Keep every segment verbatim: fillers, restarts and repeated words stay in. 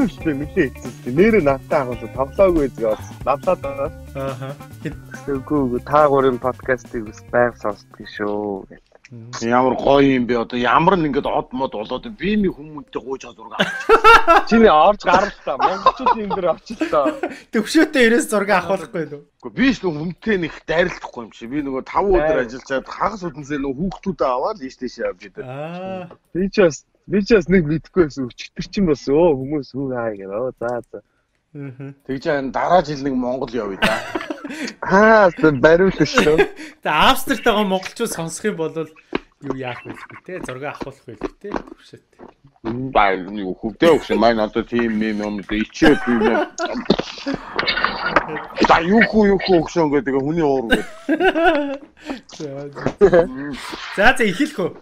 мэдгүй шүү дээ мэдээ хэлсэн. Нэрээ надтай ахвал тоглоогүй згээс. Навлаад байгаа. Ааха. Үгүй та гурийн подкастыг бас байг сонсдог шүү гэл. Ямар гоё юм бэ одоо ямар нэг ингэдэг од мод болоод би нэг хүмүүнтэй гуйж зураг авчих. Чиний орж гарал та монголчууд энэ дэр очил та. Төвшөөтэй ирээс зураг авахлахгүй юу? Үгүй би ч нэг хүнтэй нэг дайралтахгүй юм чи. Би нөгөө таван өдөр ажиллаад хагас үднсээ нөгөө хүүхдүүдээ аваад ийш тийш явж идэв. Аа. Би ч бас би ч бас нэг мэдгүй байсан өчтөр чинь бас өө хүмүүс хүү хаа гэх. Оо за за. Аа. Тэгж энэ дараа жил нэг Монгол явъя да. Аа бариулж шүү. Тэгээ Австритайгаа монголчууд сонсох юм бол юу яах вэ те? Зураг авах вэ те? Төвшөөтэй. Бай юу хөвдөө өгсөн маань одоо тийм юм юм дэ ичээ би юм. Та юу хөө юу хөө өгсөн гэдэг хүний уур үү. За за эхэлх үү.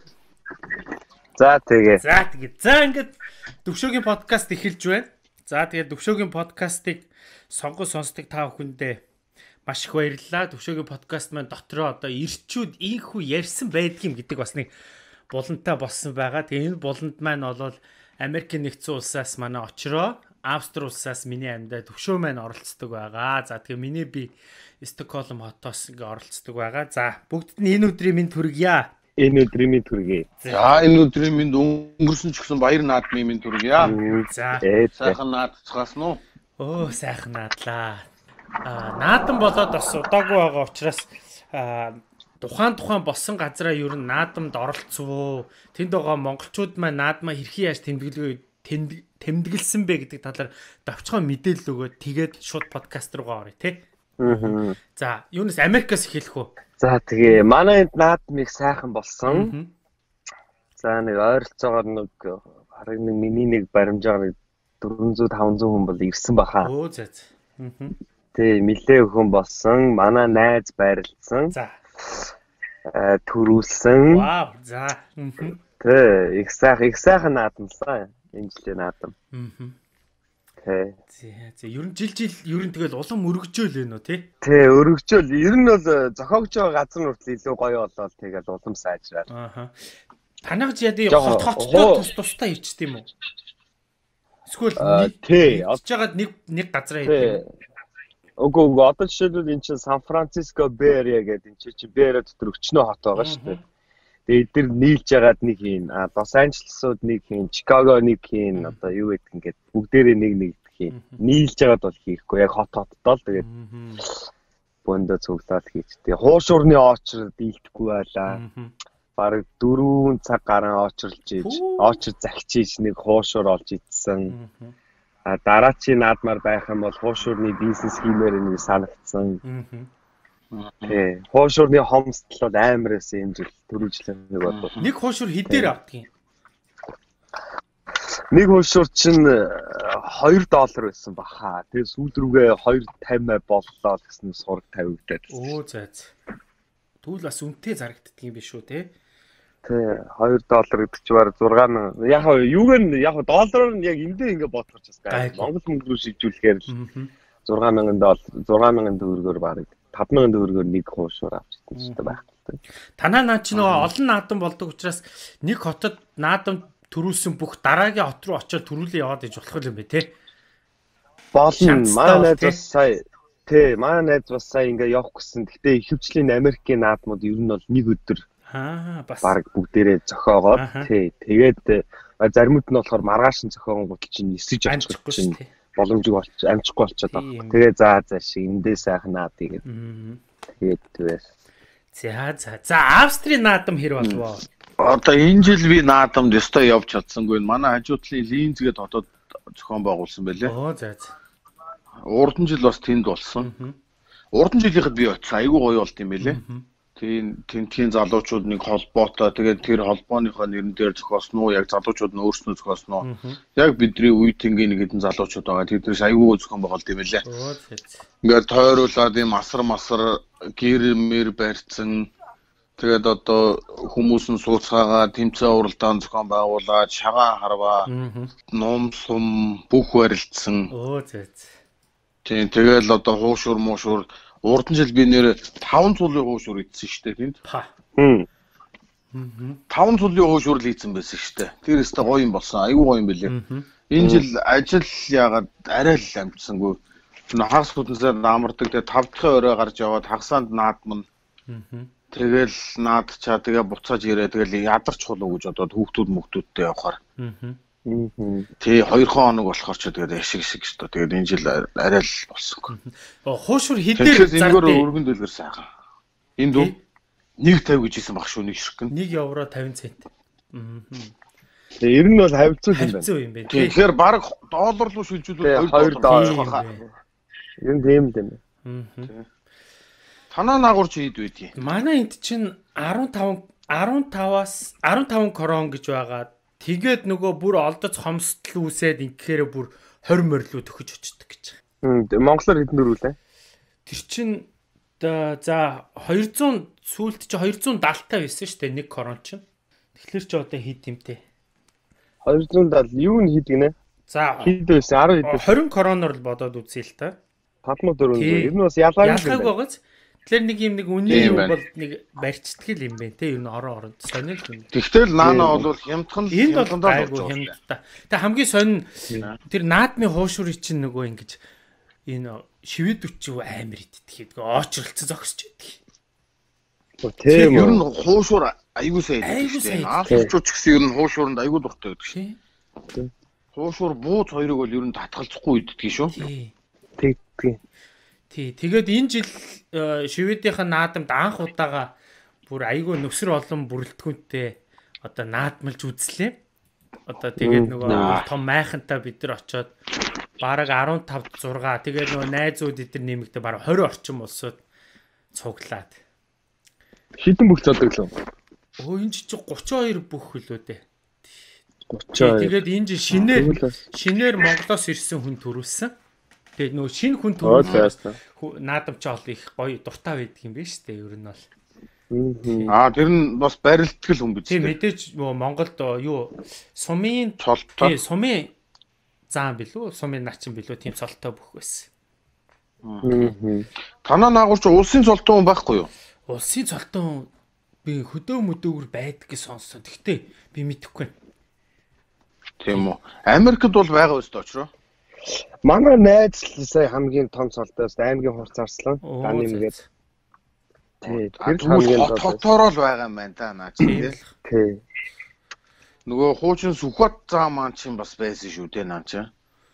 За тэгээ. За тэгээ. За ингээд Төвшөөгийн подкаст эхэлж байна. За тэгээ Төвшөөгийн подкастыг сонгон сонсдог та бүхэндээ маш их баярлалаа. Төвшөөгийн подкаст маань дотроо одоо ирчүүд ийхүү ярьсан байдгийм гэдэг бас нэг булантай болсон байгаа. Тэгээ энэ буланд маань бол Америкийн нэгдсэн улсаас манай очроо, Австри улсаас миний амьдаа Төвшөө маань оролцдог байгаа. За тэгээ миний би Стокгольм хотоос ингээ оролцдог байгаа. За бүгдд нь энэ өдрийн минь төргийа. Энэ өдрийн минь төргий. За энэ өдрийн минь өнгөрсөн ч гэсэн баяр наадмын минь төргийа. За сайхан наадцгаас нь. Оо сайхан наадлаа. А наадам болоод бас удаагүй байгаа учраас тухайн тухайн болсон газараа ер нь наадамд оролцвоо. Тэнд байгаа монголчууд маань наадмаа хэрхэн яаж тэмдэглэв тэмдэглэсэн бэ гэдэг талаар давчхан мэдээлэл өгөөд тэгээд шууд подкаст руугаа оръё те. Аа. За юунаас Америкаас эхэлэх үү? За тэгээ манай энд наадмыг сайхан болсон. За нэг ойролцоогоор нэг хараг нэг миний нэг баримжаар дөрвөнзөө таванзаа хүн бол ирсэн баха. Оо за за. Аа. Тэ нилээ өхөн болсон. Манай найз байрлалсан. За. Э төрүүлсэн. Вау. За. Аа. Тэ их сайхан их сайхан наадамлаа. Энэ жилийн наадам. Аа. Тэ. За. Ер нь жил жил ер нь тэгэл улам өргөжөөл вэ нөө тий? Тэ өргөжөөл. Ер нь бол зохиогч байгаа газар нүртэл илүү гоё болоод тэгэл улам сайжраад. Аа. Танах яди хот хоттой тус тустай ирчтэй юм уу? Эсвэл тий. Олж жагаад нэг нэг газараа ирдэг юм. Үгүй үгүй одоо жишээлбэл энэ чинь Сан Франциско Бэй Эриа гэдэг энэ чинь Бэй Эриа дотор өчнөө хот байгаа шүү дээ. Тэгээ эдгээр нийлж ягаад нэг хийн. А Лос Анжелесууд нэг хийн, Чикаго нэг хийн. Одоо юу гэдэг ингээд бүгдээрээ нэг нэг хийн. Нийлж ягаад бол хийхгүй. Яг хот хотдоо л тэгээд бөндө цуглаад хийчтэй. Хуушурны очрол дийлдэхгүй байлаа. Бараг дөрвөн цаг гарan очрлж ийж, очр захичиж нэг хуушур олж идсэн. А дараачийн наадмаар байх юм бол хуушурны бизнес хиймээр нэг санагдсан. Тий. Хуушурны хомсдол бол амар эсэ энэ жил төрүүлжлээ нэг бодлоо. Нэг хуушур хэдээр авдаг юм? Нэг хуушур чинь хоёр доллар байсан баха. Тэгээ сүүл рүүгээ хоёр тавин боллоо гэсэн сураг тавигдаад. Оо за за. Түүл бас үнэтэй зарагддаг юм биш үү те? Тэ хоёр доллар гэдэг чи бараг зургаан мянган. Яг юуг нь яг доллараар нь яг эндээ ингэ бодохч бас гай. Монгол мөнгөөр шийдвэрлэхээр л зургаан мянган доллар зургаан мянган төгрөгөөр бараг таван мянган төгрөгөөр нэг хуушур авчихсан шүү дээ байх. Танаа наа чи нөгөө олон наадам болдог учраас нэг хотод наадам төрүүлсэн бүх дараагийн хот руу очиод төрүүлээ яваад иж болох юм бэ те? Болно. Манай найз бас сая тэ манай найз бас сая ингэ явах гэсэн. Гэтэ ихэвчлэн Америкийн наадмууд ер нь бол нэг өдөр Аа бас баг бүгдээрээ зохиогоод тий тэгээд заримуд нь болохоор маргааш нь зохиогон гутал чинь нисэж очихгүй чинь боломжгүй болч амжихгүй болчиход байгаа. Тэгээ за за шиг эндээ сайхан наад тэгээд тэгээд тэгээс. За за за Австрийн наадам хэр болвоо? Одоо энэ жил би наадамд ёстой явж чадсангүй. Манай хажуудлын линзгээд хотод зохион байгуулсан байлээ. Оо за за. Урдан жил бас тэнд болсон. Урдан жилийнхэд би очсон. Айгуу гоё болт юм байлээ. Тийм тентгийн залуучууд нэг холбоотой тэгээд тэр холбооныхоо нэрэн дээр зохиосон уу яг залуучууд нь өөрснөө зохиосон уу яг бидний үе тэнгийн нэг хэдэн залуучууд байгаа тэднээс аюул зохион байгуулт юм байлээ. Ингээд тойруулаад ийм асар масар гэр мэр барьцсан тэгээд одоо хүмүүс нь сууцгаагаа тэмцээн уралдаан зохион байгуулаад шагаан харваа ном сум бүх барилдсан. Оо зэт. Тийм тэгэл одоо хуушур муушур урдан жил би нэр таван цулын хуушур идсэн шүү дээ тэнд. Хм. таван цулын хуушур л идсэн байсан шүү дээ. Тэр өстө гоё юм болсон. Айгуу гоё юм билээ. Энэ жил ажил яагаад арай л амжсангүй. Нөө хагас бүтэнсээр наамардаг. Тэгээ тав дахь өрөө гарч яваад хагасанд наадман. Тэгэл наадчаа тэгээ буцааж ирээ. Тэгэл ядарч хулуу гэж одоо хүүхдүүд мөхтүүдтэй явахаар. Тий хоёр хоног болохоор ч тэгээд ашиг шиг шүү дээ. Тэгээд энэ жил арай л болсонгүй. Хуушур хідээр зардээ өргөн дэлгэр сайхан. Энд дүү нэг тавь гэж хэлсэн баг шүү нэг ширхгэн. нэг евро тавин цент. Тэгээ ер нь бол хавцуу юм байна. Хавцуу юм байна. Тэгэхээр баг доллар руу шилжүүлвэл хоёр доллар баха. Ер нь тийм юм байна. Танаа наагур чи хэд байдгийг? Манай энд чинь арван таван арван таваас арван таван крон гэж байгаа. Тэгээд нөгөө бүр олдоц хомсдол үүсээд ингэхээр бүр хорь морилуу төхөж очдөг гэж. Монголоор хэдэн дөрвөлээ? Тэр чинь за двести сүүлд чи двести седемдесет байсан шүү дээ нэг крон чинь. Тэгэхээр чи одоо хэд юмтэй? двести седемдесет юу н хэд гинэ? За хэд байсан? десять хэд. двадцать короноор л бодоод үзье л та. Падмуу дөрвөн. Ер нь бас ялгаагүй юм байна. Тэгэхээр нэг юм нэг үнийн юм бол нэг барьцтгэл юм байна те. Ер нь орон оронд сонир л юм. Тэгтэл наана бол хямдхан хямдхан хямдтай. Тэг хамгийн сонин тэр наадмын хуушуурыг чинь нөгөө ингэж энэ шивэд үчиг амар иддэг. Оочролцсон зогсож иддэг. Тийм ер нь хуушуур айгуу сайн иддэг. Аалчууч гэсэн ер нь хуушууранд айгуу дуртай байдаг шүү. Хуушуур бууз хоёрыг бол ер нь татгалзахгүй иддэг шүү. Тэг тэг. Тий, тэгээд энэ жил шивэдийнхэн наадамд анх удаага бүр айгүй нөхсөр олон бүрэлдэхүүнтэй одоо наадмалж үзлээ. Одоо тэгээд нөгөө том майхантай бид нар очиод бараг15 6 тэгээд нөгөө найзууд эдэр нэмэгдээ бараг двадцать орчим улсууд цуглаад. Хитэн бүх зодог л. Өө энэ чи тридцать two бүх хөлөө дээ. тридцать two. Тэгээд энэ жил шинээр шинээр Монголоос ирсэн хүн төрүүлсэн. Тэгээд нөө шинэ хүн төрүүлсэн наадамч ол их гоё дуртай байдаг юм биш үү? Ер нь бол. Аа тэр нь бас барилддаг хүн биз дээ. Тийм мэдээж нөгөө Монголд юу сумын цолтой. Тийм сумын заан билүү? Сумын начин билүү? Тийм цолтой бүх байсан. Танаа наагуурч улсын цолтой хүн байхгүй юу? Улсын цолтой хүн би хөдөө мөдөөгөр байдаг гэж сонссон. Гэхдээ би мэдэхгүй. Тийм үү. Америкт бол байгаа өст очроо. Манай найз сая хамгийн том цолтоос аймгийн хурц арслан ганы нэгээд. Тий, тэр хамгийн тотороо л байгаа юм байна да наа чи тий. Тий. Нөгөө хуучин Сүхбат заа маань чинь бас байсан шүү дээ наа чи.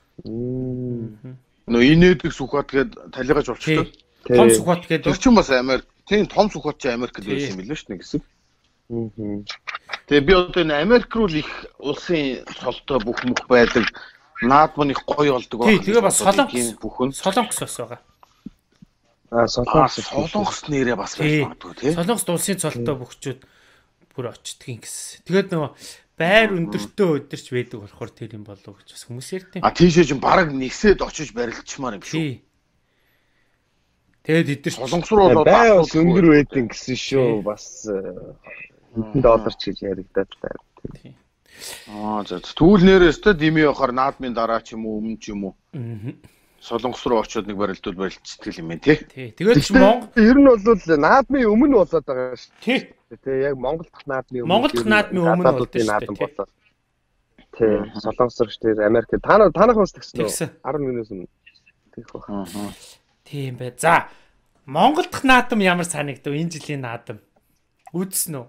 Нөгөө инээдэг Сүхбат гээд талигаж болчихсон. Том Сүхбат гээд тэр чинь бас Америк. Тийм том Сүхбат чи Америкт байсан юм билээ шүү нэг хэсэг. Тэгээ би одоо энэ Америк руу их улсын цолтой бүх мөх байдаг. Наадмын их гоё болдог байна. Тэгээ бас солонгос бүхэн солонгос бас байгаа. Аа солонгос солонгос нэрээ бас байж магадгүй тий. Солонгос улсын цолтой бүхчүүд бүр очдгийн гэсэн. Тэгээд нөгөө байр өндөртөө өдөрч байдаг болохоор тэр юм болов гэж бас хүмүүс ярьдیں۔ А тийшээ чинь бараг нэгсээд очиж барилдчмаар юм шүү. Тэгээд эдгээр солонгос руу болоод байр бас өндөр байдаг гэсэн шүү. Бас доллар ч гэж яригдаад байна. Аа за тэгвэл нэрээс тэ дими явахаар наадмын дараа ч юм уу өмнө ч юм уу. Аа. Солонгос руу очиод нэг барилдууд барилдчихдаг юм байна тий. Тий. Тэгээд ч Монгол ер нь бол наадмын өмнө болоод байгаа шүү. Тий. Тий яг Монгол дахь наадмын өмнө. Монгол дахь наадмын өмнө болдог шүү. Тий. Солонгос руу шүү Америк. Та танах бас тэгсэн үү? десять минут өмнө. Тийх байна. Аа. Тийм бай. За Монгол дахь наадам ямар санагдав энэ жилийн наадам? Үзсэн үү?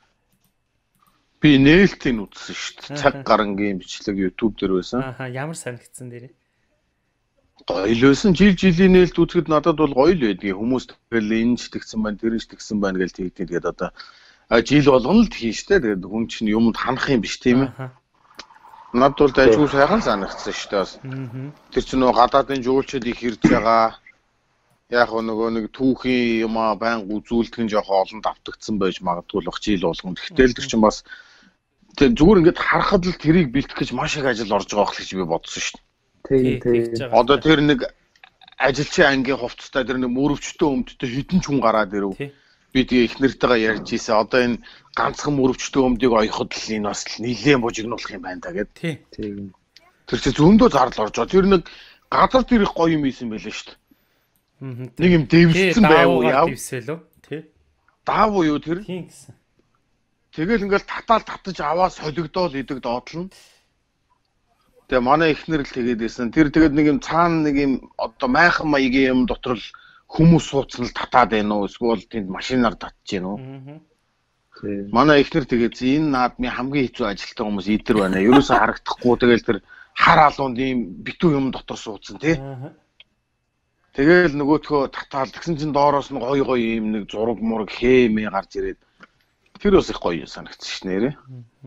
Би нээлтийг үзсэн шүү дээ. Цаг гарангийн бичлэг YouTube дээр байсан. Аа ямар санагдсан дээрээ? Гоё л байсан. Жил жилийн нээлт үзэхэд надад бол гоё л байдгийг. Хүмүүс тэгэл энэ ч тэгсэн байна, тэр ч тэгсэн байна гэж тэгдэг. Тэгээд одоо жил болгоно л тхий штэ. Тэгээд хүн чинь юмд ханах юм биш тийм ээ. Надад бол дайггүй сайхан санагдсан шүү дээ бас. Тэр чинь нөгөө гадаадын жуулчид их ирж байгаа. Яг нөгөө нэг түүхийн юм аа байнга үзүүлдэг нь жоохон олон давтагдсан байж магадгүй л жил болгоно. Гэтэл тэр чинь бас тэг зүгээр ингээд харахад л тэрийг бэлтгэх гэж маш их ажил орж байгаа гэж би бодсон шүү дээ. Тийм тийм. Одоо тэр нэг ажилчин ангийн хувцастай тэр нэг мөрөвчтэй өмдтэй хідэн ч хүн гараад ирэв. Би тэгээ их нэртэйгээ ярьж ийсэн. Одоо энэ ганцхан мөрөвчтэй өмдийг ойход л энэ бас нилээн бужигнуулах юм байна да гэд. Тийм. Тэр чинь зөндөө зардал орж байгаа. Тэр нэг газар тэр их гоё юм ийсэн байлээ шүү дээ. Нэг юм дэвссэн байв уу яав? Дэвсэл үү? Тий. Даав уу юу тэр? Тийм гэсэн. Тэгэл ингээл татаал татаж аваа солигдоол идэг доотлно. Тэгээ манай эхнэр л тэгээд байсан. Тэр тэгээд нэг юм цаана нэг юм одоо майхан маягийн юм дотор л хүмүүс суудсан л татаад байна уу? Эсвэл тэнд машинаар татж байна уу? Тийм. Манай эхнэр тэгээд энэ наадмын хамгийн хэцүү ажилттай хүмүүс идэр байна. Ерөөсөө харагдахгүй тэгээд тэр хар алуунд ийм битүү юм дотор суудсан тий. Тэгэл нөгөөдхөө татаал тэгсэн чинь доороос нь гой гой ийм нэг зураг мураг хэмээ гарч ирээд тэр бас их гоё санагдсан ш нэрэ.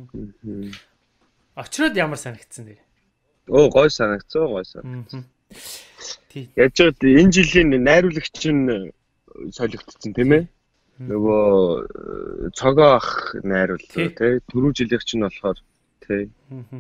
Очроод ямар санагдсан нэрэ? Оо гоё санагдсан гоё санагдсан. Тий. Яаж ч энэ жилийн найруулагч нь солигдсон тийм ээ. Нөгөө цогоо ах найруулсан тий. Түрүү жилийнх чинь болохоор тий.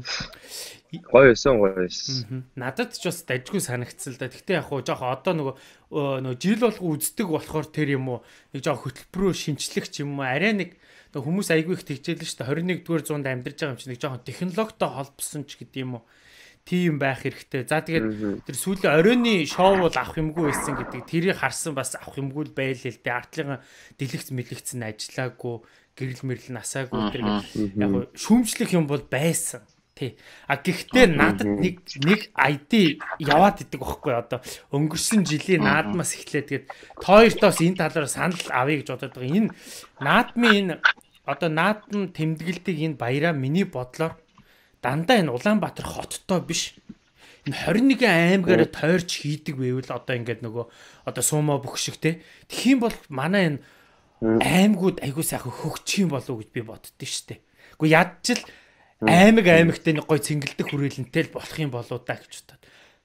Гоё байсан гоё байсан. Надад ч бас дажгүй санагдсан л да. Гэхдээ яг хуу жоох одоо нөгөө нөгөө жил болго үздэг болохоор тэр юм уу нэг жоох хөтөлбөрөөр шинчлэх ч юм уу арай нэг хүмүүс айгүй их тэгжээлэн шүү дээ. двадцать нэгдүгээр зуунд амьдарч байгаа юм чинь нэг жоох технологитой холбосон ч гэдэг юм уу. Тийм байх хэрэгтэй. За тэгээд тэр сүүлийн оройны шоу бол авах юмгүй байсан гэдэг. Тэрийг харсан бас авах юмгүй л байлээ л дээ. Артлын дэлгэц мэлэгцэн ажиллаагүй, гэрэл мэрэл насаагүй тэр яг шүүмжлэх юм бол байсан. Тий. А гэхдээ надад нэг нэг ай ди яваад идэг байхгүй одоо өнгөрсөн жилийн наадмаас эхлээд тэгээд тооёртоос энэ талаар санал авъя гэж бодоод байгаа. Энэ наадмын энэ одоо наадам тэмдэглэдэг энэ баяраа миний бодлоор дандаа энэ Улаанбаатар хоттой биш. Энэ двадцать нэгэн аймгаар тойрч хийдэг байвал одоо ингээд нөгөө одоо суума бүх шиг те. Тэгхийн бол манай энэ аймагуд айгуу сайхан хөгжих юм болов уу гэж би боддөө штэ. Гэхдээ ядчил аймаг аймагтай нэг гой цэнгэлдэх хүрээлэнтэй л болох юм болоо да гэж бодод.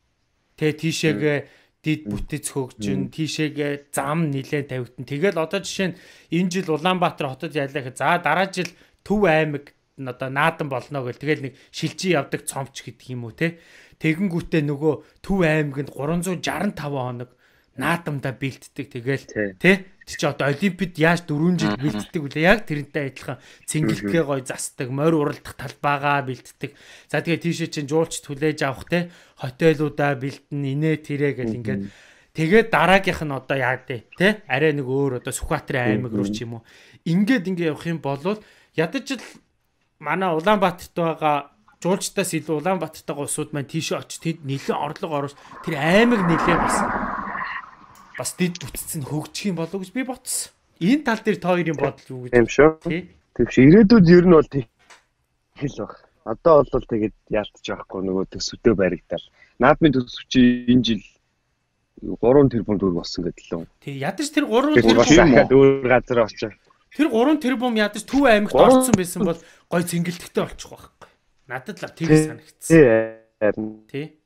Тэ тийшээгээ дид бүтэц хөгжин, тийшээгээ зам нилээн тавигдсан. Тэгэл одоо жишээ нь энэ жил Улаанбаатар хотод яллаа гэх. За дараа жил Төв аймаг одоо наадан болно гэл. Тэгэл нэг шилжиж явдаг цомч гэдэг юм уу те. Тэгэнгүүтээ нөгөө Төв аймагт гурван зуун шестдесят и таван хоног наадамдаа бэлддэг. Тэгэл те. Тэг чи одоо олимпиад яаж дөрвөн жил бэлддэг үлээ. Яг тэрнтэй адилхан цэнгэлгээ гой застдаг, морь уралдах талбайгаа бэлддэг. За тэгээ тийшээ чинь жуулч түлээж авах те. Хотелуудаа бэлдэн инээ тэрэ гэл ингээд тэгээд дараагийнх нь одоо яа дээ те. Арай нэг өөр одоо Сүхбаатарын аймаг руу ч юм уу. Ингээд ингээ явах юм бол ядаж л манай Улаанбаатарт байгаа жуулчтаас илүү Улаанбаатартайгаа усууд маань тийшээ очиж тэд нэлээд орлого оруулж тэр аймаг нэлээд бас бас дэд бүтцэн хөгжих юм болов уу гэж би бодсон. Энэ тал дээр та хоёрын бодол юу гэж? Тийм шүү. Тэгвч ирээдүйд ер нь бол тийм хэл баг. Одоо бол тэгээд яалтж байхгүй нөгөө төсөвтэй баригдал. Наадмын төсөв чи энэ жил гурван тэрбум төгрөг болсон гэдэг л үү? Тий, ядаж тэр гурван тэрбум өөр газар очоо. Тэр гурван тэрбум ядаж Төв аймагт орсон байсан бол гой цэнгэлтэгтэй болчих واخхой. Надад л тийм санагдсан. Тий.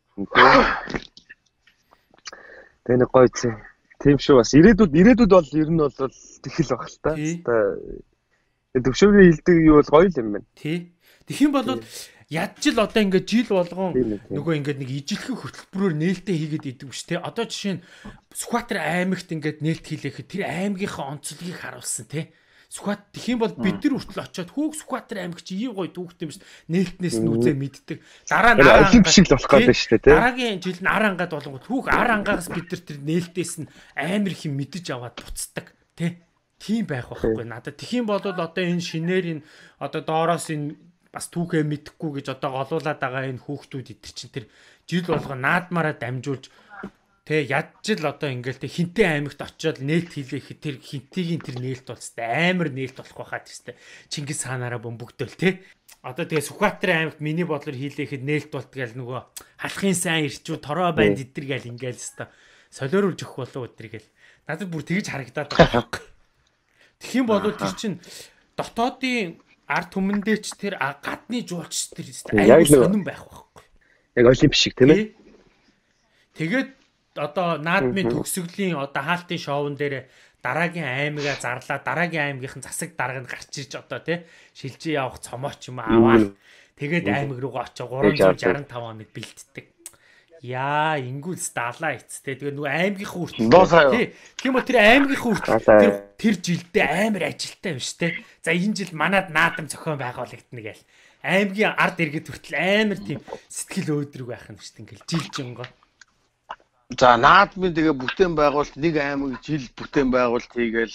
Тэ нэг гой цэ. Тийм шүү бас ирээдүйд ирээдүйд бол ер нь бол тэхэл баг л та. Одоо төвшөөгийн хилдэг юу бол гоё юм байна. Тий. Тэгхийн бол ядчил одоо ингээд жил болгон нөгөө ингээд нэг ижилхэн хөтөлбөрөөр нээлттэй хийгээд идэв ш тэ. Одоо жишээ нь Сүхбаатар аймагт ингээд нээлт хийлэхэд тэр аймгийнхаа онцлогийг харуулсан тэ. Сүхбаат тэгхийн бол бид нар хүртэл очиод хүүг Сүхбаатар аймаг чи ийм гоё түүхтэй юм ш. Нээлтнээс нь үзээ мэддэг. Дараа нь олимп шиг л болох гэдэг ш тэ. Дараагийн жил нь ар ангаад болгоод хүүг ар ангаагаас бид нар тэр нээлтээс нь амар их юм мэдэж аваад буцдаг тэ. Тийм байх байхгүй надад. Тэгхийн бол одоо энэ шинээр энэ одоо доороос энэ бас түүхээ мэдэхгүй гэж одоо голуулаад байгаа энэ хүүхдүүд итэр чинь тэр жил болгоо наадмаараа дамжуулж тэ ядчил одоо ингээл тэ хинтээ аймагт очиод нээлт хийлэхэд тэр хинтигийн тэр нээлт болстой амар нээлт болох байхад тест Чингис хаанаараа бөмбөгдөөл тэ одоо тэгээ Сүхбаатарын аймагт миний бодлоор хийлэхэд нээлт болт гээл нөгөө халахын сайн ирчүүд тороо банд идэр гээл ингээл тест солиоруулж өгөх болов өдр гээл надад бүр тэгж харагдаад байгаа. Тэгхийн бол тэр чинь дотоодын ард түмэндээ ч тэр гадны жуулч тэр аюул сонирн байх байхгүй. Яг олимп шиг тийм ээ. Тэгээд одоо наадмын төгсгөлийн одоо хаалтын шоун дээр дараагийн аймагаа зарлаа, дараагийн аймгийнхэн засаг дарга нь гарч ирж одоо тий шилжиж явах цомооч юм аваад тэгээд аймаг руугаа очиж гурван зуун шестьдесят и таван хоног бэлддэг. Яа, ингүүлс далаа эцтэй. Тэгээ нөгөө аймгийнхаа хүртэл тий. Тийм үү тэр аймгийнхаа хүртэл тэр тэр жилдээ амар ажилтаа юм штэ. За энэ жил манад наадам зохион байгуулагдана гээл. Аймгийн ард иргэд хүртэл амар тийм сэтгэл өөдрөг байх юм штэ ингээл жил жингоо. За наадмын тэгээ бүтээн байгуулалт нэг аймаг жил бүтээн байгуулалт хийгээл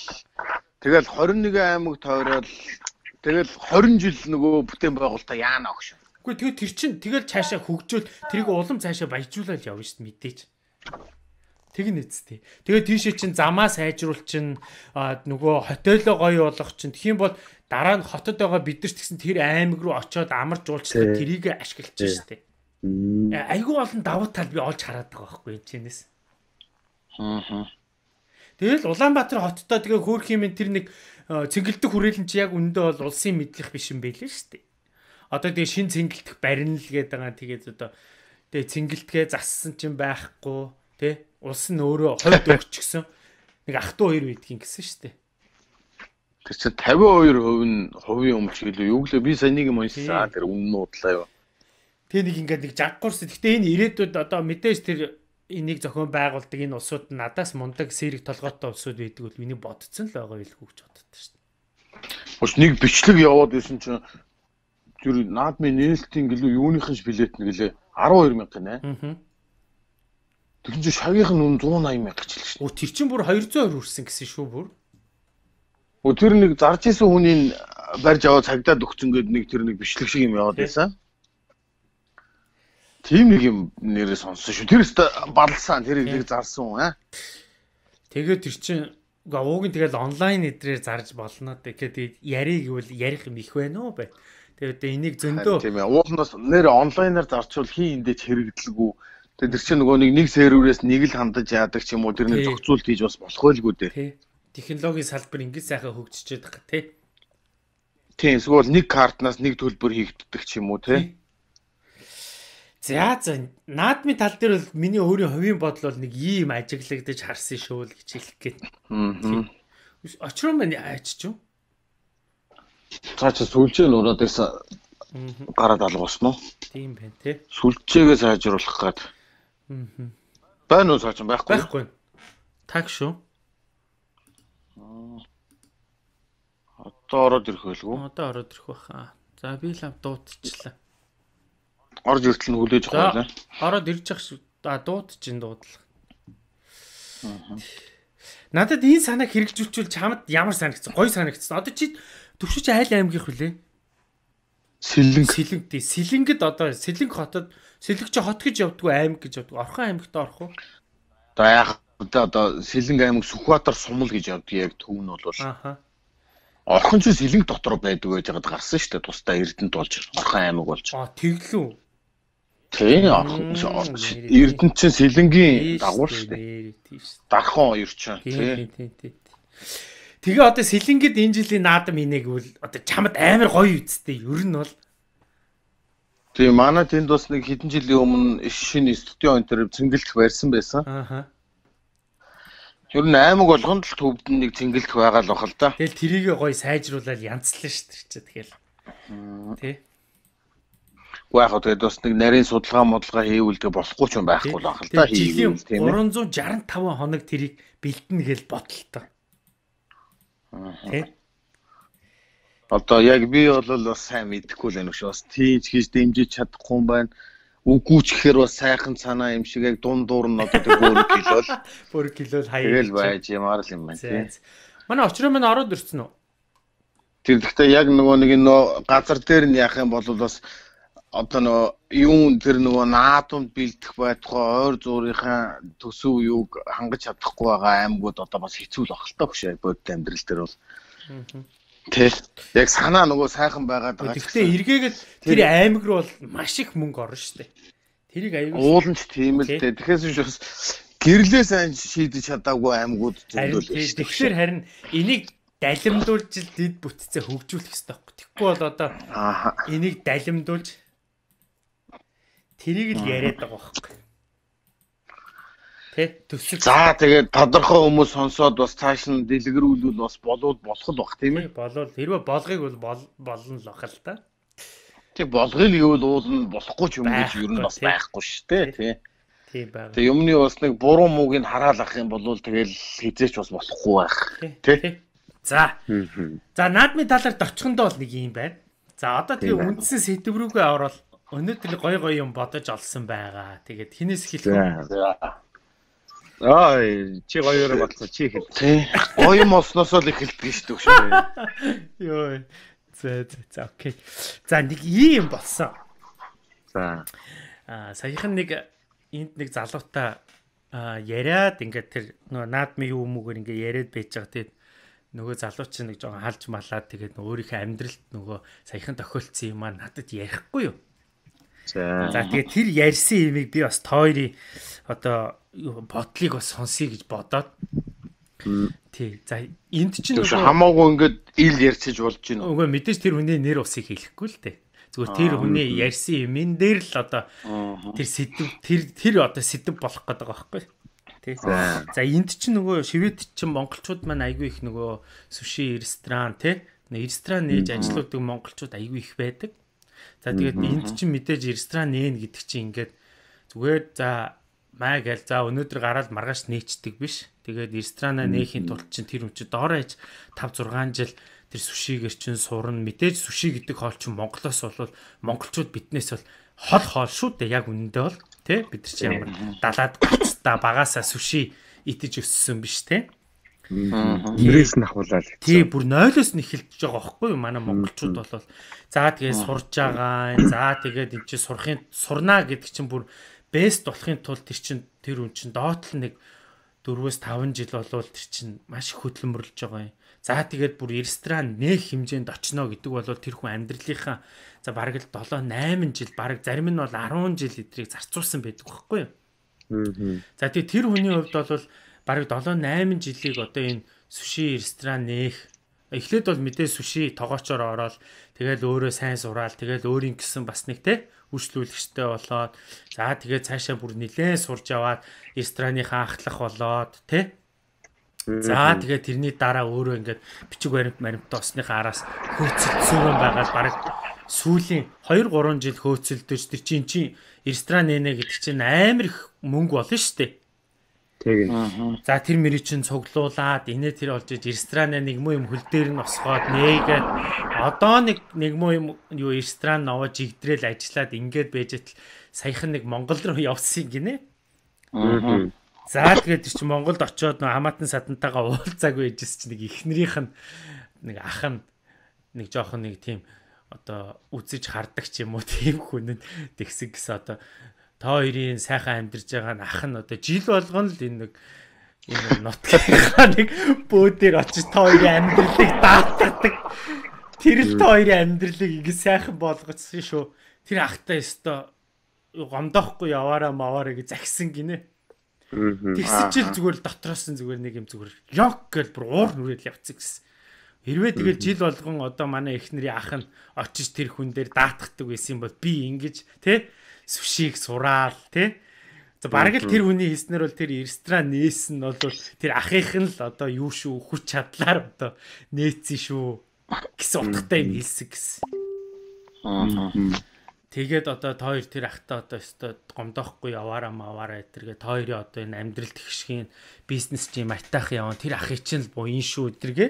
тэгэл двадцать нэгэн аймаг тойрол тэгэл двадцать жил нөгөө бүтээн байгуулалтаа яана огш. Үгүй тэгээд тэр чин тэгэл цаашаа хөгжөөл тэрийг улам цаашаа баяжуулаад явна шүү дээ мэдээж. Тэг нэцтэй. Тэгээд тийшээ чин замаа сайжруулах чин нөгөө хотелоо гоё болгох чин тэгхийн бол дараа нь хотод байгаа бид нар ч гэсэн тэр аймаг руу очиод амарч уулчлаа тэрийг ашиглаж шүү дээ. Айгүй олон давуу тал би олж хараад байгаа байхгүй чинээс. Аа. Тэгэл Улаанбаатар хоттой тэгээ хөөх юм тэр нэг цэнгэлдэх хүрээлэн чи яг үндэ бол улсын мэдлэх биш юм байлээ шүү дээ. Одоо тэгээ шин цэнгэлдэх барина л гээд байгаа. Тэгээд одоо тэгээ цэнгэлдэгээ зассан чинь байхгүй тий улс нь өөрөө хойд өгчихсөн нэг ах トゥ хоёр байдгийн гэсэн шүү дээ. Тэр чинь тавин хоёр хувь нь хувийн өмч гэлээ юу гэлээ би сайн нэг юм уншсан тэр үнэн удлаа юу. Тэгээ нэг ингээд нэг жаггуурс. Гэхдээ энэ ирээдүйд одоо мэдээж тэр энийг зохион байгуулдаг энэ улсууд надаас мундаг сэрэг толгойтой улсууд байдаг бол миний бодцсон л байгаа билгүй гэж боддог шүү дээ. Хөөс нэг бичлэг яваад байсан чинь тэр наадмын нээлтийн гэлөө юуныхын билет нь гэлээ арван хоёр мянга гинэ. Аа. Тэр чинь шавийнх нь үн зуун аян мянга ч л шүү. Оо тэр чинь бүр хоёр зуун хоёр үрсэн гэсэн шүү бүр. Оо тэр нэг зарж исэн хүний барьж аваад цагдаад өгцөн гээд нэг тэр нэг бичлэг шиг юм яваад байсан. Тийм нэг юм нэрээ сонссон шүү. Тэр өстө балсан тэр нэг зарсан аа. Тэгээд тэр чинь ууг нь тэгэл онлайн эдрээр зарж болно. Тэгэхээр яриг гэвэл ярих юм их байна уу бай. Тэгээд энийг зөндөө тийм ээ. Уулнаас нэр онлайнаар зарчвал хин эндэж хэрэгдэлгүй. Тэгээд тэр чинь нөгөө нэг нэг серверээс нэг л хандаж яадаг ч юм уу тэр нэг зохицуулт хийж бас болох байлгүй дээ. Тий. Технологийн салбар ингэж сайхан хөгжиж байгаа тий. Тийм эсвэл нэг картнаас нэг төлбөр хийгддэг ч юм уу тий. За за наадмын тал дээр бол миний өөрийн хувийн бодол бол нэг ийм ажиглагдаж харсан шүү л гэж хэлэх гээд. Аа. Очроо мань аач ч юу? Цаа чи сүлжээ нь ураад байсан. Гараад алгуулсан уу? Тийм байна тий. Сүлжээгээ сайжруулах гээд. Аа. Байна уу цаа чи байхгүй? Байхгүй. Таг шүү. Одоо ороод ирэх байлгүй. Одоо ороод ирэх баха. За би л дуудчихлаа. Орж иртэл нь хүлээж авах байлаа. Ороод ирж явах шүү. А дуудчих дуудлага. Аа. Надад энэ санааг хэрэгжүүлчихвэл чамд ямар санагдсан? Гоё санагдсан. Одоо чи төвшөж айл аймгийнх үлээ. Сэлэнг. Сэлэнг тий. Сэлэнгэд одоо Сэлэнг хотод Сэлэнг чи хот гэж явдггүй аймаг гэж явдггүй. Орхон аймагт орох уу? Одоо яах вэ? Одоо Сэлэнг аймаг Сүхбаатар Сумал гэж явдаг яг төв нь бол. Ааха. Орхон ч Сэлэнг дотор байдаг байж байгаад гарсан шүү дээ. Тусдаа Эрдэнэт болж Орхон аймаг болж. Аа тэглүү. Тийм Орхон Эрдэнэт чинь Сэлэнгийн дагуур шүү дээ. Дархан хоёр ч тийм тийм тийм. Тэгээ одоо Сэлэнгэд энэ жилийн наадам хийнэ гэвэл одоо чамд амар гоё үсттэй. Ер нь бол тийм манай тэнд бас нэг хэдэн жилийн өмнө шинэ студио энэ цэнгэлдэх барьсан байсан. Ааха. Ер нь аймаг болгонд л төвд нэг цэнгэлдэх байгаа л бахал та. Тэгэл тэрийгээ гоё сайжруулаад янзлаа шүү дээ чи тэгэл. Тэ. Уу яг тэгээд бас нэг нарийн судалгаа модлага хийвэл тэг болохгүй ч юм байхгүй л бахал та хийвэл тийм ээ. гурван зуун шестдесят таван хоног тэрийг бэлтэнэ гэж бодлоо. Тэ. Одоо яг би бол бас сайн мэдэхгүй л байна шүү. Бас тийч хийж дэмжиж чадахгүй юм байна. Үгүй ч гэхээр бас сайхан санаа юм шиг яг дундуур нь одоо тэг бүр килол. Бүр килол хаяа. Тэгэл байж ямар л юм байна тийм. Манай очроо минь ороод ирсэн үү? Тэр гэхдээ яг нөгөө нэг нөө газар дээр нь яах юм бол бас одоо нөө юу тэр нөгөө наадамд бэлдэх байтугай ойр зуурынхаа төсөв юуг хангаж чадахгүй байгаа аймагуд одоо бас хэцүү л багтал та хөшөө бодит амьдрал дээр бол. Тэ. Яг санаа нөгөө сайхан байгаад байгаа. Гэхдээ эргээгээд тэр аймаг руу бол маш их мөнгө орно шүү дээ. Тэрийг аюул. Уулын ч тийм л дээ. Тэгэхээр бас гэрлээ сайн шийдэж чадаагүй аймагуд зөндөл байна шүү дээ. Тэгэхээр харин энийг далимдуулж дид бүтцээ хөгжүүлэх хэрэгтэй байхгүй. Тэгэхгүй бол одоо энийг далимдуулж тэрийг л яриад байгаа байхгүй. Тэ төсөв. За тэгээд тодорхой хүмүүс сонсоод бас цааш нь дэлгэрүүлвэл бас болоод болох л бах тийм ээ. Болоод хэрвээ болгыг бол болно л бах л та. Тэг болгыг гэвэл уул нь болохгүй ч юм гэж ер нь бас байхгүй шүү дээ тий. Тийм байна. Тэг юмны бас нэг буруу муугийг хараал ах юм бол тэгэл хизээч бас болохгүй байх тий. За. За наадмын талаар дочхондоо бол нэг юм байна. За одоо тэгээ үндсэн сэдв рүүгээ ороод өнөөдөр гой гой юм бодож олсон байгаа. Тэгээд хинээс хэлэх вэ? Аа чи гоёроо батсан чи хэл. Тий. Гоё юм олсноосоо л эхэлдэг шүү дээ. Йоо. За за окей. За нэг ийм болсон. За. Аа саяхан нэг энд нэг залуутай яриад ингээд тэр нөгөө наадмын юу мөгээр ингээд яриад байж байгаа. Тэгээд нөгөө залуу чинь нэг жоохон халж малаад тэгээд өөрийнхөө амьдралд нөгөө саяхан тохиолдсон юм аа надад ярихгүй юу. За. За тэгээд тэр ярьсан юмыг би бас тойрын одоо бодлыг бас сонсъё гэж бодоод. Тий. За энд чинь нөгөө хамаагүй ингээд ил ярьцаж болж байна. Үгүй мэдээж тэр хүний нэр усыг хэлэхгүй л дээ. Зүгээр тэр хүний ярьсан юмн дээр л одоо тэр сэдв тэр тэр одоо сэдв болох гэдэг байгаа байхгүй. Тий. За энд чинь нөгөө Швед чинь монголчууд маань айгүй их нөгөө суши ресторан тий. Ресторан нээж ажилладаг монголчууд айгүй их байдаг. За тэгээд энд чинь мэдээж ресторан нээн гэдэг чинь ингээд зүгээр за маа гээл за өнөөдөр гараад маргааш нээчдэг биш. Тэгээд ресторанаа нээхийн тулд чинь тэр юм чи доороо ээж five six жил тэр сушигээр чинь сурна. Мэдээж суши гэдэг хоол чинь Монголоос бол монголчууд биднээс бол хол хоол шүү дээ. Яг үнэндээ бол тий бид нар чи ямар далаад гацтаа багасаа суши идэж өссөн биш тий. Нэрээс нь ахуулаад. Тий бүр нойлоос нь эхэлж байгаа байхгүй юу манай монголчууд бол за тэгээд сурж байгаа. За тэгээд энэ чи сурахын сурнаа гэдэг чинь бүр бест болохын тулд тэр чин тэр үн чин доотл нэг four-five жил болвол тэр чин маш их хөдөлмөрлөж байгаа юм. За тэгээд бүр ресторан нэх хэмжээнд очно гэдэг бол тэр хүн амьдралынхаа за бараг л seven eight жил бараг зарим нь бол ten жил эдрийг зарцуулсан байдаг байхгүй юу. За тэгээд тэр хүний хувьд бол бараг seven eight жилийг одоо энэ суши ресторан нэх эхлээд бол мэдээ суши тогоочоор ороод тэгэл өөрөө сайн сураал тэгэл өөрийн гэсэн бас нэг те үйлчлүүлэгчтэй болоод за тэгээд цаашаа бүр нилээн сурж аваад рестораныхаа ахлах болоод те за тэгээд тэрний дараа өөрөө ингээд бичиг баримт маримттай осныхаа араас хөөцөлдсөн байгаа бараг сүүлийн two three жил хөөцөлдөж тэр чин чин ресторан нэнэ гэдэг чинь амар их мөнгө болно шүү дээ. Тэгээд за тэр мөрий чинь цуглуулад инээ тэр олж иж ресторан нэг муу юм хөл дээр нь осгоод нээгээд одоо нэг нэг муу юм юу ресторан наваж игдрэл ажиллаад ингээд байжэтэл саяхан нэг Монгол руу явсан гинэ. За тэгээд тэр чинь Монголд очиод нөө хамаатан садантайгаа уулзаагүй ээжс чинь нэг ихнэрийнх нь нэг ах нь нэг жоохон нэг тийм одоо үзэж хардаг ч юм уу тийм хүн нь тэгсэн гэсэн одоо та хоёрын сайхан амьдарч байгаа нь ах нь одоо жил болгоно л энэ нэг энэ нутгийнхаа нэг бөөдөр очиж та хоёрын амьдралыг даатгадаг. Тэр л та хоёрын амьдралыг ингэ сайхан болгоцсон шүү. Тэр ахтай өстой гомдоохгүй яваараа маваараа гэж загсан гинэ. Тэгсэн чил зүгээр л дотроос нь зүгээр нэг юм зүгээр ёк гэж бүр уур нүрэл явцсан гэсэн. Хэрвээ тэгэл жил болгон одоо манай эхнэрийн ах нь очиж тэр хүн дээр даатгадаг байсан бол би ингэж тэ сушиг сураал тий. За бараг л тэр хүний хийснээр бол тэр ресторан нээсэн нь бол тэр ахих нь л одоо юу шүү хүч чадлаар одоо нээсэн шүү гэсэн утгатай юм хэлсэн гэсэн. Тэгээд одоо та хоёр тэр ахтай одоо өстой гомдоохгүй яваараа маваараа тэргээ та хоёрын одоо энэ амьдрал тэгшхийн бизнес чи мартах яваа тэр ахыг чинь л буян шүү тэргээ.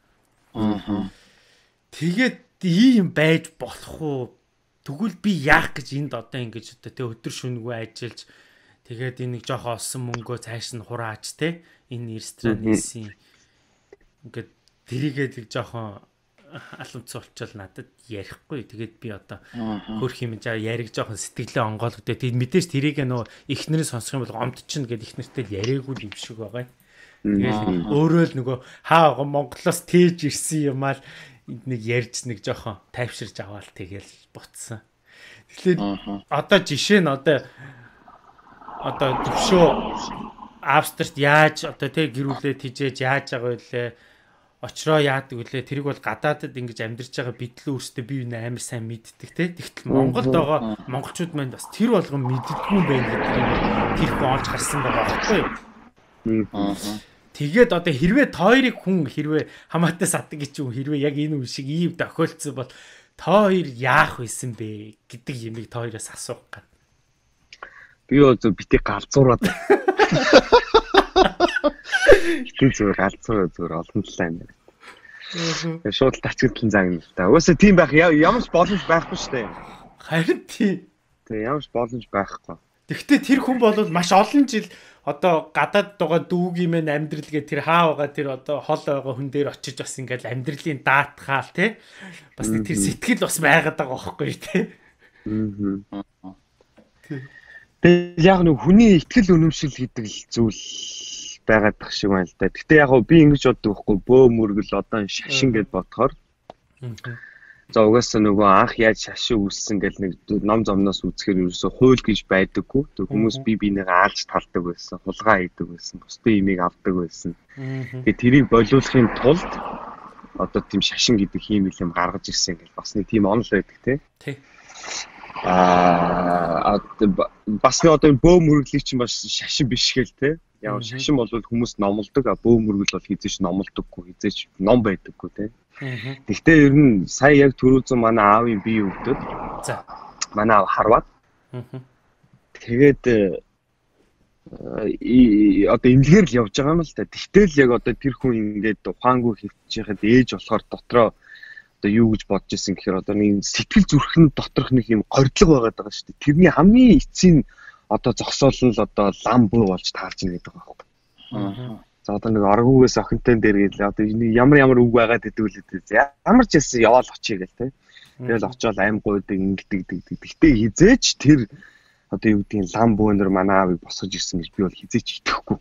Тэгээд ийм байж болох уу? Тэгвэл би яах гэж энд одоо ингэж одоо тэ өдөр шөнөгүй ажиллаж тэгээд энэ нэг жоохон олсон мөнгөө цааш нь хурааж тэ энэ ресторан нээсэн ингээд тэрийгээд нэг жоохон алумц болчвол надад ярихгүй тэгээд би одоо хөрх юм жаа яриг жоохон сэтгэлээ онгойлготой тэгээд мэдээж тэрийг нөө ихнэрээ сонсох юм бол гомдчихно гэд ихнэртэй яриаггүй юм шиг байгаа. Тэгээд өөрөө л нөгөө хаа Монголоос тээж ирсэн юм аа нэг ярьж нэг жоохон тайвширж аваал тэгэл буцсан. Тэгэхээр одоо жишээ нь одоо одоо төвшөө Австрид яаж одоо тэг гэрүүлээ тижээж яаж байгаа вэ? Очроо яадаг үлээ тэрийг бол гадаадад ингэж амьдарч байгаа бид л өөрсдөө бие биенээ амар сайн мэддэг те. Тэгтэл Монголд байгаа монголчууд маань бас тэр болгон мэддэггүй байх гэдэг юм. Тэр хүн олж харсан байгаа байхгүй юу? Тэгээд одоо хэрвээ тойрыг хүн хэрвээ хамаатай садаг гэж юм хэрвээ яг энэ үе шиг ийм тохиолдсон бол тойр яах байсан бэ гэдэг юмыг тойроос асуух гад. Би бол зөв битээ галзуураад. Би зөв галзуураа зөв олон талаа юм байна. Аа. Шууд тачигдлан заагна л та. Уусаа тийм байх ямар ч боломж байхгүй шүү дээ. Харин тийм. Тэгээ ямар ч боломж байхгүй. Тэгвэл тэр хүн бол маш олон жил одоо гадаад байгаа дүүгийн мэн амьдрал гэ тэр хаа байгаа тэр одоо хол байгаа хүн дээр очиж бас ингээл амьдралын даатгаал тий бас тэр сэтгэл бас байгаад байгаа байхгүй тий Тэгээд яг нэг хүний ихтгэл үнэмшил гэдэг л зүйл байгаад тах шиг байна л да. Гэтэ яг би ингэж боддог байхгүй бөө мөргөл одоо шашин гэж бодохоор. За угаасаа нөгөө анх яаж шашин үүссэн гэл нэг ном зомноос үзэхээр ерөөсөө хууль гэж байдаггүй. Тэг хүмүүс бие биенээ аалж талдаг байсан, хулгай хийдэг байсан, бусдын имийг авдаг байсан. Тэгээд тэрийг болиулахын тулд одоо тийм шашин гэдэг юм юм гаргаж ирсэн гэл бас нэг тийм онол байдаг тий. Аа бас нэг одоо бөө мөрөглийг чинь бас шашин биш гэл тий. Яг шашин бол хүмүүс номлодог, а бөө мөргөл бол хизээч номлодоггүй, хизээч ном байдаггүй тий. Гэхдээ ер нь сая яг түрүүзэн манай аавын бие өвдөд. За. Манай аав харваад. Тэгээд одоо эмнэлгээр л явж байгаа юм л да. Тэгтэл яг одоо тэр хүн ингээд ухаангүй хөвтөж яхад ээж болохоор дотроо одоо юу гэж бодож исэн гэхээр одоо нэг сэтгэл зүрхэн доторх нэг юм гордлого байгаад байгаа шүү дээ. Тэрний хамгийн эцсийн одоо зогсоол нь л одоо лам буу болж таарч ийн гэдэг байгаа байхгүй. За одоо нэг аргуугаас охинтой дээр гээл одоо ямар ямар үг байгаад хэдүүлээд ямар ч ясс яваал очие гээл те. Тэгэл очиод аим гойдаг ингэдэг гэдэг. Гэхдээ хизээч тэр одоо юу гэдгийг лам бөөнөр манай аавыг босгож ирсэн гэж би бол хизээч итгэхгүй.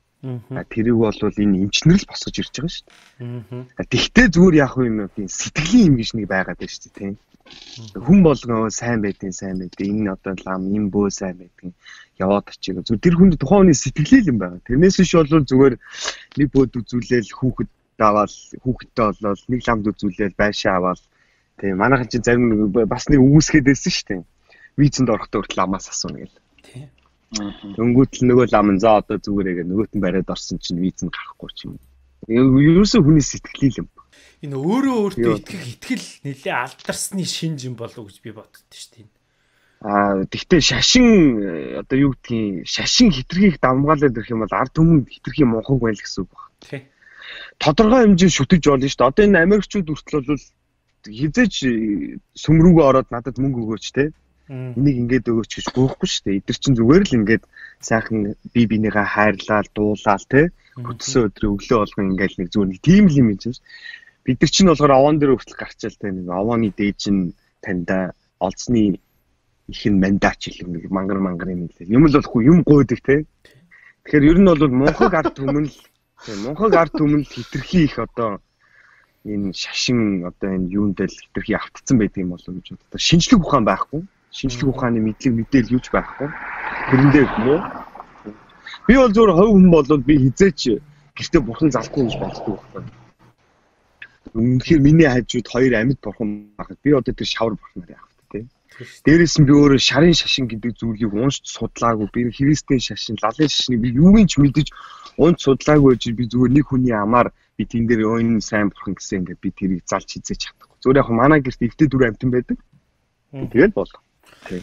Аа тэрийг бол энэ эмчнэр л босгож ирж байгаа шүү дээ. Аа тэгтээ зүгээр яах вэ юм сэтгэлийн юм гэж нэг байгаад байна шүү дээ те. Хүн болгоо сайн байдیں۔ Сайн байдیں۔ Энэ одоо лам юм бөө сайн байдیں۔ Яваад очиж. Зүгээр тэр хүнд тухайн хүний сэтгэл юм байна. Тэрнээс биш бол зүгээр нэг бөөд үзүүлээл хүүхэд аваад хүүхэдтэй болоод нэг ламд үзүүлээл байшаа аваад тийм манайхан чинь зарим бас нэг үүсгээд байсан шүү дээ. Визэнд орохдоо хүртэл ламаас асууна гэл. Тийм. Дөнгөт л нөгөө лам нь за одоо зүгээрээ нөгөөт нь бариад орсон чинь визэнд гарахгүй ч юм. Ерөөсөө хүний сэтгэл юм. Энэ өөрөө өөртөө итгэх итгэл нэлээ алдарсны шинж юм болов уу гэж би боддоо шүү дээ. Аа тэгтээ шашин одоо юу гэдгийг шашин хитрхийг давмгаалаад ирэх юм бол ард түмэнд хитрхи мунхаг байл гэсэн үг байна. Тий. Тодорхой хэмжээнд шүтэж болно шүү дээ. Одоо энэ Америкчууд хүртэл бол хизээч сүм рүүгээ ороод надад мөнгө өгөөч те. Энийг ингээд өгөөч гэж гоохгүй шүү дээ. Эдгэр чинь зүгээр л ингээд сайхан бие бинийгээ хайрлаад дуулаад те. Хөтсөн өдрөө өглөө болгон ингээд нэг зүгээр нэг тийм л юм чинь. Бид нар чинь болохоор овоон дээр хүртэл гарчаал те. Нэг овооны дээж нь таньда олцны их нь мандаач юм нэг мангар мангар юм лээ. Юм л болохгүй юм гойдаг те. Тэгэхээр ер нь бол мунхаг ард түмэн л мунхаг ард түмэн л хитрхи их одоо энэ шашин одоо энэ юунд л хитрхи автцсан байдаг юм болов уу гэж бодлоо. Шинжлэх ухаан байхгүй. Шинжлэх ухааны мэдлэг мэдээл юуч байхгүй. Тэрэндээ мөө. Би бол зөвхөн хувь хүн болоод би хизээч гэртээ бурхан залахгүй гэж боддог байхгүй. Үнэхээр миний хажууд хоёр амьд бурхан байгаа. Би одоо тэр шавар бурханаар яах вэ те. Дээрээс нь би өөрөө шарын шашин гэдэг зүйлийг уншиж судлаагүй. Би христийн шашин, лалын шашныг би юугийн ч мэдэж унж судлаагүй гэж би зүгээр нэг хүний амаар би тэн дээр өөний сайн бурхан гэсэн ингээд би тэрийг залж хизээж чадахгүй. Зүгээр яг манай гэрт эвтэй дүр амтан байдаг. Тэгэл бол. Тий.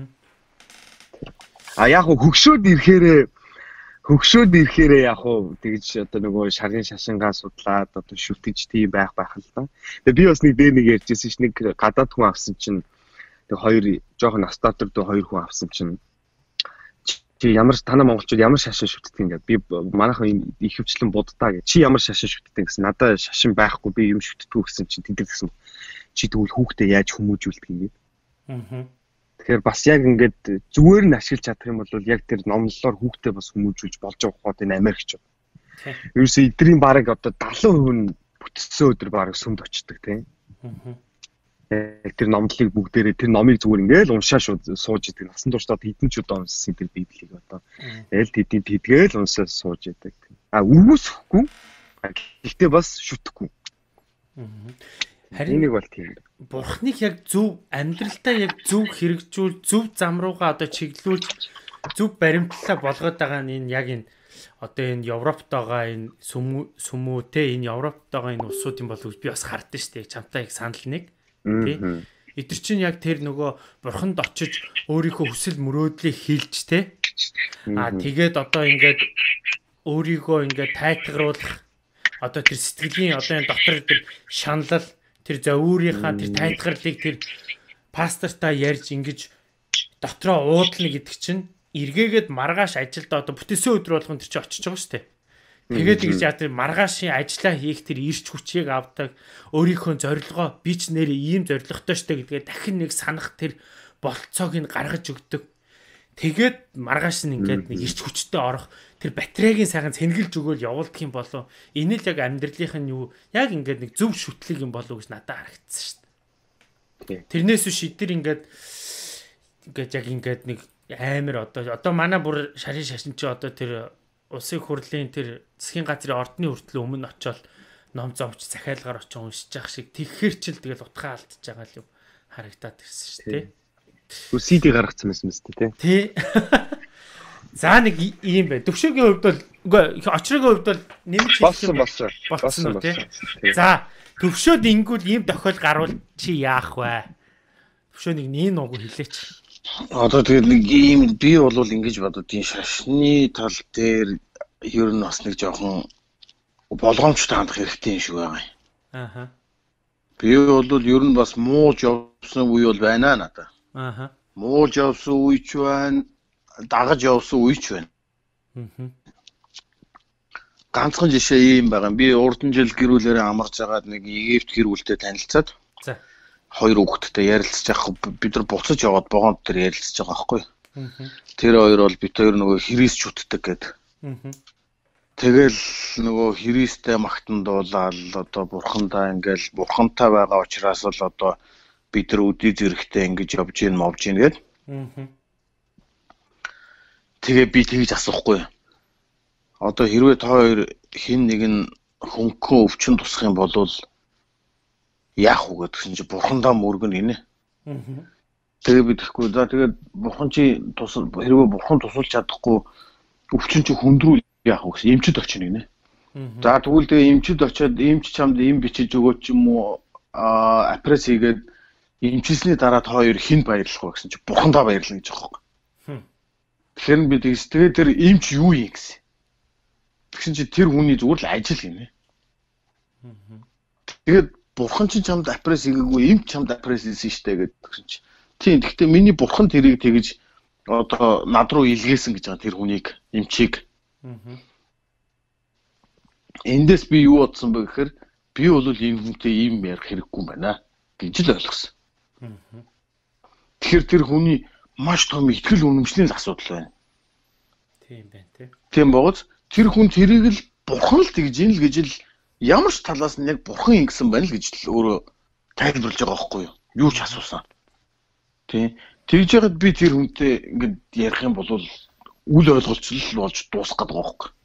А яг хөгшөөд ирэхээрээ хөгшөөд ирэхээрээ яг хуу тэгж одоо нөгөө шарын шашингаа судлаад одоо шүтэж тийм байх байх л да. Тэгээ би бас нэг дээр нэг ярьжсэн ш нэг гадаад хүн авсан чинь тэг хоёр жоохон настатор дөө хоёр хүн авсан чинь чи ямар танаа монголчууд ямар шашин шүтдэг ингээд би манайхан их хвчлэн буддаа гэж чи ямар шашин шүтдэг гэсэн надад шашин байхгүй би юм шүтдэг гэсэн чинь тэдэг гэсэн чи тэгвэл хүүхдээ яаж хүмүүжүүлдэг ингээд. Аа. Тэгэхээр бас яг ингээд зүгээр нь ашиглаж чадах юм бол яг тэр номлолоор хүүхдээ бас хүмүүжүүлж болж байгаа хот энэ Америкч. Ерөөсөө эдрийн бараг одоо дагалан хувь нь бүтцсэн өдөр бараг сүмд очдөг тийм. Аа. Тэр номлолыг бүгдээрээ тэр номыг зүгээр ингээл уншаа сууж идэг. Насан туршдаа хэдэн ч удаа уншсан тэр библийг одоо. Тэгэл тэдний тэдгээл уншаа сууж идэг. А үгүйсэхгүй. Гэхдээ бас шүтгэхгүй. Харин нэг бол тийм. Бурхныг яг зөв амьдралдаа яг зөв хэрэгжүүл, зөв зам руугаа одоо чиглүүлж, зөв баримтлалаа болгоод байгаа нь энэ яг энэ одоо энэ Европт байгаа энэ сүмүү сүмүү те энэ Европт байгаа энэ улсуудын болов би бас хардсан шүү дээ. Чамтай их санал нэг. Тий. Эдгэр чинь яг тэр нөгөө бурханд очиж өөрийнхөө хүсэл мөрөөдлийг хэлж те. Аа тэгээд одоо ингээд өөрийгөө ингээд тайтгаруулах одоо тэр сэтгэлийн одоо энэ дотор тэр шаналл тэр зөвүүрийнхаа тэр тайтгарлыг тэр пастортаа ярьж ингэж дотроо уудлна гэдэг чинь эргээгээд маргааш ажилд одоо бүтээсэн өдөр болгон тэр чинь очиж байгаа шүү дээ. Тэгээд ингэж яа тэр маргаашийн ажиллаа хийх тэр ирч хүчийг авдаг өөрийнхөө зорилгоо би ч нэр ийм зорилготой штэ гэдгээ дахин нэг санах тэр болцоог нь гаргаж өгдөг. Тэгээд маргааш нь ингээд нэг ирч хүчтэй орох тэр батарейгийн сайхан цэнгэлж өгөөл явуулдаг юм болов. Энэ л яг амьдралынх нь юу яг ингээд нэг зөв шүтлэг юм болов гэж надад харагдсан шүү дээ. Тэрнээс биш эдгээр ингээд ингээд яг ингээд нэг амар одоо одоо манай бүр шарын шашин чи одоо тэр улсын хурлын тэр засгийн газрын ордны хүртэл өмнө очиод ном зовч захиалгаар очиж уншиж явах шиг тэгхэр чил тэгэл утгаа алдчихж байгаа л юм харагдаад ирсэн шүү дээ. Үгүй си ди гаргацсан байсан мэт тий. Тий. За нэг юм бай. Төвшөөгийн хувьд бол үгүй очроогийн хувьд бол нэмж болсон болсон. Болсон тий. За төвшөөд ингүүл ийм тохиол гарвал чи яах вэ? Төвшөөнийг нийн нууг хэлээч. Одоо тэгээд нэг ийм би бол ингэж бодод тийм шашны тал дээр ер нь бас нэг жоохон болгоомжтой хандах хэрэгтэй юм шиг байгаа юм. Ааха. Би бол ер нь бас мууж явсан үе бол байна надад. Ааха. Мууж явсан үе ч байна, дагаж явсан үе ч байна. Аа. Ганцхан жишээ ийм байгаа. Би урдан жил гэрүүлээрээ амарч агаад нэг Египт гэрүүлтэй танилцаад. За. Хоёр хүүхэдтэй ярилцж явах бид нар буцаж яваад богонд дээр ярилцж байгаа байхгүй. Аа. Тэр хоёр бол бид хоёр нөгөө христч үтдэг гэдэг. Аа. Тэгэл нөгөө христтэй магтанд дуулаад одоо бурхандаа ингээл бурхантай байгаа учраас л одоо бид нар үдий зэрэгтэй ингэж явж гин мовж гин гээд. Аа. Тэгээ би тэгж асуухгүй. Одоо хэрвээ та хоёр хин нэг нь хөнгөн өвчин тусах юм бол яах вэ гэдгсэн чи бурхандаа мөргөн инэ. Аа. Тэгээ би тэгэхгүй за тэгээд бурхан чи тусал хэрвээ бурхан тусалж чадахгүй өвчин чи хөндрүүл яах вэ гэсэн эмчд очно гинэ. За тэгвэл тэгээ эмчд очиод эмч чамд эм бичиж өгөөч юм уу апресс хийгээд эмчилсний дараа та хоёр хин баярлах вэ гэсэн чи бурхандаа баярлна гэж байгаа юм. Тэгэхээр би тэгс тэгээ тэр эмч юу юм гэсэн. Тэгсэн чи тэр хүний зүгээр л ажил гинэ. Тэгээд бурхан чинь чамд апресс хийгээгүй эмч чамд апресс хийсэн штэ гэдэг чинь. Тийм гэхдээ миний бурхан тэрийг тэгж одоо над руу илгээсэн гэж байгаа тэр хүнийг эмчийг. Аа. Эндээс би юу бодсон бэ гэхээр би бол ийм хүнтэй ийм ярих хэрэггүй юм байна гэж л ойлгосон. Аа. Тэгэхээр тэр хүний маш том ихтгэл үнэмшлийн асуудал байна. Тийм байна тий. Тийм богоц тэр хүн тэрийг л бурхан л тэгж ийн л гэж л ямар ч талаас нь яг бурхан ингэсэн байна л гэж л өөрөө тайлбарлаж байгаа байхгүй юу? Юу ч асуусан. Тий. Тэгж яагаад би тэр хүнтэй ингэж ярих юм бол үл ойлголцол болж дуусах гэдэг байгаа байхгүй.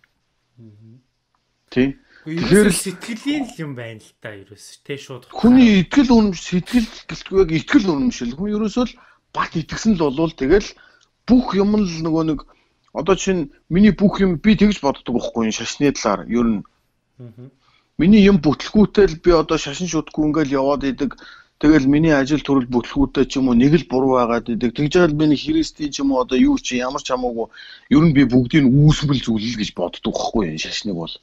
Тий. Тэгэхээр сэтгэлийн юм байна л та ерөөс тий шууд. Хүний итгэл үнэмш сэтгэл гэлтгүй яг итгэл үнэмшил. Хүн ерөөсөө л бат итгэсэн л болвол тэгэл бүх юм л нөгөө нэг одоо чинь миний бүх юм би тэгж боддог байхгүй шашны талаар ер нь. Миний юм бүтлгүүтэй л би одоо шашин шүтгүү ингээл яваад идэг. Тэгэл миний ажил төрөл бүтлгүүтэй ч юм уу нэг л буруу байгаад идэг. Тэгж яал миний христийн ч юм уу одоо юу чи ямар ч хамаагүй ер нь би бүгдийг үүсмэл зүйл л гэж боддог байхгүй энэ шашныг бол.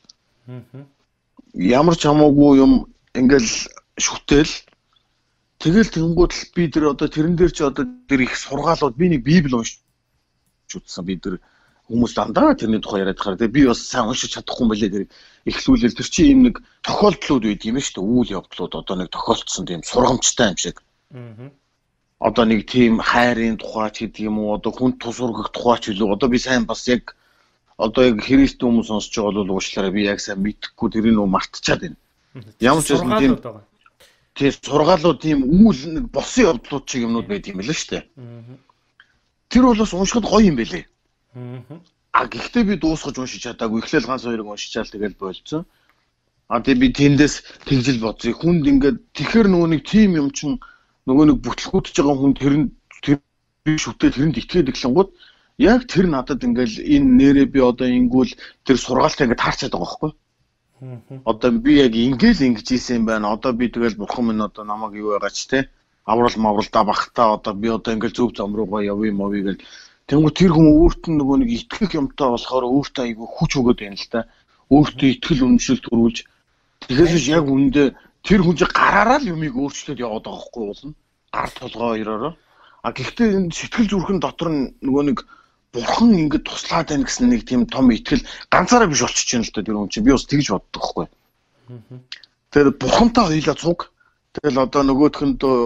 Ямар ч хамаагүй юм ингээл шүтэл тэгэл тэнгууд л би тэр одоо тэрэн дээр чи одоо тэр их сургаалууд би нэг библ уншиж үзсэн би тэр хүмүүс дандаа тэрний тухай яриад байгаа. Тэгээ би бас сайн уншиж чадахгүй юм байлээ тэр эхлүүлэл тэр чи юм нэг тохиолдлууд үйд юм шүү дээ. Үйл явдлууд одоо нэг тохиолдсон тийм сургамжтай юм шиг. Аа. Одоо нэг тийм хайрын тухай ч гэдэг юм уу одоо хүн тус ургах тухай ч үлээ. Одоо би сайн бас яг одоо яг христ хүмүүс сонсож байгаа бол уучлаарай би яг сайн мэдэхгүй тэрийг нөө мартчихад байна. Ямар ч юм тийм тийм сургаалууд тийм үйл нэг босон явдлууд шиг юмнууд байд юм л шүү дээ. Аа. Тэр бол бас уншихад гоё юм байлээ. А гэхдээ би дуусгаж уншиж чадаагүй. Эхлээл ганц хоёрыг уншичаал тэгэл болцсон. А тэгээ би тэндээс тэгжил бодсон. Хүнд ингээд тэгэхэр нөгөө нэг тим юм чин нөгөө нэг бүтлгүүдж байгаа хүн тэр нь тэр шүтээ тэрэнд итгээд иглэнгууд яг тэр надад ингээл энэ нэрээ би одоо ингүүл тэр сургаалтай ингээд таарчаад байгаа байхгүй. Одоо би яг ингээл ингэж ийсэн юм байна. Одоо би тэгэл бурхан минь одоо намайг юу байгаа ч те аврал мавралдаа багтаа одоо би одоо ингээл зөв зам руугаа явъя мовъя гэл. Тэнгүү тэр хүн өөрт нь нөгөө нэг итгэх юмтай болохоор өөртөө айгүй хүч өгöd байна л да. Өөртөө итгэл үнэмшил төрүүлж тэгээс яг үүндээ тэр хүн чинь гараараа л юмыг өөрчлөөд яваад байгаа хгүй болно. Гар толгоо хоёроо. А гэхдээ энэ сэтгэл зүрхэн дотор нь нөгөө нэг бурхан ингэж туслаад байна гэсэн нэг тийм том итгэл ганцаараа биш болчихж байна л да тэр хүн чинь би бас тэгж боддог хгүй. Тэр бурхантай хоёлаа цуг. Тэгэл одоо нөгөөх нь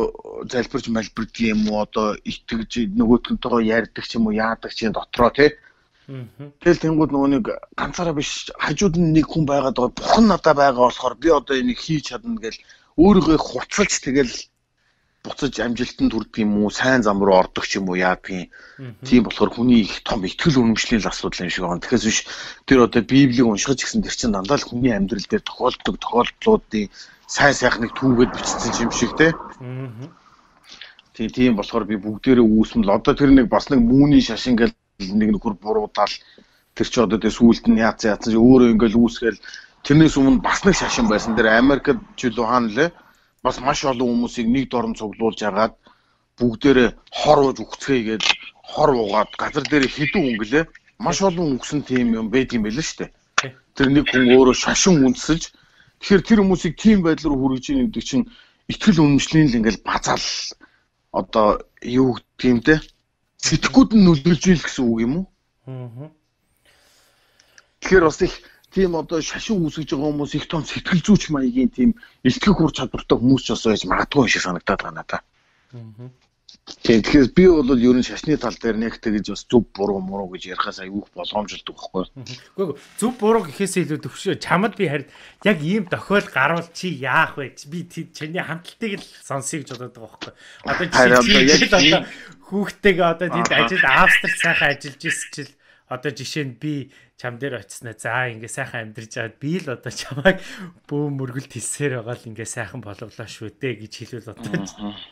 залбирч малбирдаг юм уу одоо итгэж нөгөөдөнтэйгөө ярьдаг ч юм уу яадаг ч юм дотроо тий. Тэгэл тэнгууд нөгөө нэг ганцаараа биш хажууд нь нэг хүн байгаад байгаа бурхан надаа байгаа болохоор би одоо энийг хийж чадна гэл өөрийгөө хуцалж тэгэл буцаж амжилтанд хүрдэг юм уу сайн зам руу ордог ч юм уу яадгийн тийм болохоор хүний их том итгэл үнэмшлийн асуудал юм шиг байна. Тэгэхээс биш тэр одоо Библийг уншиж гисэн тэр чинь дандаа л хүний амьдрал дээр тохиолддог тохиолдлуудын сайн сайхныг түүгээд бичсэн юм шиг те. Тийм тийм болохоор би бүгдээрээ үүсмэл одоо тэр нэг бас нэг мууны шашин гэл нэг нөхөр буруудаал тэр чи одоо тэр сүулт нь яац яац өөрөө ингээл үүсгээл тэрнээс өмнө бас нэг шашин байсан. Тэр Америкт ч л ухаан лээ бас маш олон хүмүүсийг нэг дорн цуглуулж агаад бүгдээрээ хор ууж үхцгээгээд хор уугаад газар дээр хідүү өнгөлөө маш олон үгсэн тийм юм байт юм байл шүү дээ. Тэр нэг хүн өөрөө шашин үнсэж тэгэхээр тэр хүмүүсийг тийм байдлаар хүргэж ийн гэдэг чинь итгэл үнэмшлийн л ингээл базаал одоо юу гэдэг юм те сэтгэхүйд нь нүлдэлж ийл гэсэн үг юм уу? Аа. Тэгэхээр бас их тийм одоо шашин үүсгэж байгаа хүмүүс их том сэтгэл зүйч маягийн тийм илтгэх ур чадвартай хүмүүс ч бас байж магадгүй шиг санагдаад байгаа надаа. Аа. Тэгэхээр би бол ер нь шашны тал дээр нэг тэгж бас зөв буруу муруу гэж ярихаас аюух болгоомжлдог байхгүй. Үгүй зөв буруу гэхээс илүү төвшөө чамд би харин яг ийм тохиол гарвал чи яах вэ? Би чиний хамталтыг л сонсъё гэж бодоод байгаа байхгүй. Одоо чи одоо хүүхдтэйгээ одоо тэнд ажил Австрид сайхан ажиллаж ирсэн чил одоо жишээ нь би чам дээр очиснаа за ингээ сайхан амьдарч аваад би л одоо чамайг бөө мөргөлт хэлсээр байгаа л ингээ сайхан боловлоо шүү дээ гэж хэлвэл одоо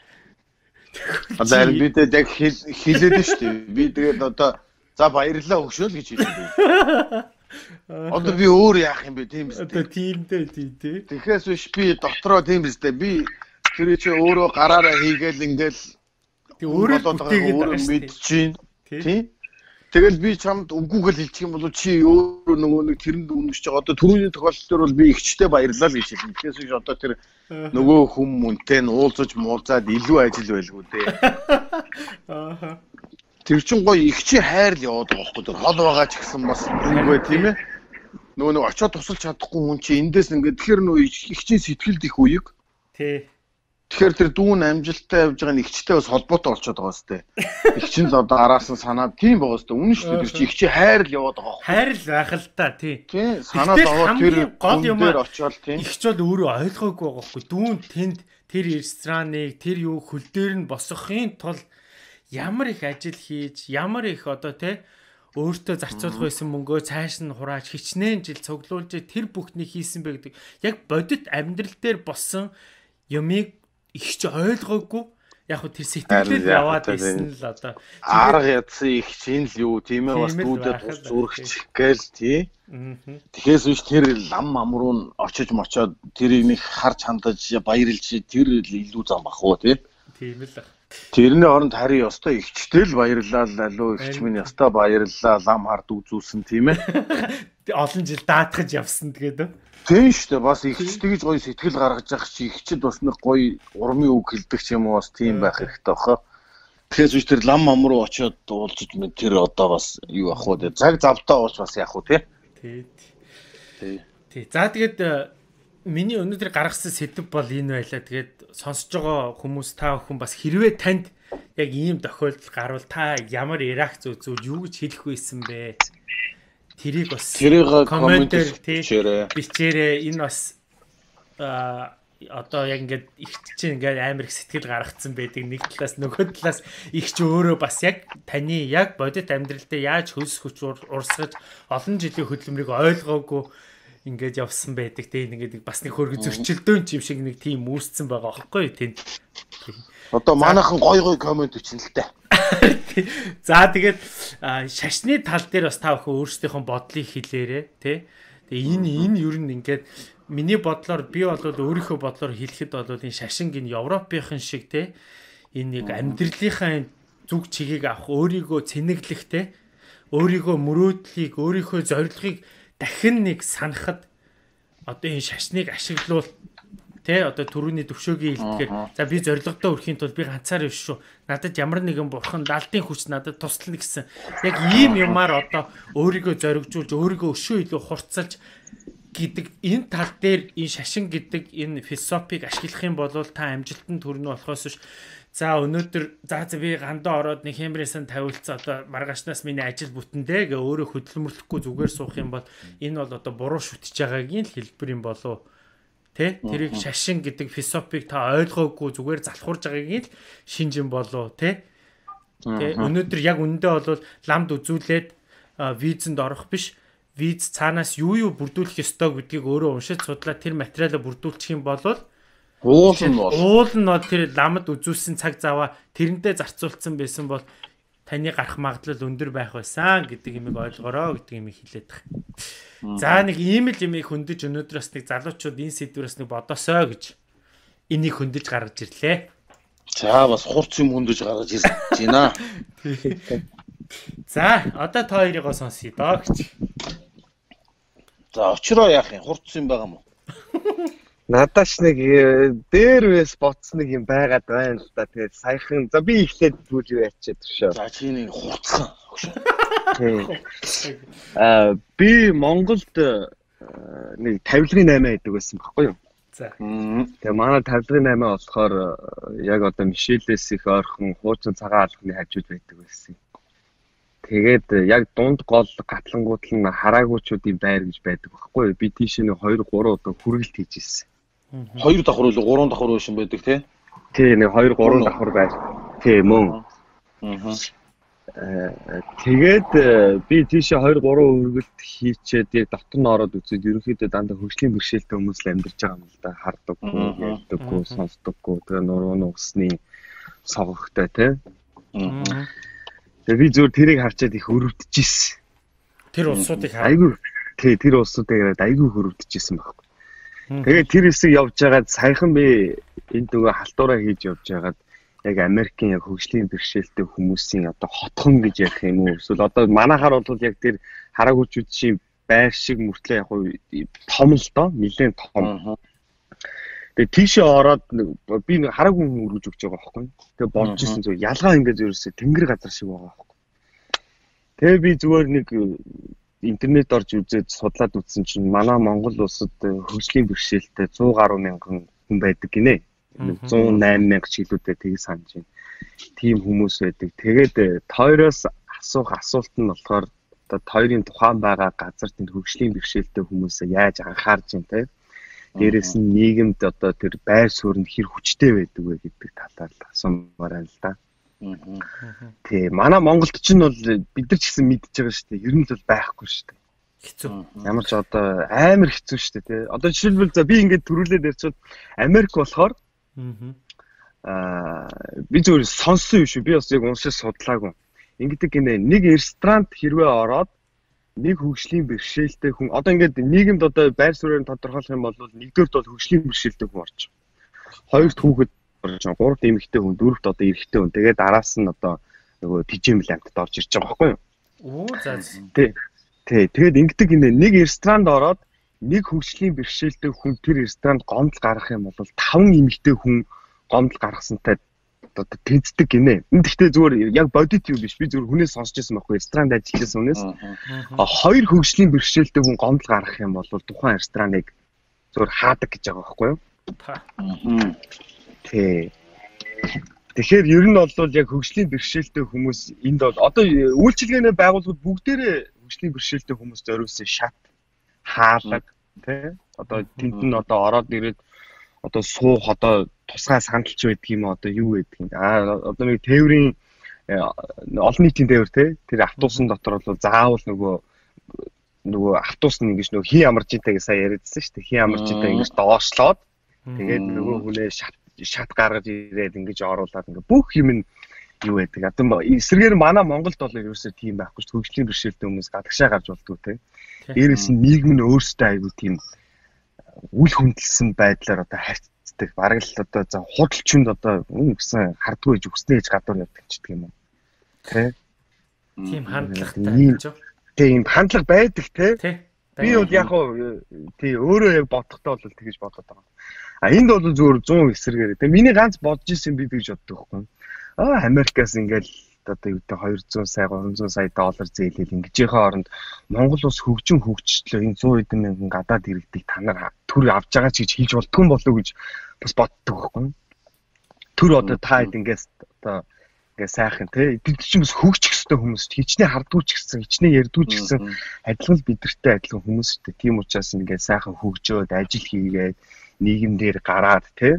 одоо би тэгээд яг хэлээд нь шүү дээ. Би тэгээд одоо за баярлалаа өгшөөл гэж хэлээ. Одоо би өөр яах юм бэ тийм биз дээ. Одоо тийм дээ тийм дээ. Тэгэхээс биш би дотроо тийм биз дээ. Би тэр чи өөрөө гараараа хийгээл ингээл өөрөө өөрөө мэдчихээн. Тийм. Тэгэл би чамд үгүйгэл хэлчих юм бол чи өөрөө нөгөө нэг тэрэнд үнэмшиж байгаа. Одоо түрүүний тохиолдол дээр бол би ихчтэй баярлалаа л гэж хэлнэ. Тэгэхээс биш одоо тэр нөгөө хүм мөнтэй нь уулзаж муулзаад илүү ажил байлгүй дээ. Аа. Тэр чин гоё ихчи хайр л яваад байгаа байхгүй. Тэр хол байгаа ч гэсэн бас үгүй тийм ээ. Нөгөө нэг очиод тусалж чадахгүй хүн чи эндээс ингээд тэгэхээр нөгөө ихчийн сэтгэлд их үеиг. Тий. Тэгэхээр тэр дүүн амжилттай явж байгаа нь ихчтэй бас холбоотой болчиход байгаа сте. Ихчин л одоо араас нь санаад тийм байгаа сте. Үнэн шүү дээ. Тэр чи ихчи хайр л яваад байгаа. Хайр л байх л та тий. Тий. Санаад аваад тэр гол юм дээр очиод тийм. Ихч бол өөрөө ойлгоогүй байгаа хгүй. Дүүн тэнд тэр рестораныг тэр юу хөл дээр нь босгохын тулд ямар их ажил хийж, ямар их одоо тий өөртөө зарцуулах байсан мөнгөө цааш нь хурааж хичнээн жил цуглуулж тэр бүхнийг хийсэн бэ гэдэг. Яг бодит амьдрал дээр болсон юмыг ихч ойлгоогүй яг хөө тэр сэтгэлээр яваад байсан л одоо арга ядсан их чинь л юу тийм ээ бас дүүдэд тус зүрхчих гээл тий. Тэгэхээс биш тэр лам амруу нь очиж мочоод тэрийг нэг харж хандаж баярлж тэр илүү зам бах уу тий. Тийм л. Тэрний оронд харин ёстой ихчтэй л баярлалаа алуу ихч минь ёстой баярлалаа лам хард үзүүлсэн тийм ээ. Олон жил даатгаж явсан тэгээд. Тийм шүү дээ бас ихч тэгж гоё сэтгэл гаргаж явах чи ихчд бас нэг гоё урмын үг хэлдэг ч юм уу бас тийм байх хэрэгтэй баха. Тэгэхээр зүг тэр лам ам руу очиод уулзаж мэд тэр одоо бас юу ах уу те цаг завтаа ууч бас яах уу те. Тий. Тий. Тий. За тэгээд миний өнөөдөр гаргасан сэдв бол энэ байлаа. Тэгээд сонсож байгаа хүмүүс та бүхэн бас хэрвээ танд яг ийм тохиолдол гарвал та ямар реакц үзүүл юу гэж хэлэх байсан бэ? Тэрийг бас комментээр бичээрэй. Энэ бас а одоо яг ингээд ихч чинь ингээд амар их сэтгэл гаргацсан байдаг. Нэг талаас нөгөө талаас ихч өөрөө бас яг таны яг бодит амьдрал дээр яаж хөлс хүч урсгаж олон жилийн хөдөлмөрийг ойлгоогүй ингээд явсан байдаг. Тэг ингээд бас нэг хөргө зөрчилдөөн юм шиг нэг тийм үүсцэн байгаа аахгүй тийм. Одоо манайхан гой гой коммент бичнэ л дээ. За тэгээд шашны тал дээр бас та бүхэн өөрсдийнхөө бодлыг хэлээрэй тий. Тэгээ энэ энэ юу н ингээд миний бодлоор би бол өөрийнхөө бодлоор хэлэхэд бол энэ шашинг энэ Европынхан шиг тий энэ нэг амьдралынхаа зүг чигийг авах өөрийгөө цэнэглэх тий өөрийгөө мөрөөдлийг өөрийнхөө зорилгыг дахин нэг санахад одоо энэ шашныг ашиглуул тэ одоо түрүүний төвшөөгийн хэлдгээр за би зорилгодоо хүрэхийн тулд би ганцаар биш шүү. Надад ямар нэгэн бурхан даалдын хүч надад туслана гэсэн. Яг ийм юмар одоо өөрийгөө зоригжуулж өөрийгөө өшөө илүү хурцлж гэдэг энэ тал дээр энэ шашин гэдэг энэ философиг ашиглах юм бол та амжилтанд хүрнэ болохоос биш. За өнөөдөр за за би гандаа ороод нэг хэмбрэсэн тавилцаа одоо маргаашнаас миний ажил бүтэндээ гэ өөрөө хөдөлмөрлөхгүй зүгээр суух юм бол энэ бол одоо буруу шүтэж байгаагийн л хэлбэр юм болов. Тэ? Тэрийг шашин гэдэг философиг та ойлгоогүй зүгээр залхуурж байгаагийн л шинж юм болов, тэ? Тэ өнөөдөр яг үндэ бол ламд үзүүлээд визэнд орох биш. Виз цаанаас юу юу бүрдүүлэх ёстой гэдгийг өөрөө уншиж судлаа тэр материалаа бүрдүүлчих юм бол уул нь бол уул нь тэр ламд үзүүлсэн цаг заваа тэрнтэй зарцуулсан байсан бол таны гарах магадлал өндөр байх байсан гэдэг юмыг ойлгороо гэдэг юмыг хэлээд байгаа. За нэг ийм л юмыг хөндөж өнөөдрөөс нэг залуучууд энэ сэдвээс нэг бодосоо гэж энийг хөндөж гаргаж ирлээ. За бас хурц юм хөндөж гаргаж ирж байна. За одоо та хоёрыг сонсъё доо гэж. За очроо яах юм хурц юм байгаа мó. Надаас нэг дээр вэс боцсныг юм байгаад байна л да. Тэгээд саяхан за би ихлээд түл юу ячаад төшөө. За чи нэг хурцхан. Аа би Монголд нэг тавилгын наймаа гэдэг байсан байхгүй юу? За. Тэгээ манай тавилгын наймаа болохоор яг одоо Мишелээс их ойрхон хуучин цагаан алхны хажууд байдаг байсан. Тэгээд яг дунд гол гатлангууд нь хараагуучуудын байр гэж байдаг байхгүй юу? Би тийш нэг хоёр гурван удаа хүргэлт хийж ирсэн. Хоёр давхар уу гурван давхар байсан байдаг тий? Тий нэг хоёр гурван давхар байр. Тий мөн. Аа. Тэгээд би тийш хоёр гурван хүргэлт хийчээд яг дотор нь ороод үзээд ерөнхийдөө дандаа хөгжлийн бэрхшээлтэй хүмүүс л амьдарч байгаа юм л да. Хардаггүй, ярьдаггүй, сонсдоггүй, тэгээ нурууны усны согогтой тий? Аа. Тэгээ би зөв тэрийг харчаад их өрөвдөжсэн. Тэр улсуудыг хаа. Айгүй. Тий, тэр улсуудыг хараад айгүй өрөвдөжсэн байхгүй. Тэгээ тэр хэсэг явж байгаад саяхан би энэ дөгөө халтураа хийж явж байгаад яг Америкийн яг хөгжлийн бэрхшээлтэй хүмүүсийн одоо хотхон гэж ярих юм уу? Эсвэл одоо манайхаар бол яг тэр хараагуучуудын байр шиг мөртлөө яг том л доо, нэлээд том. Тэгээ тийшээ ороод би нэг хараагүй хүн өргөж өгч байгаа байхгүй. Тэгээ болж исэн зөв ялгаа ингээд ерөөсөө тэнгэр газар шиг байгаа байхгүй. Тэгээ би зүгээр нэг интернет орж үзээд судлаад үзсэн чинь манай Монгол улсад хөгжлийн бэрхшээлтэй зуун гаруй мянган хүн байдаг гинэ. зуун найман мянга чиглүүлээ тийг санаж байна. Тийм хүмүүс байдаг. Тэгээд тойроос асуух асуулт нь болохоор одоо тойрын тухайн байгаа газар тэнд хөгжлийн бэрхшээлтэй хүмүүсээ яаж анхаарч байна те. Дээрээс нь нийгэмд одоо тэр байр суурь нь хэр хүчтэй байдаг вэ гэдэг талаар асуумаар байна л да. Тий, манай Монголд ч нь бол бид нар ч гэсэн мэдчихэж байгаа шүү дээ. Ер нь л байхгүй шүү дээ. Хэцүү. Ямар ч одоо амар хэцүү шүү дээ, тий. Одоо жишээлбэл за би ингээд төрүүлээд ярьчихвал Америк болохоор аа би зөвхөн сонссон юм шүү. Би бас яг уншиж судлаагүй. Ингээд гинэ нэг ресторанд хэрвээ ороод нэг хөгжлийн бэрхшээлтэй хүн одоо ингээд нийгэмд одоо байр суурийг тодорхойлох юм бол нэгдүгээрт бол хөгжлийн бэрхшээлтэй хүн орч. Хоёрт хүүхэд орж байгаа. Гуравт эмэгтэй хүн, дөрөвт одоо эрэгтэй хүн. Тэгээд араас нь одоо нөгөө тижимэл амтд орж ирж байгаа байхгүй юу? Оо за. Тий. Тий. Тэгээд ингээд гинэ нэг ресторанд ороод нэг хөгжлийн бэрхшээлтэй хүн тэр ресторанд гомдол гаргах юм бол таван эмэгтэй хүн гомдол гаргасантай одоо тэнцдэг гинэ. Энд гэхдээ зүгээр яг бодит юу биш. Би зүгээр хүнээс сонсч байсан байхгүй ресторанд ажилласан хүнээс. Хоёр хөгжлийн бэрхшээлтэй хүн гомдол гаргах юм бол тухайн рестораныг зүгээр хаадаг гэж байгаа байхгүй юу? Тий. Тэгэхээр ер нь бол яг хөгжлийн бэрхшээлтэй хүмүүс энд бол одоо үйлчилгээний байгууллагууд бүгдээрээ хөгжлийн бэрхшээлтэй хүмүүс зориулсан шат хаалга тий. Одоо тэнд нь одоо ороод ирээд одоо суух одоо тусгай сандалч байдаг юм одоо юу байдаг юм. Аа одоо нэг тээврийн олон нийтийн тээвэр тий. Тэр автобусын дотор бол заавал нөгөө нөгөө автобус нь ингэж нөгөө хин амаржинтай гэж сая яриадсан шүү дээ. Хин амаржинтай ингэж доошлоод тэгээд нөгөө хүнээ шат шат гаргаж ирээд ингэж оруулаад ингээ бүх юм нь юу байдаг. Одоо эсрэгээр манай Монголд бол ерөөсөө тийм байхгүй шүү. Хөгжлийн бэрхшээлтэй хүмүүс гадагшаа гарч болдгоо тий. Дээрээс нь нийгэм нь өөрсдөө аягүй тийм үл хөндөлсөн байдлаар одоо харьцдаг. Бараг л одоо за худалчинд одоо үн гэсэн хардгүй зүгснээ гэж гадуур явдаг ч гэх юм уу. Тэ? Тийм хандлагатай гэж. Тийм хандлага байдаг те. Би бол яг хоо тий өөрөө яг бодохдоо бол тэгэж бодоод байгаа. А энд бол зүгээр зуун эсрэгээр. Тэгээ миний ганц бодож исэн би тэгж боддог байхгүй. Аа Америкаас ингээл одоо юу гэдэг хоёр зуун сая гурван зуун сая доллар зээлэл ингэжийнхээ оронд Монгол улс хөгжин хөгжчлөө энэ сто хэдэн мянган гадаад иргэдийг та нар төр авч байгаа ч гэж хэлж болтгүй болов гэж бас боддог байхгүй. Төр одоо та хэд ингээс одоо ингээ сайхан тий бид чинь бас хөгжих ёстой хүмүүс хичнээн хардгууч гэсэн хичнээн ярдгууч гэсэн адилхан бидэртэй адилхан хүмүүс шүү дээ. Тийм учраас ингээ сайхан хөгжөөд ажил хийгээд нийгэм дээр гараад тий.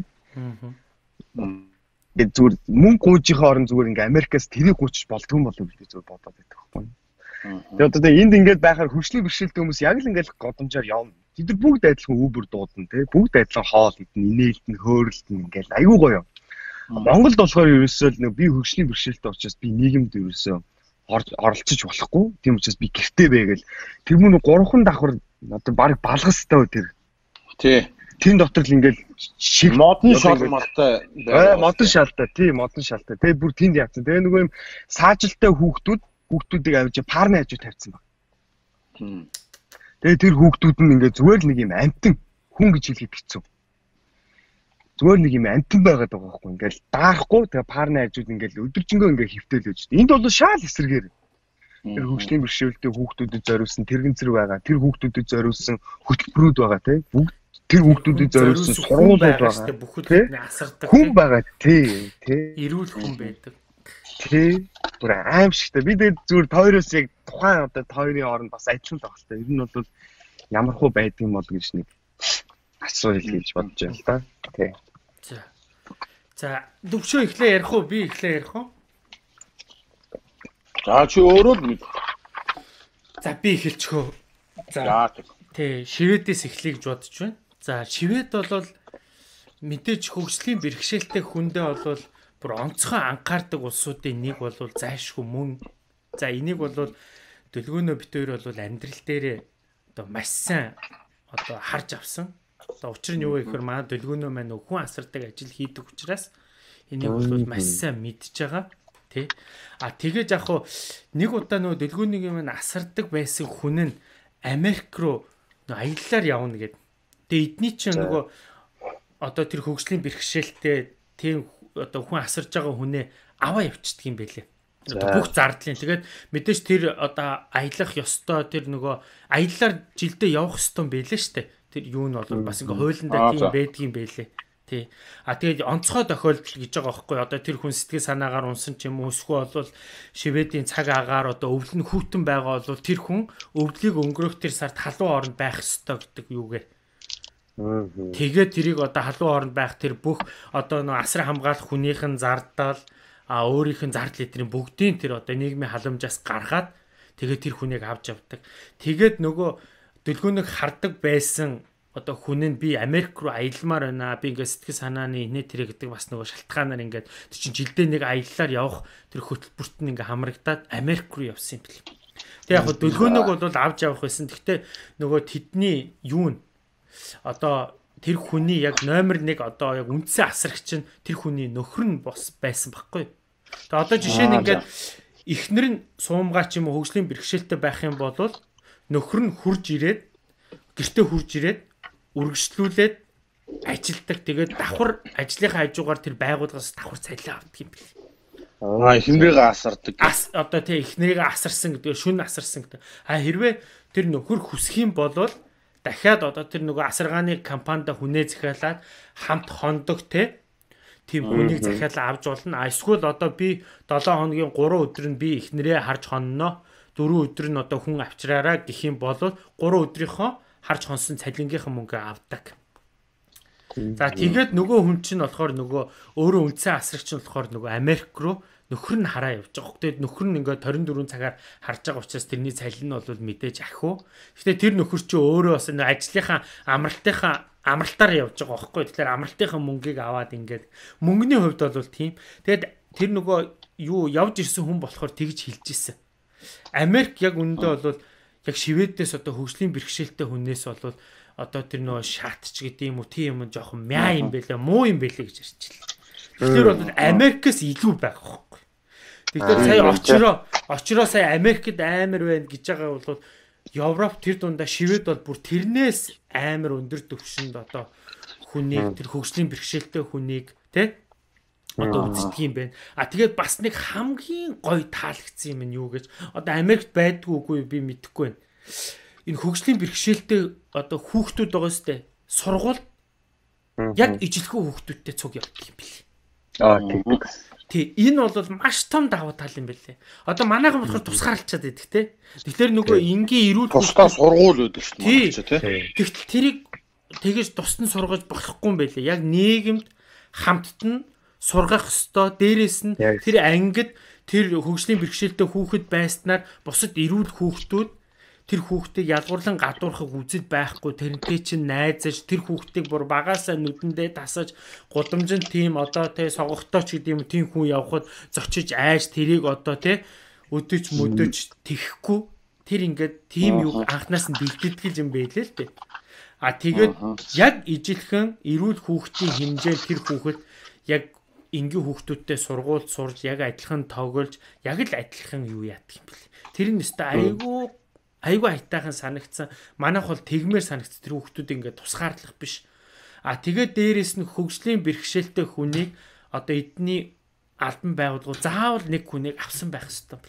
Тэгээд зүгээр мөнгө гуйжийнхаа орон зүгээр ингээ Америкаас тэрийг гуйчих болдгүй болов гэж зүгээр бодоод байдаг байхгүй. Тэгээд одоо энд ингээд байхаар хөгжлийн бэрхшээлтэй хүмүүс яг л ингээд годомжоор явна. Тэд нар бүгд адилхан Uber дуудана тий. Бүгд адилхан хоол идэн, инээлтэн, хөөрөлтөн ингээд аюу гоё. Монголд болохоор ерөөсөө нэг би хөгжлийн бэрхшээлтэй учраас би нийгэмд ерөөсөө оролцож болохгүй. Тийм учраас би гэртээ байгээл тэр мөн гурван давхар одоо баг балгастай тэр. Тий. Тэн дотор л ингээл шиг модны шалмалтай бай. Модон шалтай, тий, модон шалтай. Тэгээ бүр тэнд явцсан. Тэгээ нөгөө юм саажилтай хүүхдүүд хүүхдүүдийг авч парны хажуу тавьсан баг. Тэгээ тэр хүүхдүүд нь ингээ зүгээр л нэг юм амтэн хүн гэж хэлэхэд хэцүү. Зүгээр нэг юм амтэн байгаад байгаа байхгүй. Ингээл даахгүй тэгээ парны хажууд ингээл өдөржингөө ингээ хөвтөл өгч. Энд бол шаал эсэргээр. Тэр хөгжлийн бэрхшээлтэй хүүхдүүдэд зориулсан тэрэгэн зэрэг байгаа. Тэр хүүхдүүдэд зориулсан хөтөлбөрүүд байгаа тий. Бүгд тэр хүүхдүүдэд зориулсан сургуулиуд байгаа. Бүхэл бидний асардаг. Хүн байгаа тий, тий. Эрүүл хүн байдаг. Тий. Бүр аимшигтай. Би тэгээд зүгээр тойроос яг тухайн одоо тойрын оронд бас адилхан л багтай. Ер нь бол ямар хөө байдгийг мод гэж нэг асуу хэлж бодож байна л да. Тий. За. За, дөвшөө ихлэ ярих уу? Би ихлэ ярих уу? За чи өөрөө л мэд. За би эхэлчихөө. За. Тий, Шведээс эхлэе гэж бодож байна. За, Швед бол мэдээж хөгжлийн бэрхшээлтэй хүндээ бол бүр онцгой анхаардаг улсуудын нэг бол зайлшгүй мөн. За, энийг бол Дөлгөөнөө бит хоёр бол амьдрал дээрээ одоо маш сайн одоо харж авсан. Одоо учир нь юу вэ гэхээр манай Дөлгөөнөө маань хүн асардаг ажил хийдэг учраас энийг бол маш сайн мэдж байгаа. Тэ. А тэгэж яг хуу нэг удаа нөгөө Дөлгөөнийг маань асардаг байсан хүн нь Америк руу аяллаар явна гэдэг. Тэгээ эдний чинь нөгөө одоо тэр хөгжлийн бэрхшээлтэй тийм одоо хүн асарж байгаа хүнээ аваа явчихдаг юм байлээ. Одоо бүх зардлын. Тэгээд мэдээж тэр одоо аялах ёстой тэр нөгөө аяллаар жилдээ явах ёстой юм байлээ штэ. Тэр юу нь бол бас ингээ хуулиндаа тийм байдгийм байлээ. Тий. А тэгээд онцгой тохиолдол гэж байгаа байхгүй одоо тэр хүн сэтгэл санаагаар унсан ч юм уу эсвэл бол Шведийн цаг агаар одоо өвлөн хүүтэн байгаа бол тэр хүн өвдлийг өнгөрөх тэр сард халуун оронд байх ёстой гэдэг юугээ. Тэгээд тэрийг одоо халуун оронд байх тэр бүх одоо нөө асар хамгаалах хүнийх нь зардал а өөрийнх нь зардал эдрийн бүгдийн тэр одоо нийгмийн халамжаас гаргаад тэгээд тэр хүнийг авч явдаг. Тэгээд нөгөө Дөлгөөнөг хардаг байсан одоо хүн нь би Америк руу аялмаар байна. Би ингээд сэтгэл санааны инээ тэрэ гэдэг бас нөгөө шалтгаанаар ингээд тэр чинь жилдээ нэг аяллаар явах тэр хөтөлбөрт нь ингээд хамрагдаад Америк руу явсан юм бэл. Тэг яг хөө Дөлгөөнөг бол авч явах байсан. Гэхдээ нөгөө тэдний юу нь одоо тэр хүний яг номер нэг одоо яг үндсэн асрагч нь тэр хүний нөхөр нь бос байсан байхгүй. Тэг одоо жишээ нь ингээд эхнэр нь суумгаа ч юм уу хөгжлийн бэрхшээлтэй байх юм бол нөхөр нь хурж ирээд гэртээ хурж ирээд үргэлжлүүлээд ажилдаг. Тэгээд давхар ажлынхаа хажуугаар тэр байгууллагаас давхар цалин авдаг юм бэл. Аа эхнэрийгээ асардаг. Ас одоо тий эхнэрийгээ асарсан гэдэг шүн асарсан гэдэг. А хэрвээ тэр нөхөр хүсэх юм бол дахиад одоо тэр нөгөө асаргааны компанида хүнээ захиалаад хамт хондог тий тийм хүнийг захиалаа авч болно. А эсвэл одоо би долоон хоногийн гурван өдөр нь би эхнэрээ харж хонноо. дөрвөн өдөр нь одоо хүн авчраараа гэх юм бол гурван өдрийнхөө харж хонсон цалингийнхаа мөнгө авдаг. За тэгээд нөгөө хүн чинь болохоор нөгөө өөрөө үндсэн асрагч нь болохоор нөгөө Америк руу нөхөр нь хараа явж байгаа. Тэгээд нөхөр нь ингээд хорин дөрвөн цагаар харж байгаа учраас тэрний цалин нь бол мэдээж ахиу. Гэхдээ тэр нөхөр чинь өөрөө бас нөгөө ажлынхаа амралтынхаа амралтаар явж байгаа байхгүй. Тэгэхээр амралтынхаа мөнгийг аваад ингээд мөнгөний хувьд бол тийм. Тэгээд тэр нөгөө юу явж ирсэн хүн болохоор тэгж хэлж ирсэн. Америк яг үндэ бол яг Шведээс одоо хөгжлийн бэрхшээлтэй хүнээс бол одоо тэр нөгөө шатч гэдэг юм уу тийм юм жоохон мяа юм байлаа муу юм байлаа гэж ярьчихлаа. Тэгэхээр бол Америкээс илүү байгаа байхгүй. Тэгэхээр сая очроо очроо сая Америкт амар байна гэж байгаа бол Европ тэр дундаа Швед бол бүр тэрнээс амар өндөр төвшөнд одоо хүнийг тэр хөгжлийн бэрхшээлтэй хүнийг тий одоо үздэг юм байна. А тэгээд бас нэг хамгийн гоё таалагдсан юм нь юу гэж одоо Америкт байдгүй үгүй би мэдэхгүй байна. Энэ хөгжлийн бэрхшээлтэй одоо хүүхдүүд байгаа сте сургууль яг ижилхэн хүүхдүүдтэй цуг явдаг юм билий. Аа тийм. Тий, энэ бол маш том давуу тал юм байлээ. Одоо манайхан болохоор тусгаарлцаад байдаг те. Тэгэхээр нөгөө энгийн эрүүл тусдаа сургууль байдаг шүү дээ тий. Тэгтэл тэрийг тэгэж тусдан сургаж болохгүй юм байлээ. Яг нийгэмд хамтд нь сургах ёстой. Дээрээс нь тэр ангид тэр хөгжлийн бэрхшээлтэй хүүхэд байснаар бусад эрүүл хүүхдүүд тэр хүүхдийг ялгуурлан гадуурхах үзэл байхгүй тэрнтэй чинь найзаж тэр хүүхдийг бүр багаасаа нүдэндээ тасаж гудамжинд тийм одоо тий согогтой ч гэдэм тийм хүн явхад зочиж айж тэрийг одоо тий өдөж мөдөж тэхгүй тэр ингээд тийм юу анханаас нь бэлтгэдэг юм байлээ л дээ. А тэгээд яг ижилхэн эрүүл хүүхдийн хэмжээ тэр хүүхэд яг энгийн хүүхдүүдтэй сургууль сурж яг адилхан тоглож яг л адилхан юу яадаг юм бэл. Тэр нь өстой айгүй айгүй айтайхан санагдсан. Манайх бол тэгмээр санагдсан тэр хүүхдүүд ингээд тусгаарлах биш. А тэгээд дээрэс нь хөгжлийн бэрхшээлтэй хүнийг одоо эдний албан байгууллагууд заавал нэг хүнийг авсан байх ёстой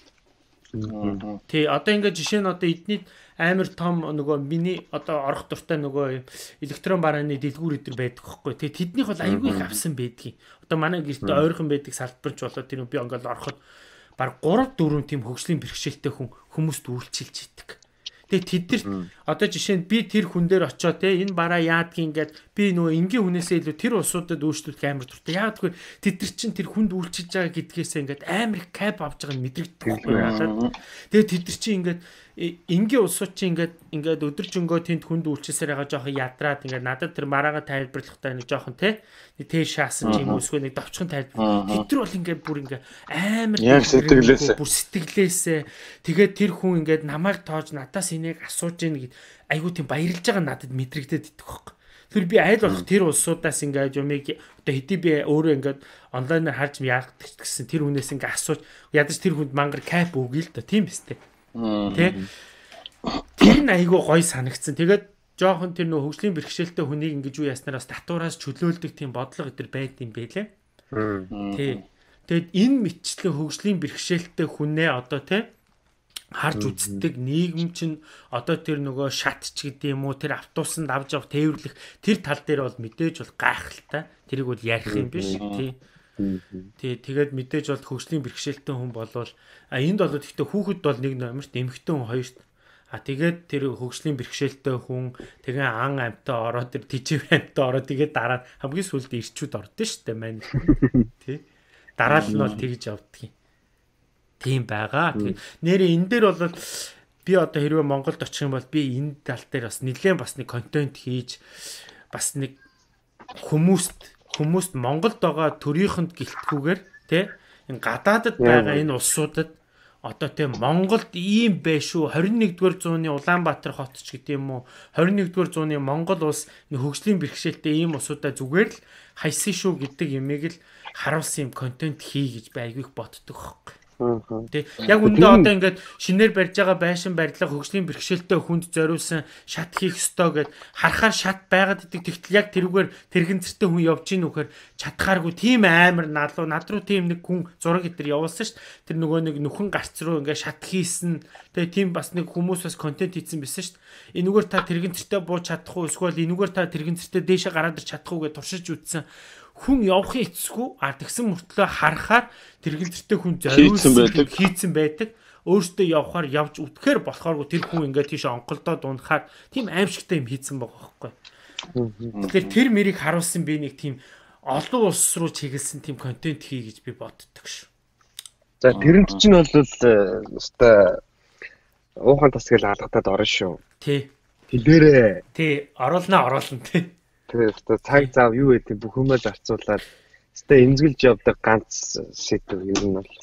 юм. Тий, одоо ингээд жишээ нь одоо эдний амар том нөгөө миний одоо орох дуртай нөгөө электрон барааны дэлгүүр эдэр байдаг хөхгүй. Тэгээ тэднийх бол айгүй их авсан байдгийг. Одоо манай гэртээ ойрхон байдаг салбарч болоод тэр би ингээд ороход баг гурав дөрвөн тийм хөгжлийн бэрхшээлтэй хүн хүмүүст үйлчилж идэг. Тэгээ тэд нар одоо жишээ нь би тэр хүн дээр очиод те энэ бараа яадгийн ингээд би нөгөө энгийн хүнээсээ илүү тэр улсуудад үйлчлүүлэх амар дуртай. Яг тэгэхээр тэд нар чинь тэр хүнд үйлчилж байгаа гэдгээсээ ингээд амар кап авч байгааг нь мэдрэгдэх байхгүй яагаад. Тэгээ тэд нар чинь ингээд энгийн улсууд чинь ингээд ингээд өдөржингөө тэнд хүнд үйлчилсээр байгаа жоохон ядраад ингээд надад тэр мараага тайлбарлахдаа нэг жоохон те тэр шаасан ч юм уу эсвэл нэг довчхон тайлбар. Тэд нар бол ингээд бүр ингээд амар яг сэтгэлээсээ бүр сэтгэлээсээ тэгээд тэр хүн ингээд намайг тоож надаас энийг асууж ийн гэд айгуу тийм баярлж байгаа надад мэдрэгдээд идэх байхгүй. Тэр би айл болох тэр улсуудаас ингээд юмыг одоо хэдий би өөрөө ингээд онлайнаар харж яадаг гэсэн тэр хүнээс ингээд асууж ядаж тэр хүнд мангар кап өгье л да тийм биз дээ. Тэ. Тэр нь айгуу гоё санагдсан. Тэгээд жоохон тэр нөх хөгжлийн бэрхшээлтэй хүнийг ингэж юу яснаар бас татвараас чөлөөлдөг тийм бодлого өдр байд юм бэлээ. Тий. Тэгэд энэ мэтчлэн хөгжлийн бэрхшээлтэй хүнээ одоо тэ харж үздэг нийгэм чинь одоо тэр нөгөө шат ч гэдэг юм уу тэр автобусанд авч явах тээвэрлэх тэр тал дээр бол мэдээж бол гайхалтай. Тэрийг бол ярих юм биш тий. Тий тэгээд мэдээж бол хөгжлийн бэрхшээлтэй хүн болвол а энд бол гэхдээ хүүхэд бол нэг номерт эмэгтэй хүн хоёрт а тэгээд тэр хөгжлийн бэрхшээлтэй хүн тэгээ ан амтаа ороод тэр тижив амтаа ороод тэгээд дараа хамгийн сүүлд ирчүүд ордон шүү дээ маань тий. Дараа нь бол тэгж явдаг юм. Тийм байгаа. Тэгээд нэрээ энэ дээр бол би одоо хэрвээ Монголд очих юм бол би энэ тал дээр бас нэлээд бас нэг контент хийж бас нэг хүмүүст хүмүүст Монголд байгаа төрийнхэнд гэлтгүүгээр тий энэ гадаадд байгаа энэ улсуудад одоо тий Монголд ийм байш шүү двадцать и нэгдүгээр зууны Улаанбаатар хот ч гэдэг юм уу двадцать и нэгдүгээр зууны Монгол улс хөгжлийн бэрхшээлтэй ийм улсуудаа зүгээр л хайсан шүү гэдэг юмыг л харуулсан юм контент хий гэж би айгүй боддог байхгүй. Тэ яг үндэ одоо ингээд шинээр барьж байгаа байшин барилга хөгжлийн бэрхшээлтэй хүнд зориулсан шат хийх ёстой гэд харахаар шат байгаад идэг тэгтэл яг тэрүүгээр тэрхэн зэртэй хүн явж ийн үхээр чадхааргүй тийм амар налуу над руу тийм нэг хүн зураг эдэр явуулсан ш тэр нөгөө нэг нүхэн гарц руу ингээд шат хийсэн тэгээ тийм бас нэг хүмүүс бас контент хийсэн байсан ш энүүгээр та тэрхэн зэртэй бууж чадахгүй эсвэл энүүгээр та тэрхэн зэртэй дээшээ гараад ир чадахгүй гэж туршиж үтсэн хүн явахын эцгүй а тэгсэн мөртлөө харахаар тэргэлзэртэй хүн зориулсан хийцэн байдаг өөртөө явахаар явж үтгэхээр болохооргүй тэр хүн ингээд тийш онголдоод унахаар тийм аимшигтай юм хийцэн байгаа байхгүй. Тэгэхээр тэр мэрийг харуулсан би нэг тийм олон улс руу чиглэсэн тийм контент хий гэж би боддог шүү. За тэрэнд чинь бол өстой уухан тасгал алгадаад орно шүү. Тий. Хэлээрээ. Тий, оруулнаа оруулна тий. Тэгээд цаг зав юу гэдэг бүхэмээ зарцуулаад өстой эмзэглэж явдаг ганц сэдв ер нь бол.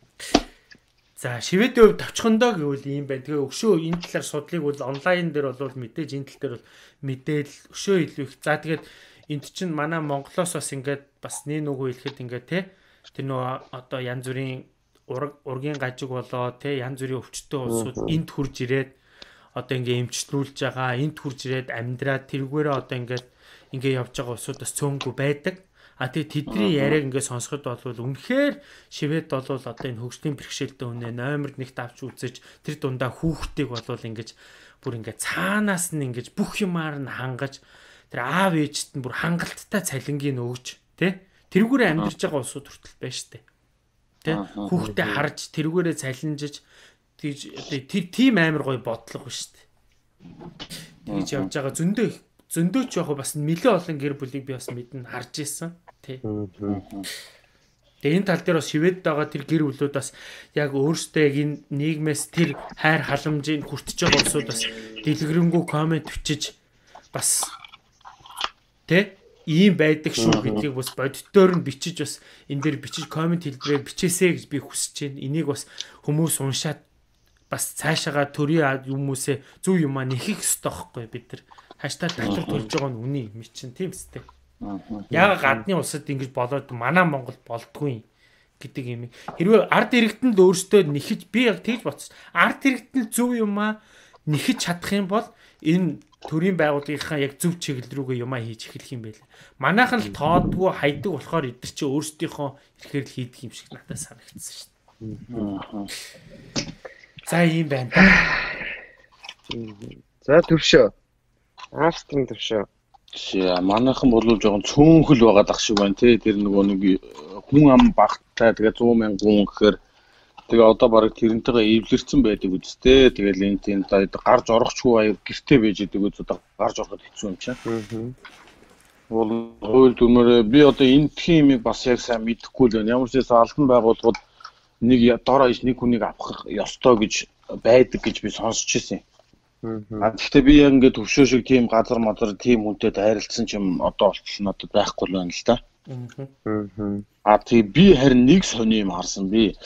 За шивэдийн хувьд товчхондоо гэвэл ийм байна. Тэгээ өшөө энэ талаар судлыг бол онлайн дээр бол мэдээж энэ тал дээр бол мэдээл өшөө илүү их. За тэгээд энд чинь манай Монголоос бас ингээд бас нэг нүгөө хэлэхэд ингээд те тэр нөө одоо янз бүрийн ургийн гажиг болоо те янз бүрийн өвчтөе улсууд энд хурж ирээд одоо ингээд эмчлүүлж байгаа энд хурж ирээд амьдраад тэргээрээ одоо ингээд ингээ явж байгаа улсуудаас цөөнгүй байдаг. А тэгээ тэдний яриаг ингээд сонсоход бол үнэхээр шивэд бол одоо энэ хөгжлийн бэрхшээлтэй үнэ номер нэгт авч үзэж тэр дундаа хүүхдийг бол ингэж бүр ингээд цаанаас нь ингэж бүх юмар нь хангаж тэр аав ээжт нь бүр хангалттай цалингийн өгж тий тэрүүгээр амьдарч байгаа улсууд хүртэл байна штэ. Тэ хүүхдээ харж тэрүүгээрээ цалинжиж тэр тийм амар гоё бодлого биш штэ. Тэгж явж байгаа зөндөө зөндөөч яг бас нэлээд олон гэр бүлийг би бас мэднэ харж ирсэн тий. Тэгээ энэ тал дээр бас шивэд байгаа тэр гэр бүлүүд бас яг өөрсдөө яг энэ нийгмээс тэр хайр халамжийг хүртэж байгаа улсууд бас дэлгэрэнгүй комент бичиж бас тэ ийм байдаг шүү гэдгийг бас боддоор нь бичиж бас энэ дээр бичиж комент хэлбэрээр бичээсэй гэж би хүсэж байна. Энийг бас хүмүүс уншаад бас цаашаага төрийн хүмүүсээ зөв юмаа нэхэх ёстой байхгүй бид нар хаштаг татвар төлж байгаа нь үний юм чинь тийм үстэй. Яг гадны улсад ингэж болоод манай Монгол болдгүй гэдэг юм. Хэрвээ ард иргэдэнд л өөрсдөө нэхэж би яг тэгж бодсон. Ард иргэдэнд зөв юмаа нэхэж чадах юм бол энэ төрийн байгууллагынхаа яг зөв чиглэл рүүгээ юмаа хийж эхлэх юм байл. Манайхан л тоодгүй хайдаг болохоор эдгэр чи өөрсдийнхөө ихээр л хийдэг юм шиг надад санагдсан шүү дээ. За ийм байна. За төвшөө. Австрийн төвшөө. За манайхан бол жоохон цөөнхөл байгаа дах шиг байна тий. Тэр нөгөө нэг хүн ам багтаа тэгээ сто мянган гэхээр тэгээ одоо барыг тэрнтэйгээ эвлэрсэн байдаг үстэй. Тэгэл энэ тийм гарч орохчгүй аяг гэртээ байж идэг үз одоо гарч ороход хэцүү юм чинь. Аа. Бол хууль дүрмээр би одоо энтхийн юмыг бас яг сайн мэдэхгүй л байна. Ямар ч байсан албан байгууллагууд нэг дор аяж нэг хүнийг авах ёстой гэж байдаг гэж би сонсч ирсэн. Аа. Гэхдээ би яг ингээд төвшөө шиг тийм газар мазар тийм хүнтэй дайралтсан ч юм одоо болтол надад байхгүй л байна л да. Аа. А тий би харин нэг сони юм харсан би.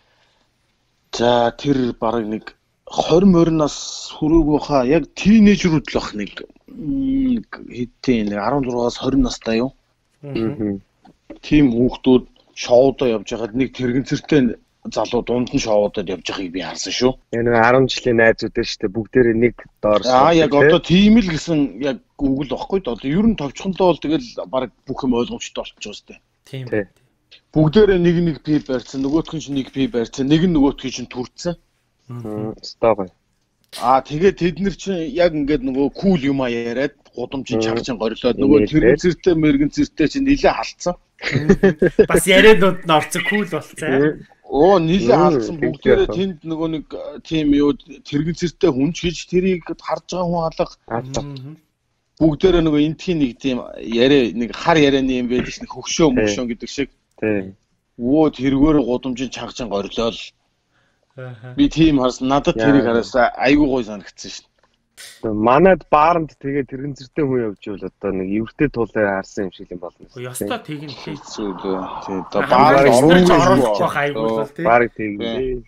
За тэр бараг нэг двадцать морноос хүрээгүй хаа яг тийнейжрүүд л бах нэг хэдийн десять-аас двадцать настай юу. Аа. Тийм хүүхдүүд шоудоо явж байгаад нэг тэрэгцэртэй залуу дунд нь шоудод явж байгааг би харсан шүү. Энэ десять жилийн найзууд дээ шүү дээ. Бүгдээрээ нэг доор. Аа яг одоо тийм л гэсэн яг үгэл баггүй d. Одоо ер нь товчхондоо бол тэгэл баг бүх юм ойлгомжтой болчихж байгаа шүү дээ. Тийм. Бүгдээрээ нэг нэг пи барьсан, нөгөөх нь ч нэг пи барьсан, нэг нь нөгөөх нь ч түрцсэн. Аа. Стогой. Аа тэгээд тэд нар чинь яг ингээд нөгөө кул юмаа яриад гудамжийн чагчин горилоод нөгөө тэрэгцэртэй мэрэгцэртэй чинь нилээ халтсан. Бас яриадууд нь орцсон кул болцсон. Оо нилээ халтсан бүгдээрээ тэнд нөгөө нэг тийм юу тэрэгцэртэй хүн ч гэж тэрийг харж байгаа хүн алга. Бүгдээрээ нөгөө энтхийн нэг тийм яриа нэг хар ярианы юм байдаг ш нэг хөгшөө мөгшөө гэдэг шиг. Тийм. Оо тэргээр гудамжийн чагчин горилол. Би тийм харсан. Надад тэрийг хараасаа айгүй гой санагдсан шин. Манайд бааранд тэгээ тэрэгцэртэй хүн явж ивэл одоо нэг эвэртэй тулаа харсан юм шиг юм болно. Ёстой тэг нь хийцүү дээ. Тийм. Одоо баар оруулах айгүй бол тийм. Баарыг тийм.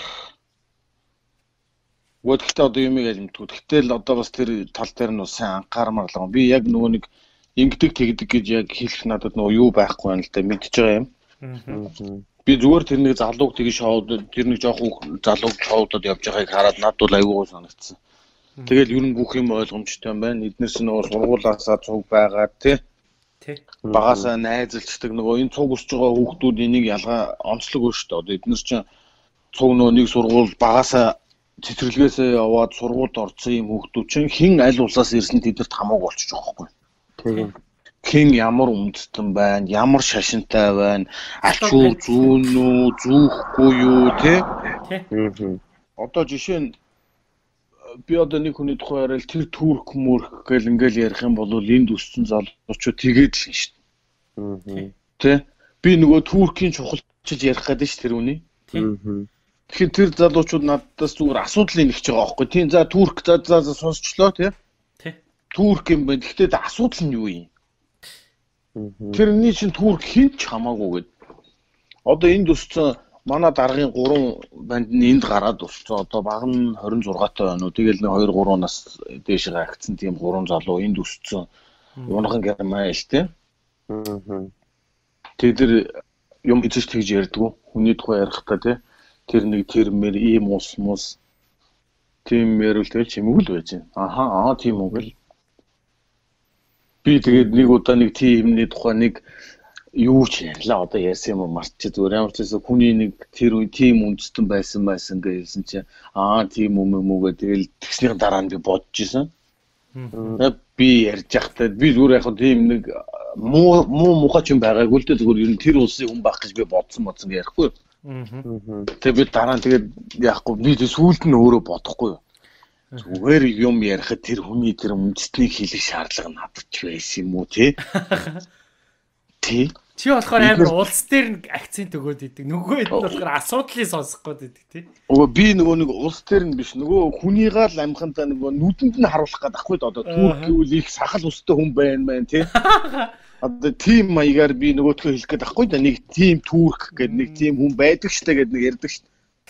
Гэхдээ одоо юм яаж мэдгүй. Гэтэл одоо бас тэр тал дээр нь сайн анхаармаар л. Би яг нөгөө нэг ингэдэг тэгдэг гэж яг хэлэх надад нөгөө юу байхгүй байна л да мэдчихэж байгаа юм. Аа. Би зүгээр тэр нэг залууг тгий шоуд тэр нэг жоохон залууг шоудод явж байгааг хараад надад бол айгуу санагдсан. Тэгэл ер нь бүх юм ойлгомжтой юм байна. Эднээс нөгөө сургуулаасаа цуг байгаа тий. Тий. Багасаа найзалцдаг нөгөө энэ цуг өсч байгаа хүүхдүүд энийг ялгаа онцлог өөр шүү дээ. Одоо эднээс чинь цуг нөгөө нэг сургууль багасаа цэцэрлэгээсээ яваад сургуульд орсон юм хүүхдүүд чинь хэн аль улсаас ирсэн тэдэрт хамаагүй болчих жоох байхгүй. Тий. Хэн ямар үндэстэн байна, ямар шашинтай байна, ачуу зүүн үү, зүүхгүй юу тий. Тий. Одоо жишээ нь би одоо нэг хүний тухай яриад тэр турк мөрх гэл ингээл ярих юм бол энд өссөн залуучууд тэгээд л шүү дээ. Тий. Би нөгөө туркийн чухалчилж ярих гэдэг ш тэр үний. Тий. Тэгэхээр тэр залуучууд надаас зүгээр асуудал нэгж байгаа байхгүй. Тийм за турк за за сонсчлоо тий. Тий. Турк юм байна. Гэхдээ асуудал нь юу юм? Тэрний чинь турк хинч хамаагүй гэд. Одоо энд өссөн манай даргын гурван банд нь энд гараад өссөн. Одоо баг нь двадцать сix таа байна уу. Тэгэл нэг two three нас дээш гагцсан тийм гурван залуу энд өссөн. Юунахан герман л тий. Аа. Тэр юм хийж тэгж ярьдгүү. Хүний тухай ярихдаа тий. Тэр нэг тэрмэр ийм ус мус тийм мэрүүл тэгэл чимэгэл байж байна. Аха аа тийм үг л. Би тэгээд нэг удаа нэг тиймний тухай нэг юу ч ярьлаа одоо ярьсан юм марч зүгээр ямар ч байсан хүний нэг тэр үе тийм үндэстэн байсан байсан гэсэн чинь аа тийм юм юм уу гэдэг тэгснийхэн дараа нь би бодож исэн. Би ярьж байхдаа би зүгээр яг тийм нэг муу муу мухач юм байгаагүй л дээ зүгээр ер нь тэр улсын хүн байх гэж би бодсон бодсон гэж ярихгүй. Тэгээ би дараа нь тэгээд яахгүй би сүүлд нь өөрөө бодохгүй. Зүгээр юм ярихад тэр хүний тэр үндэстнийг хэлэх шаардлага надад ч байсан юм уу тий? Тий. Чи болохоор амар улс дээр нэг акцент өгөөд идэг. Нөгөө хэд нь болохоор асуудлыг сонсох гээд идэг тий. Өө би нөгөө нэг улс дээр нь биш нөгөө хүнийгаа л амхантаа нөгөө нүдэнд нь харуулах гээд ахгүй одоо Турк гэвэл их сахал өстэй хүн байна мэн тий. Одоо тийм маягаар би нөгөөдхөө хэлэх гээд ахгүй да нэг тийм Турк гэдэг нэг тийм хүн байдаг штэ гэдэг нэг ярьдаг штэ.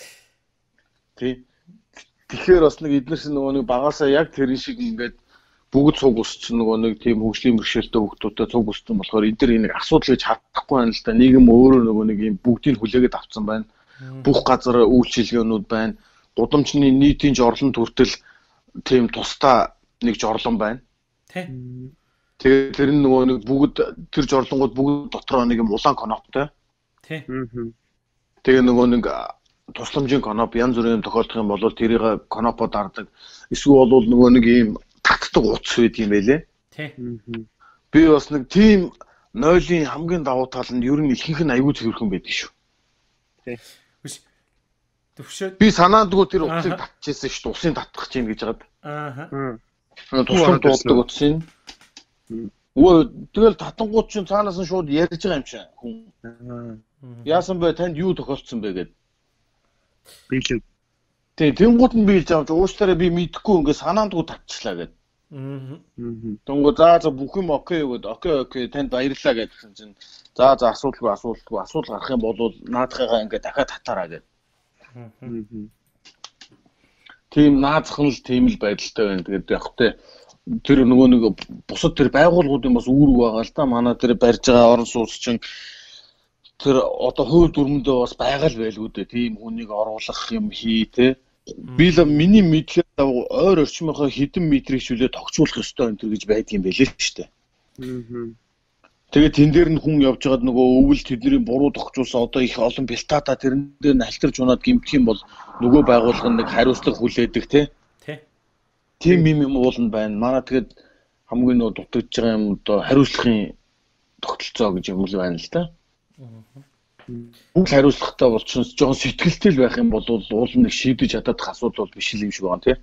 Тий. Тэгэхээр бас нэг эднэрс нөгөө нэг багаасаа яг тэр шиг ингээд бүгд цуг өсч нөгөө нэг тийм хөгжлийн бэрхшээлтэй хүмүүстэй цуг өссөн болохоор эдгээр энийг асуудал гэж хадахгүй байна л да. Нийгэм өөрөө нөгөө нэг юм бүгдийг хүлээгээд авцсан байна. Бүх газар үйлчилгээнүүд байна. Гудамжны нийтийн жорлон төртөл тийм тусдаа нэг жорлон байна. Тэ. Тэгээд тэр нь нөгөө нэг бүгд тэр жорлонгууд бүгд дотроо нэг юм улаан коноптой. Тэ. Тэгээ нөгөө нэг тусламжийн коноп янз бүрийн тохиолдох юм бол тэрийг конопо дардаг. Эсвэл бол нөгөө нэг ийм татдаг утас байд юм байлээ. Тий. Би бас нэг тийм нойлын хамгийн давуу тал нь ер нь ихэнх нь аягүй цэвэрхэн байдаг шүү. Тий. Биш. Төвшөө. Би санаандгүй тэр утсыг татчихсан шүү. Усын татах чинь гэж хаад. Аа. Туслан дууддаг утсын. Өө тэгэл татангууд чинь цаанаас нь шууд ярьж байгаа юм шиг хүн. Яасан бэ танд юу тохиолдсон бэ гэд. Бийлэг. Тэг тэнгууд нь биелж авч ууштараа би мэдэхгүй ингээ санаандгүй татчихлаа гэд. Аа. Тэнгүү за за бүх юм окей гэд окей окей танд баярлалаа гэдсэн чинь за за асуудалгүй асуудалгүй асуудал гарах юм бол наадхыгаа ингээ дахиад татаараа гэд. Тийм наазах нь л тийм л байдалтай байна. Тэгээд яг хөтэй тэр нөгөө нэг бусад тэр байгууллагуудын бас үүрэг байгаа л да. Манай тэр барьж байгаа орон сууц чинь тэр одоо хувь дүрмэндээ бас байгаа л байлгүй дээ. Тийм хүнийг оруулах юм хий те. Би л миний мэдлэгээр ойр орчмынхаа хэдэн метрийг шүлээ тогтчуулах ёстой энэ гэж байдгийн байлээ шүү дээ. Тэгээд тэн дээр нь хүн явж байгаад нөгөө өвөл тэдний буруу тогтчуулсан одоо их олон бэлтата тэрэн дээр нь альтарч унаад гимтэх юм бол нөгөө байгууллага нэг хариуцлага хүлээдэг те. Тий. Тийм юм юм уулна байна. Манай тэгээд хамгийн нөгөө дутагдж байгаа юм одоо хариуцлагын тогтолцоо гэж юм л байна л да. Бүх хариуцлагатай болчихсон жоохон сэтгэлтэй л байх юм бол уул нэг шийдэж чадах асуудал бол биш л юм шиг байна тий.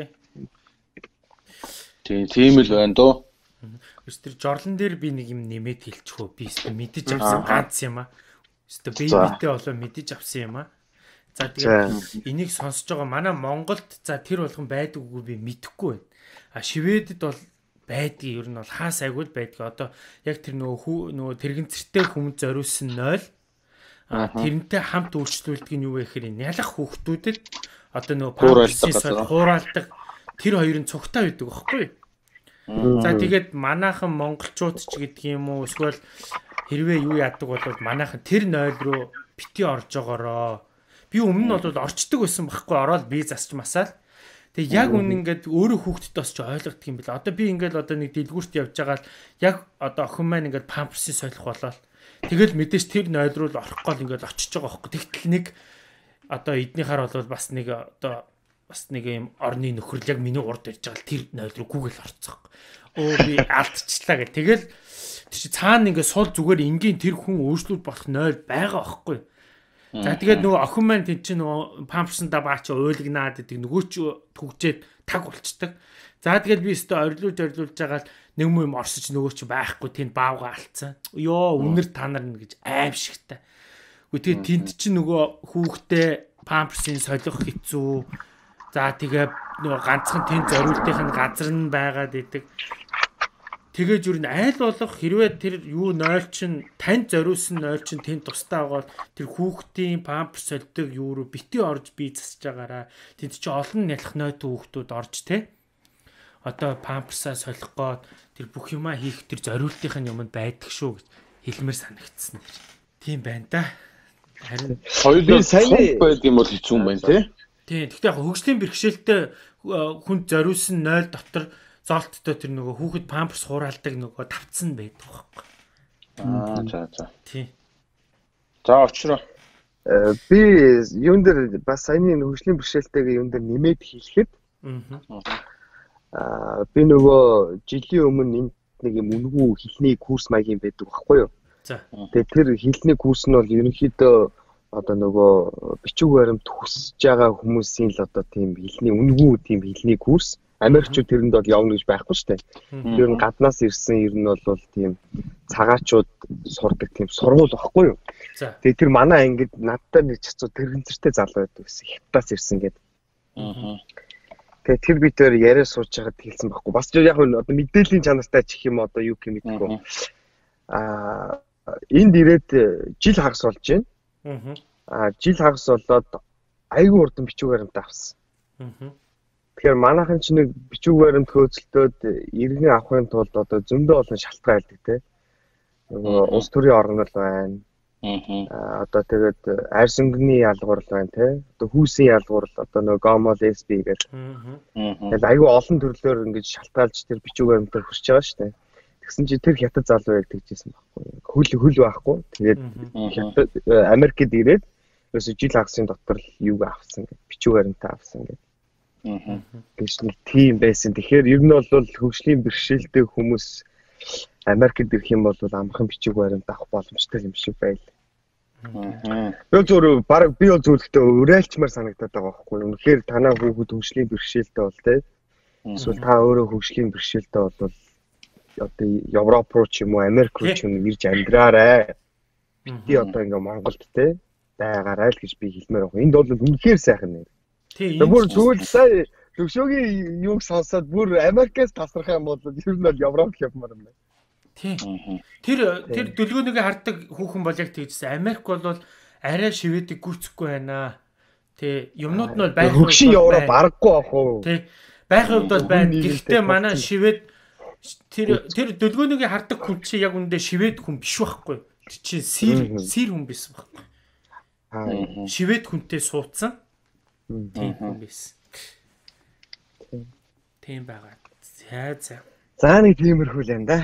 Тий. Тийм л байна дөө. Өстөр жорлон дээр би нэг юм нэмээд хэлчихв. Би өстөр мэдэж авсан ганц юм аа. Өстөр бэйбитэй болоо мэдэж авсан юм аа. За тэгээд энийг сонсож байгаа манай Монголд за тэр болгон байдаггүй би мэдэхгүй байна. А Шведэд бол байдгийг ер нь бол хаа сайгүй байдгийг одоо яг тэр нөгөө нөгөө тэрэгцэртэй хүм зориулсан нойл а тэрнтэй хамт үйлчлүүлдэг нь юу вэ гэхээр нялах хүүхдүүдэд одоо нөгөө памперсийн хууралдаг тэр хоёрын цугтаа байдаг байхгүй. За тэгээд манайхан монголчууд ч гэдэг юм уу эсвэл хэрвээ юу яадаг бол манайхан тэр нойл руу бити орж байгаароо би өмнө нь бол орчдөг байсан байхгүй ороод би засч масаал. Тэг яг үн ингээд өөрөө хүүхдэд бас ч ойлгодог юм бэл. Одоо би ингээд одоо нэг дэлгүүрт явж байгаа л яг одоо охин маань ингээд памперсыг солих болоод тэгэл мэдээж тэр нойл руу орох гол ингээд очиж байгаа байхгүй. Тэгтэл нэг одоо эднийхаар бол бас нэг одоо бас нэг юм орны нөхрөл яг миний урд ирж байгаа л тэр нойл руу гүгэл орцсон. Өө би алдчихлаа гэх. Тэгэл тэр чи цаана ингээд сул зүгээр энгийн тэр хүн өөрчлөлт болох нойл байгаа байхгүй. За тэгээд нөгөө охин маань тэн чинь нөгөө памперсандаа баачаа уйлгнаад гэдэг нөгөө ч түгжээд таг болцдог. За тэгээд би өстө орилуулж орилуулж байгаа л нэг юм орсож нөгөө ч байхгүй тэнд баавга алдсан. Йоо үнэр та нар гэж аимшигтай. Гэхдээ тэнд чинь нөгөө хүүхдээ памперсын солих хэцүү. За тэгээд нөгөө ганцхан тэнд зориултын газар нь байгаад идэг. Тэгээд юу н айл болох хэрвээ тэр юу нойл чин танд зориулсан нойл чин тэнд тустай байгаа тэр хүүхдийн памперс солидог юу руу бити орж бие засаж байгаараа тэнд чи олон нялх нойлт хүүхдүүд орж те одоо памперсаа солих гээд тэр бүх юмаа хийх тэр зориултын юмд байдаг шүү гэж хэлмээр санагдсан. Тийм байна да. Харин хоёулаа сайн байдаг юм бол хэцүү юм байна те. Тийм. Гэхдээ яг хөгжлийн бэрхшээлтэй хүнд зориулсан нойл дотор золттой тэр нөгөө хүүхэд памперс хураалдаг нөгөө тавцсан байдаг байхгүй. Аа за за. Тий. За очроо. Би юун дээр бас саяны хөгжлийн бэрхшээлтэйгээ юун дээр нэмээд хэлэхэд аа би нөгөө жилийн өмнө энд нэг юм үнгүй хэлний курс маягийн байдаг байхгүй юу? За. Тэгээ тэр хэлний курс нь бол ерөнхийдөө одоо нөгөө бичиг баримт хүсэж байгаа хүмүүсийн л одоо тийм хэлний үнгүй тийм хэлний курс. Америкчууд тэрэнд бол явна гэж байхгүй шүү дээ. Тэр нь гаднаас ирсэн ер нь бол тийм цагаачууд сурдаг тийм сургууль байхгүй юу? Тэгээ тэр манай ангид надтай нэг чацуу тэрэгцэртэй залуу байдаг гэсэн. Хятадаас ирсэн гэдэг. Аа. Тэгээ тэр бид тээр яриа сууж байгаад хэлсэн байхгүй. Бас яг нь одоо мэдээллийн чанартай чих юм одоо юу гэх мэдгүй. Аа энд ирээд жил хагас болж байна. Аа жил хагас болоод айгүй урдан бичиг баримт авсан. Аа. Тэгэхээр манайхан ч нэг бичиг баримт хөөцөлтөөд иргэн авахын тулд одоо зөндөө олон шалтгаан байдаг те. Нөгөө улс төрийн оргонол байна. Аа одоо тэгээд арьс өнгөний ялгуурл байна те. Одоо хүүсийн ялгуурл одоо нөгөө гомол эс би гэдэг. Тэгээд айгүй олон төрлөөр ингэж шалтгаалж тэр бичиг баримтаар хүрч байгаа шүү дээ. Тэгсэн чи тэр хятад залуу яг тэгжсэн байхгүй. Хөл хөл байхгүй. Тэгээд хятад Америкт ирээд ерөөсө жил хагасын дотор л юуг авсан гэдэг. Бичиг баримтаа авсан гэдэг. Аа. Гэж нэг тийм байсан. Тэгэхээр ер нь бол хөгжлийн бэрхшээлтэй хүмүүс Америкт ирэх юм бол амархан бичиг баримт авах боломжтой юм шиг байл. Аа. Би зөв баг би зөвлөлтөө уриалчмаар санагдаад байгаа байхгүй юу? Үнэхээр танаа хүүхэд хөгжлийн бэрхшээлтэй бол те. Эсвэл та өөрөө хөгжлийн бэрхшээлтэй бол одоо Европ руу ч юм уу Америк руу ч юм ирж амьдраарай. Би одоо ингээ Монголд те байгаарай л гэж би хэлмээр байгаа. Энд бол үнэхээр сайхан нэр. Тийм. Бүр зүгээр сая төвшөөгийн юуг сонсоод бүр Америкээс тасрах юм бол ер нь бол Европ явмаар юм байна. Тийм. Тэр тэр дөлгөөнийг харддаг хүүхэн бол яг тэгжсэн. Америк бол арай шивэдэг гүцэхгүй байна. Тэ юмнууд нь бол байх хувьд хөгшин Европ аргагүй ах уу. Тэ байх хувьд бол байна. Гэхдээ манай шивэд тэр тэр дөлгөөнийг харддаг хүн чи яг үндэ шивэд хүн биш байхгүй. Чи сэр сэр хүн биш байхгүй. Аа. Шивэд хүнтэй суудсан. Тийм хүн биш. Тийм байгаа. За за. За нэг тиймэрхүү л юм да.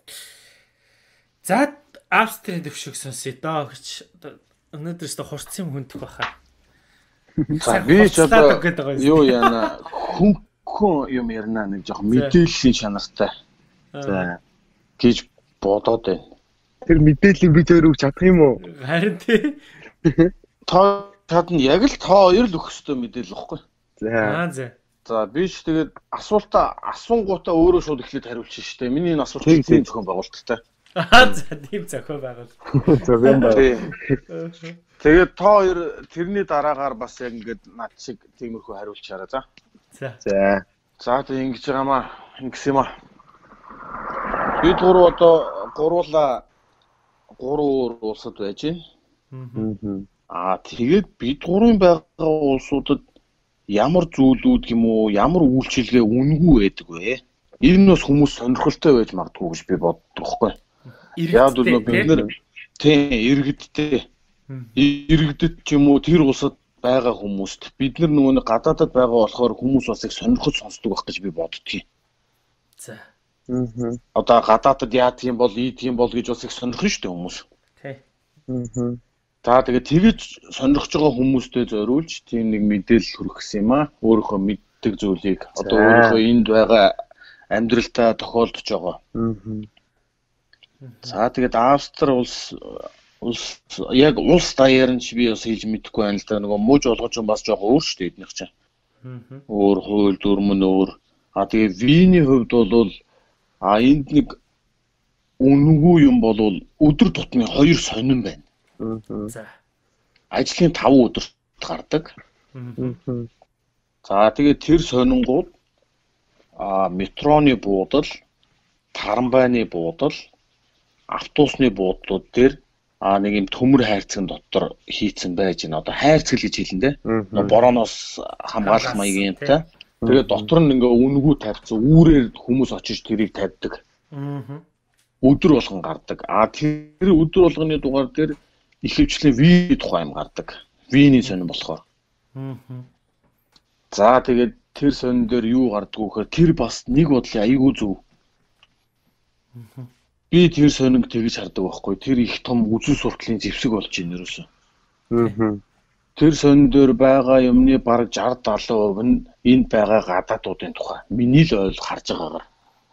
За Австрийн төвшөг сонсъё доо гэж өнөөдөр ч хурцсан хүндэх баха. За би ч одоо юу яана хүн хүн юм ярина нэг жоохон мэдээллийн чанартай. За гэж бодоод байна. Тэр мэдээллийг би зөв өгч чадах юм уу? Харин тий. Та тад нь яг л та хоёр л өгөх ёстой мэдээлэл واخгүй. За. Аа за. За би ч тэгээд асуултаа асуунгуудаа өөрөө шууд эхлээд хариулчих штэ. Миний энэ асуулт тийм зохион байгуулалттай. Аа за тийм зохион байгуул. Зохион байгуул. Тэгээд та хоёр тэрний дараагаар бас яг ингээд над шиг тиймэрхүү хариулчаарай за. За. За. За тэг ингэж байгаамаа. Ингэс юм аа. Бид гурав одоо гуруула гурван улсад байж байна. Аа тэгээд бид гурван байгаа улсуудад ямар зүйлүүд юм уу, ямар үйлчилгээ үнгүй байдаг вэ? Энэ нь бас хүмүүс сонирхолтой байж магадгүй гэж би боддог байхгүй. Яг л бид нэр тийм иргэдтэй. Иргэдэд ч юм уу тэр улсад байгаа хүмүүст бид нар нөгөө гадаадад байгаа болохоор хүмүүс бас их сонирхож сонсдог байх гэж би боддгийг. За. Аа. Одоо гадаадад яа тийм бол, ий тийм бол гэж бас их сонирхно шүү дээ хүмүүс. Тий. Аа. За тэгээд тэгэж сонирхож байгаа хүмүүстээ зориулж тийм нэг мэдээлэл хүргэх юм аа. Өөрийнхөө мэддэг зүйлийг одоо өөрийнхөө энд байгаа амьдралтаа тохиолдож байгаа. Аа. За тэгээд Австри улс улс яг улс даяар нь ч би бас хэлж мэдэхгүй байна л да. Нөгөө мууж болгож бас жоохон өөр шүү дээ эднийх чинь. Аа. Өөр хууль дүрм нь өөр. А тэгээд Виний хувьд бол а энд нэг үнгүй юм бол өдөр тутмын хоёр сонин байна. За. Ажлын таван өдөрт гардаг. За тэгээд тэр сонингууд а метроны буудал, тарамбайны буудал, автобусны буудлууд дээр а нэг юм төмөр хайрцаг дотор хийцэн байж байна. Одоо хайрцаг л гэж хэлнэ дээ. Борооноос хамгаалах маягийн юмтай. Тэгээд дотор нь ингээ үнгүй тавьсан үүрээр хүмүүс очиж тэрийг тавьдаг. Аа. Өдөр болгон гардаг. А тэр өдөр болгоны дугаар дээр ихэвчлэн Ви тухай юм гардаг. Виний сонин болохоор. Аа. За тэгээд тэр сонин дээр юу гардаг вэ гэхээр тэр бас нэг бодлын аягүй зөв. Аа. Би тэр сонинг тэгж хардаг байхгүй. Тэр их том үзэл суртлын зэвсэг болж байна ерөөсөө. Аа. Тэр сонин дээр байгаа юмны бараг шестьдесят70% нь энд байгаа гадаадуудын тухай. Миний л ойл харж байгаагаар.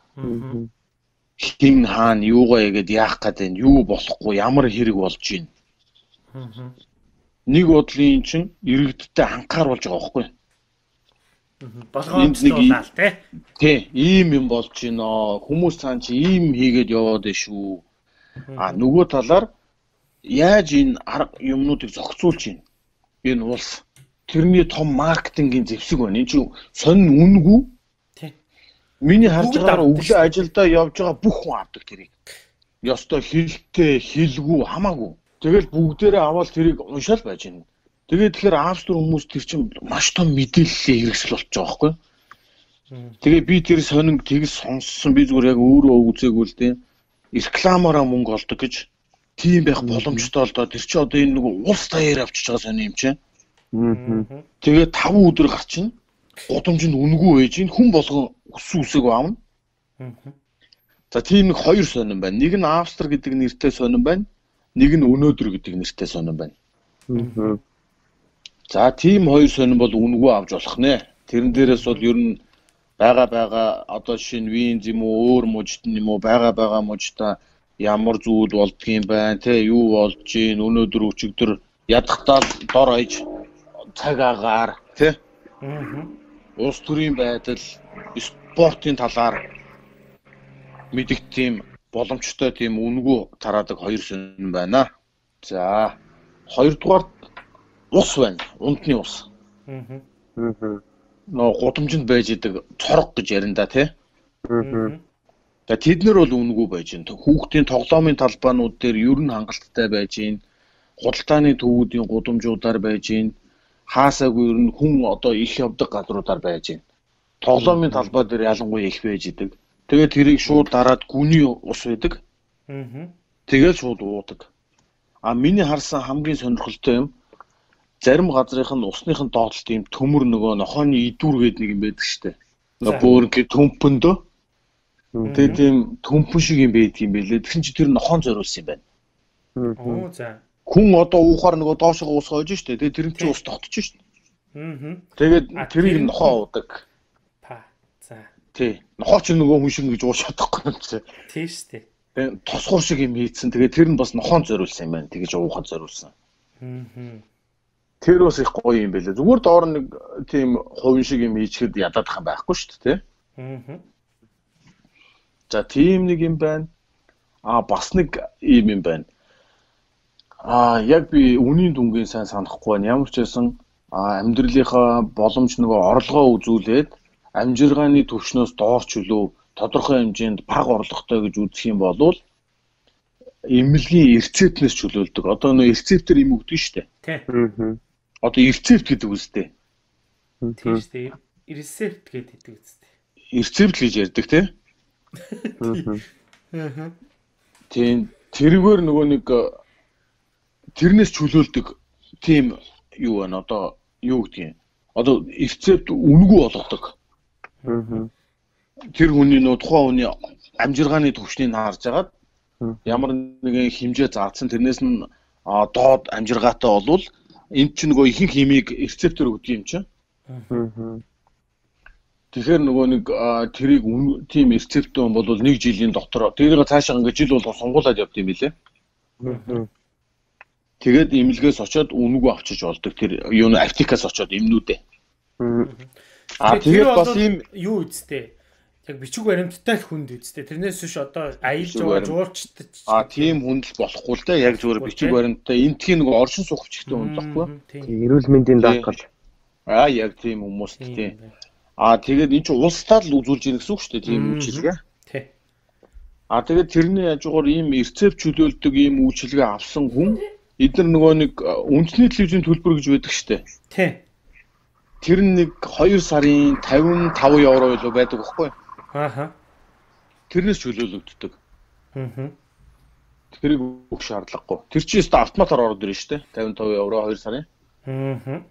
Хин хаана юугаа ягээд яах гээд байна? Юу болохгүй, ямар хэрэг болж байна? Нэг бодлын чинь иргэдтэй анхааруулж байгаа байхгүй. Болгоомжлуулаад тий. Тий, ийм юм болж байна. Хүмүүс цаан чи ийм хийгээд яваад байна шүү. А нөгөө талаар яаж энэ арга юмнуудыг зохицуулж байна? Энэ улс тэрний том маркетингийн зэвсэг байна. Энэ чинь сонин үнгүй. Тий. Миний харж байгаагаар өглөө ажилдаа явж байгаа бүх хүн авдаг тэрийг. Ёстой хилтэй, хилгүй хамаагүй. Тэгэл бүгдээрээ аваад тэрийг уншаал байж байна. Тэгээд тэгэхээр Австри хүмүүс тэр чинь маш том мэдээллээ хэрэгсэл болж байгаа байхгүй. Тэгээ би тэр сонинг тэгс сонссон би зүгээр яг өөрөө үзээгүй л дээ. Рекламаараа мөнгө олдог гэж тийм байх боломжтой л доо. Тэр чинь одоо энэ нэг улс даяар авчиж байгаа сони юм чинь. Тэгээ таван өдөр гарчна. Гудамжинд үнгүй байж ин хүн болгон өссөн үсэг аавна. За тийм нэг хоёр сонин байна. Нэг нь Австри гэдэг нэртэй сонин байна. Нэг нь өнөөдөр гэдэг нэртэй сонин байна. За тийм хоёр сонин бол үнгүй авч болох нэ. Тэрэн дээрээс бол ер нь байгаа байгаа одоо жишээ нь виз юм уу өөр мужид юм уу байгаа байгаа мужидаа ямар зүйл болдгийм байна те юу болж гин өнөөдөр өчигдөр ядахтаа дор хаяж цаг агаар те улс төрийн байдал спортын талаар мэдих тийм боломжтой тийм үнгүй тараадаг хоёр сонин байна. За хоёрдугаар ус байна. Унтны ус. Аа. Нөө гудамжинд байж идэг цорог гэж ярина да тий. Аа. За тэд нар бол үнгүй байж байна. Хүүхдийн тоглоомын талбаанууд дээр ер нь хангалттай байж байна. Худалдааны төвүүдийн гудамжуудаар байж байна. Хаасаагүй ер нь хүн одоо их явдаг газруудаар байж байна. Тоглоомын талбай дээр ялангуяа их байж идэг. Тэгээд тэрийг шууд дараад гүний ус байдаг. Аа. Тэгээд шууд уудаг. А миний харсан хамгийн сонирхолтой юм зарим газрынх нь усных нь доотлолт юм төмөр нөгөө нохооны идүүр гэдэг нэг юм байдаг штэ. Нөгөө бөөрнг төмпөндөө. Тэгээд тийм төмпөн шиг юм байдаг юм байлээ. Тэгсэн чи тэр нохоон зориулсан юм байна. Оо за. Хүн одоо уухаар нөгөө доошоо ус хойж штэ. Тэгээд тэр нь чи ус тогтчих штэ. Аа. Тэгээд тэрийг нохоо уудаг. Та. За. Тий. Нохоо чи нөгөө хүн шиг гэж ууш чадахгүй юм чи. Тий штэ. Тэгээд тосгор шиг юм хийцэн. Тэгээд тэр нь бас нохоон зориулсан юм байна. Тэгэж уухад зориулсан. Аа. Тэр бас их гоё юм байлээ. Зүгээр доор нэг тийм хувин шиг юм хийчихэд ядаад хам байхгүй шүү дээ, тий? Аа. За тийм нэг юм байна. Аа бас нэг юм юм байна. Аа яг би үнийн дүнгийн сайн санахгүй байна. Ямар ч байсан амьдралынхаа боломж нөгөө орлогоо үзүүлээд амжиргааны түвшнөөс доор чөлөө тодорхой хэмжээнд бага орлоготой гэж үзэх юм бол эмнэлгийн рецептнээс чөлөөлдөг. Одоо нөгөө рецептэр юм өгдөг шүү дээ. Тий. Аа. Одоо рецепт гэдэг үстэй. Тийм шүү дээ. Рецепт гэдэг үстэй. Рецепт гэж ярьдаг тий. Аа. Тийм тэргээр нөгөө нэг тэрнээс чөлөөлдөг тийм юу байна одоо юу гэдгийг. Одоо рецепт үнгүй болгодог. Аа. Тэр хүний нөгөө тухайн хүний амжиргааны түвшнийг харж агаад ямар нэгэн хэмжээ заасан тэрнээс нь доод амжиргаатай болвол энд чинь нөгөө ихэнх химиг рецептор өгдөг юм чинь. Аа. Тэгэхээр нөгөө нэг тэрийг тийм рецептэн бол нэг жилийн дотор тэрийг цаашаа ингээд жил болгоо сонгуулад явд юм билээ. Аа. Тэгээд имлгээс очиод үнэгүй авчиж болдог. Тэр юу н аптекаас очиод имнүүдээ. Аа. Тэгээд бас ийм юу үсттэй. Яг бичиг баримттай л хүнд үсттэй. Тэрнээс биш одоо аялж байгаа жуулчтай. Аа тийм хүнд л болохгүй л дээ. Яг зүгээр бичиг баримттай энтхийн нэг оршин суугчтай хүнд болохгүй. Эрүүл мэндийн даатгал. Аа яг тийм хүмүүст тийм. Аа тэгээд эн чинь улсдаа л үзүүлж ирэх гэсэн үг шүү дээ. Тийм үйлчилгээ. Тий. Аа тэгээд тэрний хажуугаар ийм рецепт чөлөөлдөг ийм үйлчилгээ авсан хүн эдгээр нөгөө нэг үндэсний телевизийн төлбөр гэж байдаг шүү дээ. Тий. Тэр нэг хоёр сарын тавин таван евро илүү байдаг байхгүй юу? Ааха. Тэрнээс чөлөөлөгддөг. Аа. Тэрийг өгөх шаардлагагүй. Тэр чинь өстө автоматар ороод ирнэ шүү дээ. тавин таван евро хоёр сарын. Аа.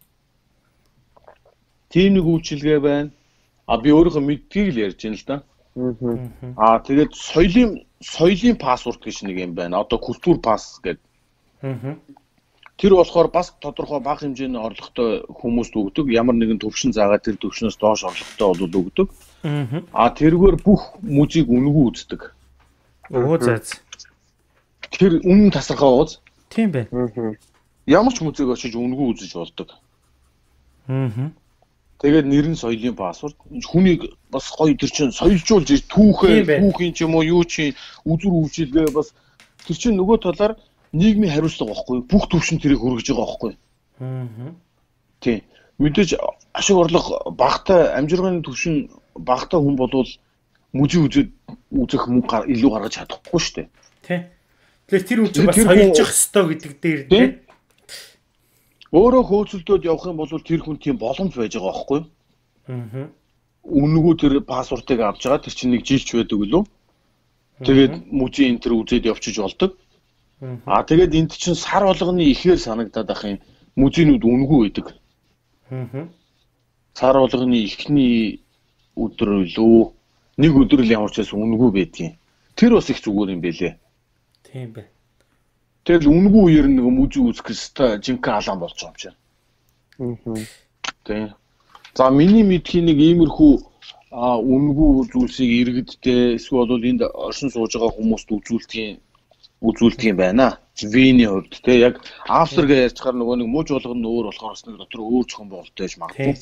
Тийм нэг үйлчилгээ байна. А би өөрийнхөө мэдгийг л ярьж байна л да. Аа тэгээд соёлын соёлын паспорт гэж нэг юм байна. Одоо культур пасс гэдэг. Тэр болохоор бас тодорхой бага хэмжээний орлоготой хүмүүст өгдөг. Ямар нэгэн төвшин заагаад тэр төвшнөөс доош орлоготой бол өгдөг. Аа тэргээр бүх мужийг үнэгүй үздэг. Өө заац. Тэр үнэн тасархаа ууз. Тийм байна. Ямар ч музейг очиж үнэгүй үзэж болдог. Аа. Тэгээд нэр нь соёлын паспорт. Хүнийг бас гоё тэр чинь соёлжуулж түүхээ, түүхийн ч юм уу юу чи үзүр үйлчилгээ бас тэр чинь нөгөө талаар нийгмийн хариуцлага байхгүй бүх төвшин тэрийг хүргэж байгаа байхгүй. Аа. Тийм. Мэдээж ашиг орлого багтаа амжиргааны төвшин багтаа хүн болвол мужи үзээд үзэх мөнгө илүү гаргаж чадахгүй шүү дээ. Тийм. Тэгэхээр тэр үжиг бас соёлжих ёстой гэдэг дээр тийм. Өөрөө хөөцөлдөөд явах юм бол тэр хүн тийм боломж байж байгаа байхгүй. Аа. Үнэгүй тэр паспортыг авч байгаа тэр чинь нэг жилч байдаг лөө. Тэгээд мужи энэ тэр үзээд явчих болдог. Аа тэгээд энд чинь сар болгоны ихээр санагдаад ах юм мужинууд үнэгүй байдаг. Аа. Сар болгоны ихний өдөр лөө нэг өдөр л ямар ч байсан үнэгүй байдгийн. Тэр бас их зүгээр юм бэлээ. Тийм бай. Тэгэл үнэгүй үеэр нэг мужи үзэх хэвээр жинхэнэ алаан болж байгаа юм чинь. Аа. Тийм. За миний мэдхийн нэг иймэрхүү аа үнэгүй зүйлсийг иргэдтэй эсвэл бол энд оршин сууж байгаа хүмүүст үзүүлдэг үзүүлдэг юм байна. Виний хувьд те яг австргээ ярьчихаар нөгөө нэг мууж болгоно өөр болохоор бас нэг дотор өөр зохион байгуулалттай байж магадгүй.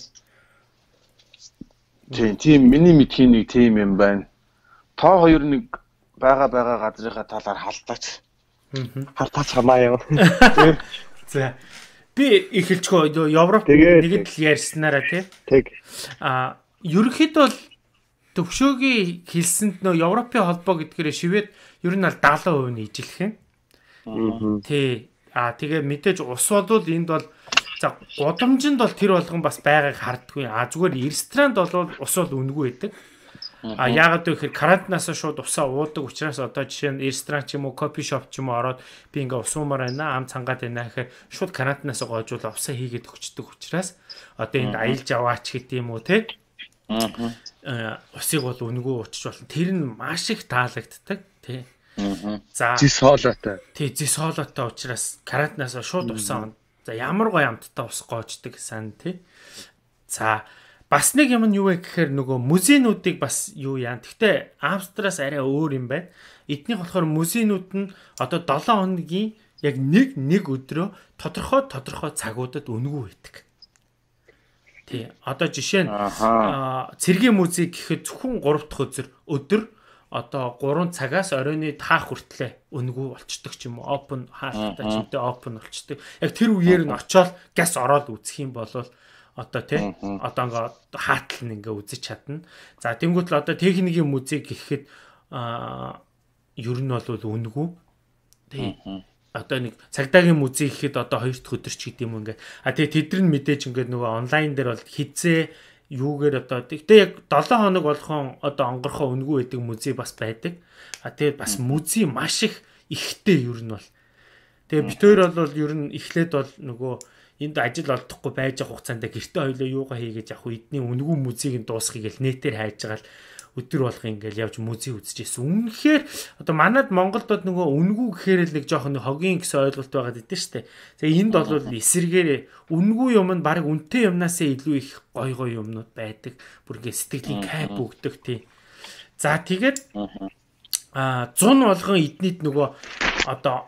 Тийм тийм миний мэдхийн нэг тийм юм байна. Та хоёр нэг бага бага газрынхаа талаар халдаач. Хартаач хамаа юу. За би эхэлчихөө Европ нэгд л ярьснараа тий. Тэг. А ерөнхийд бол төвшөөгийн хэлсэнд нөө Европын холбоо гэдгээр шивэд ер нь аль дагалан хувь нь ижилхэн. Аа. Тий. А тэгээ мэдээж ус болвол энд бол за гудамжинд бол тэр болгон бас байгааг харддаггүй. А зүгээр ресторанд бол ус бол үнэгүй байдаг. А яагаад вэ гэхээр карантинаас шууд усаа уудаг учраас одоо жишээ нь ресторан ч юм уу, кофе шоп ч юм уу ороод би ингээ усуумаар байна, ам цангаад байна гэхээр шууд карантинаас гоожуул усаа хийгээд өгчдөг учраас одоо энд аялж аваач гэдэг юм уу те. Аа. Усыг бол үнэгүй уучж болно. Тэр нь маш их таалагддаг тий. Аа. За зис хоолойтой. Тий, зис хоолойтой учраас карантинаас шууд усаа. За ямар гоё амттай ус гоождөг сан тий. За бас нэг юм нь юу вэ гэхээр нөгөө музейнуудыг бас юу яа. Гэхдээ Австраас арай өөр юм байна. Эднийх болохоор музейнууд нь одоо долоон хоногийн яг нэг нэг өдрөө тодорхой тодорхой цагуудад үнэгүй байдаг. Тий. Одоо жишээ нь цэргийн музей гэхэд зөвхөн гурав дахь өдөр өдөр одоо гурван цагаас оройны таах хүртлээр үнэгүй болчдөг ч юм уу. Open хаалттай ч юмтэй open болчдөг. Яг тэр үеэр нь очиод газ ороод үзэх юм бол одоо тий одоо ингээ хаатал нь ингээ үзэж чадна. За тэнгуут л одоо техникийн музей гэхэд аа ер нь бол үнэгүй. Тий. Одоо нэг цагдаагийн музей гэхэд одоо хоёр дахь өдөр ч гэдэм юм ингээ. А тэгээ тэд нар мэдээж ингээ нөгөө онлайн дээр бол хизээ юугээр одоо тэгтээ яг долоон хоног болгон одоо онгорхоо үнэгүй байдаг музей бас байдаг. А тэгээ бас музей маш их ихтэй ер нь бол. Тэгээ бид хоёр бол ер нь эхлээд бол нөгөө энд ажил олдохгүй байж байгаа хугацаанд гэртээ хоёлоо юугаа хийгээд яг эдний үнэгүй музейг дуусгахыг л нэтээр хайж байгаа л өдөр болго ингээл явж музей үзчихсэн. Үнэхээр одоо манад Монголд нөгөө үнэгүй гэхээр л нэг жоохон хогийн гэсэн ойлголт байгаад идэв штэ. Тэгээ энд бол эсэргээр үнэгүй юм нь баг үнэтэй юмнасаа илүү их гой гой юмнууд байдаг. Бүр ингээ сэтгэлийн кайп өгдөг тий. За тэгээд а зун болгон эднийд нөгөө одоо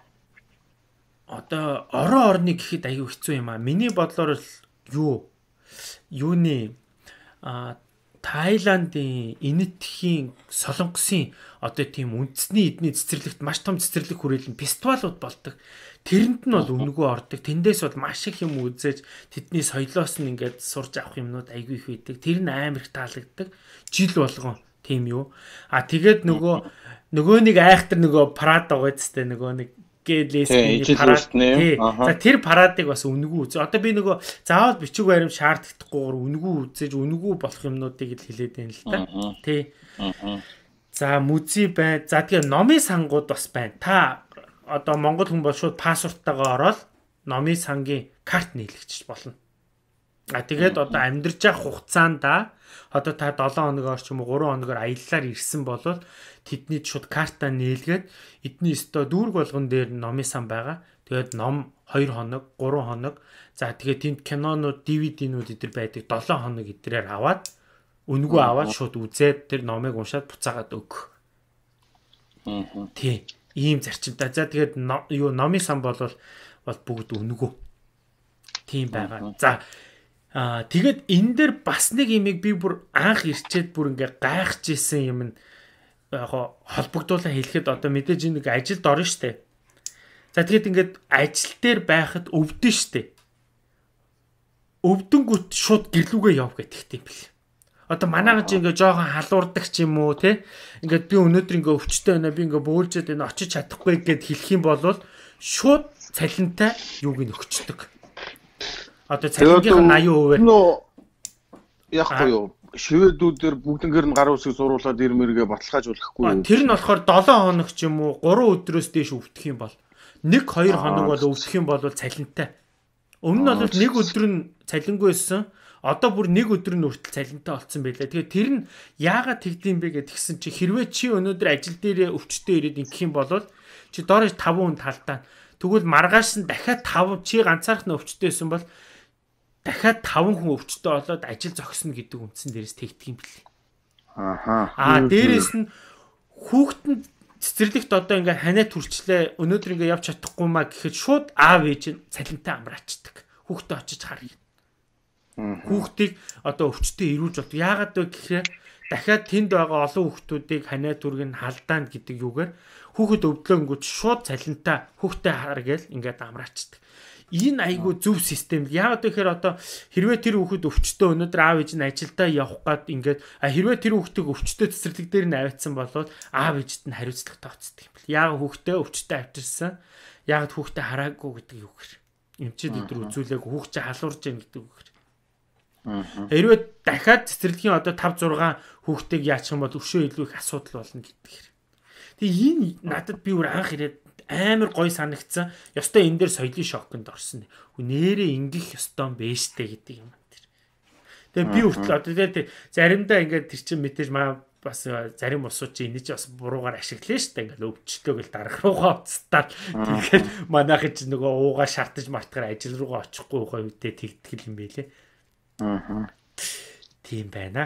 одоо орон орны гэхэд аюу хэцүү юм аа. Миний бодлоор л юу юуны а Таиландын Инэтхийн Солонгосын одоо тийм үндэсний эдний цэцэрлэгт маш том цэцэрлэг хүрээлэн фестивалууд болдог. Тэрэнд нь бол үнэгүй ордог. Тэндээс бол маш их юм үзэж тэдний соёлоос нь ингээд сурж авах юмнууд аягүй их байдаг. Тэр нь амар их таалагддаг. Жил болгон тийм юу. А тэгээд нөгөө нөгөө нэг айхтар нөгөө парад байгаа зү нөгөө нэг гэлээсний парад. За тэр парадыг бас үнэгүй үз. Одоо би нөгөө заавал бичиг баримт шаарддаггүйгээр үнэгүй үзэж үнэгүй болох юмнуудыг л хэлээд байна л та. Тий. За музей бай. За тэгээ номын сангууд бас байна. Та одоо монгол хүн бол шууд паспорттайгаа ороод номын сангийн карт нийлэгч болно. А тэгээд одоо амьдрж явах хугацаанда одоо та долоон хоногоор ч юм уу гурван хоногоор аяллаар ирсэн бол тэдний шууд карта нээлгээд эдний өстө дүүрэг болгон дээр номын сан байгаа. Тэгээд ном хоёр хоног, гурван хоног. За тэгээд тэнд кинонууд, ди ви ди-нууд эдэр байдаг долоон хоног эдрээр аваад өнгөө аваад шууд үзээд тэр номыг уншаад буцаагаад өг. Аа. Тий. Ийм зарчимтай. За тэгээд юу номын сан бол бол бүгд өнгөө. Тийм байгаа. За аа тэгээд энэ дээр бас нэг имийг би бүр анх ирчээд бүр ингээ гайхаж исэн юм нь яг холбогдуулаа хэлэхэд одоо мэдээж нэг ажилд орно штэ. За тэгээд ингээд ажил дээр байхад өвдөн штэ. Өвдөнгөт шууд гэрлүүгээ яв гэдэг юм бэл. Одоо манайхан ч ингээ жоохон халуурдаг ч юм уу те. Ингээд би өнөөдөр ингээ өвчтэй байна би ингээ бөөлжээд энэ очиж чадахгүй гэд хэлэх юм бол шууд цалинтай юуг нь өгчдөг. Одоо цалингийнх нь eighty percent нөө яахгүй юу? Шивэдүүдээр бүгднгээр нь гар үсгийг зуруулаад ирмэргээ баталгаажуулахгүй юу? Тэр нь болохоор seven хоног ч юм уу three өдрөөс дээш өвдөх юм бол one two хоног бол өвдөх юм бол цалинтай. Өмнө нь бол нэг өдөр нь цалингүй байсан. Одоо бүр нэг өдөр нь хүртэл цалинтай болцсон байлаа. Тэгэхээр тэр нь яагаад тэгдэм бэ гэдгсэн чи хэрвээ чи өнөөдөр ажил дээр өвчтөй ирээд ингэх юм бол чи доорож five хүн талдаа. Тэгвэл маргааш нь дахиад five чи ганцаарх нь өвчтөйсэн бол дахиад five хүн өвчтөй болоод ажил зогсно гэдэг үндсэн дээрээс тэгдэг юм бэл. Ааха. Аа дээрээс нь хүүхдэнд цэцэрлэгт одоо ингээ ханаа төрчлээ өнөөдөр ингээ явж чадахгүй маа гэхэд шууд аав ээж нь цалинтай амраачдаг. Хүүхдээ очиж харъя. Хүүхдийг одоо өвчтөй ирүүлж бод. Яагаад вэ гэхээр дахиад тэнд байгаа олон хүүхдүүдийг ханаа түргэн халдаана гэдэг юугаар хүүхэд өвдлөнгөж шууд цалинтай хүүхдээ харгээл ингээд амраачдаг. Энэ айгүй зөв систем. Яагаад гэхээр одоо хэрвээ тэр хүүхэд өвчтөй өнөөдөр аав ээж нь ажилдаа явах гад ингээд хэрвээ тэр хүүхдийг өвчтөй цэцэрлэг дээр нь аваадсан бол аав ээжд нь хариуцлага тооцдог юм бэл. Яагаад хүүхдээ өвчтөй авчирсан? Яагаад хүүхдээ хараагүй гэдэг юу гэхээр эмчид өдр үзүүлээг хүүхдээ халуурж яа гэдэг үг. Хэрвээ дахиад цэцэрлэгийн одоо five six хүүхдийг яачих юм бол өшөө илүү их асуудал болно гэдэг. Тэгээ энэ надад би өөр анх ирээд амар гой санагдсан. Ёстой энэ дээр соёлын шоконд орсон. Нэрээ ингэх ёстой юм бэ штэ гэдэг юм тэр. Тэгээ би хүртэл одоо тэгээ заримдаа ингээд тэр чин мэтэж маа бас зарим усууд чи энэ чи бас буруугаар ашиглаа штэ ингээд өвчлөөг л дарах руугаа уцтаад тэгээд манайх чи нөгөө уугаа шартаж мартахаар ажил руугаа очихгүй хөө үдээ тэгтгэл юм байлээ. Аа. Тийм байна.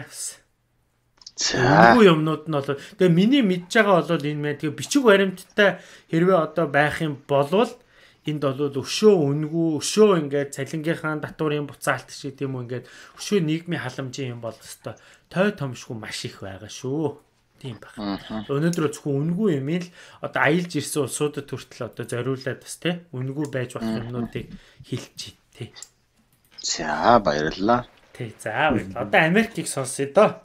За. Үгүй юмнууд нь бол тэгээ миний мэдж байгаа бол энэ мэ тэгээ бичиг баримттай хэрвээ одоо байх юм болвол энд бол өшөө үнгүү өшөө ингээд цалингийнхаа татварын буцаалт шиг тийм үү ингээд өшөө нийгмийн халамжийн юм бол өстой той томшгүй маш их байгаа шүү. Тийм байна. Өнөөдөр зөвхөн үнгүү юм л одоо аялж ирсэн улсуудад хүртэл одоо зориулаад бас тий үнгүү байж болох юмнуудыг хэлж байна тий. За баярлалаа. Тий за одоо Америкийг сонсъё доо.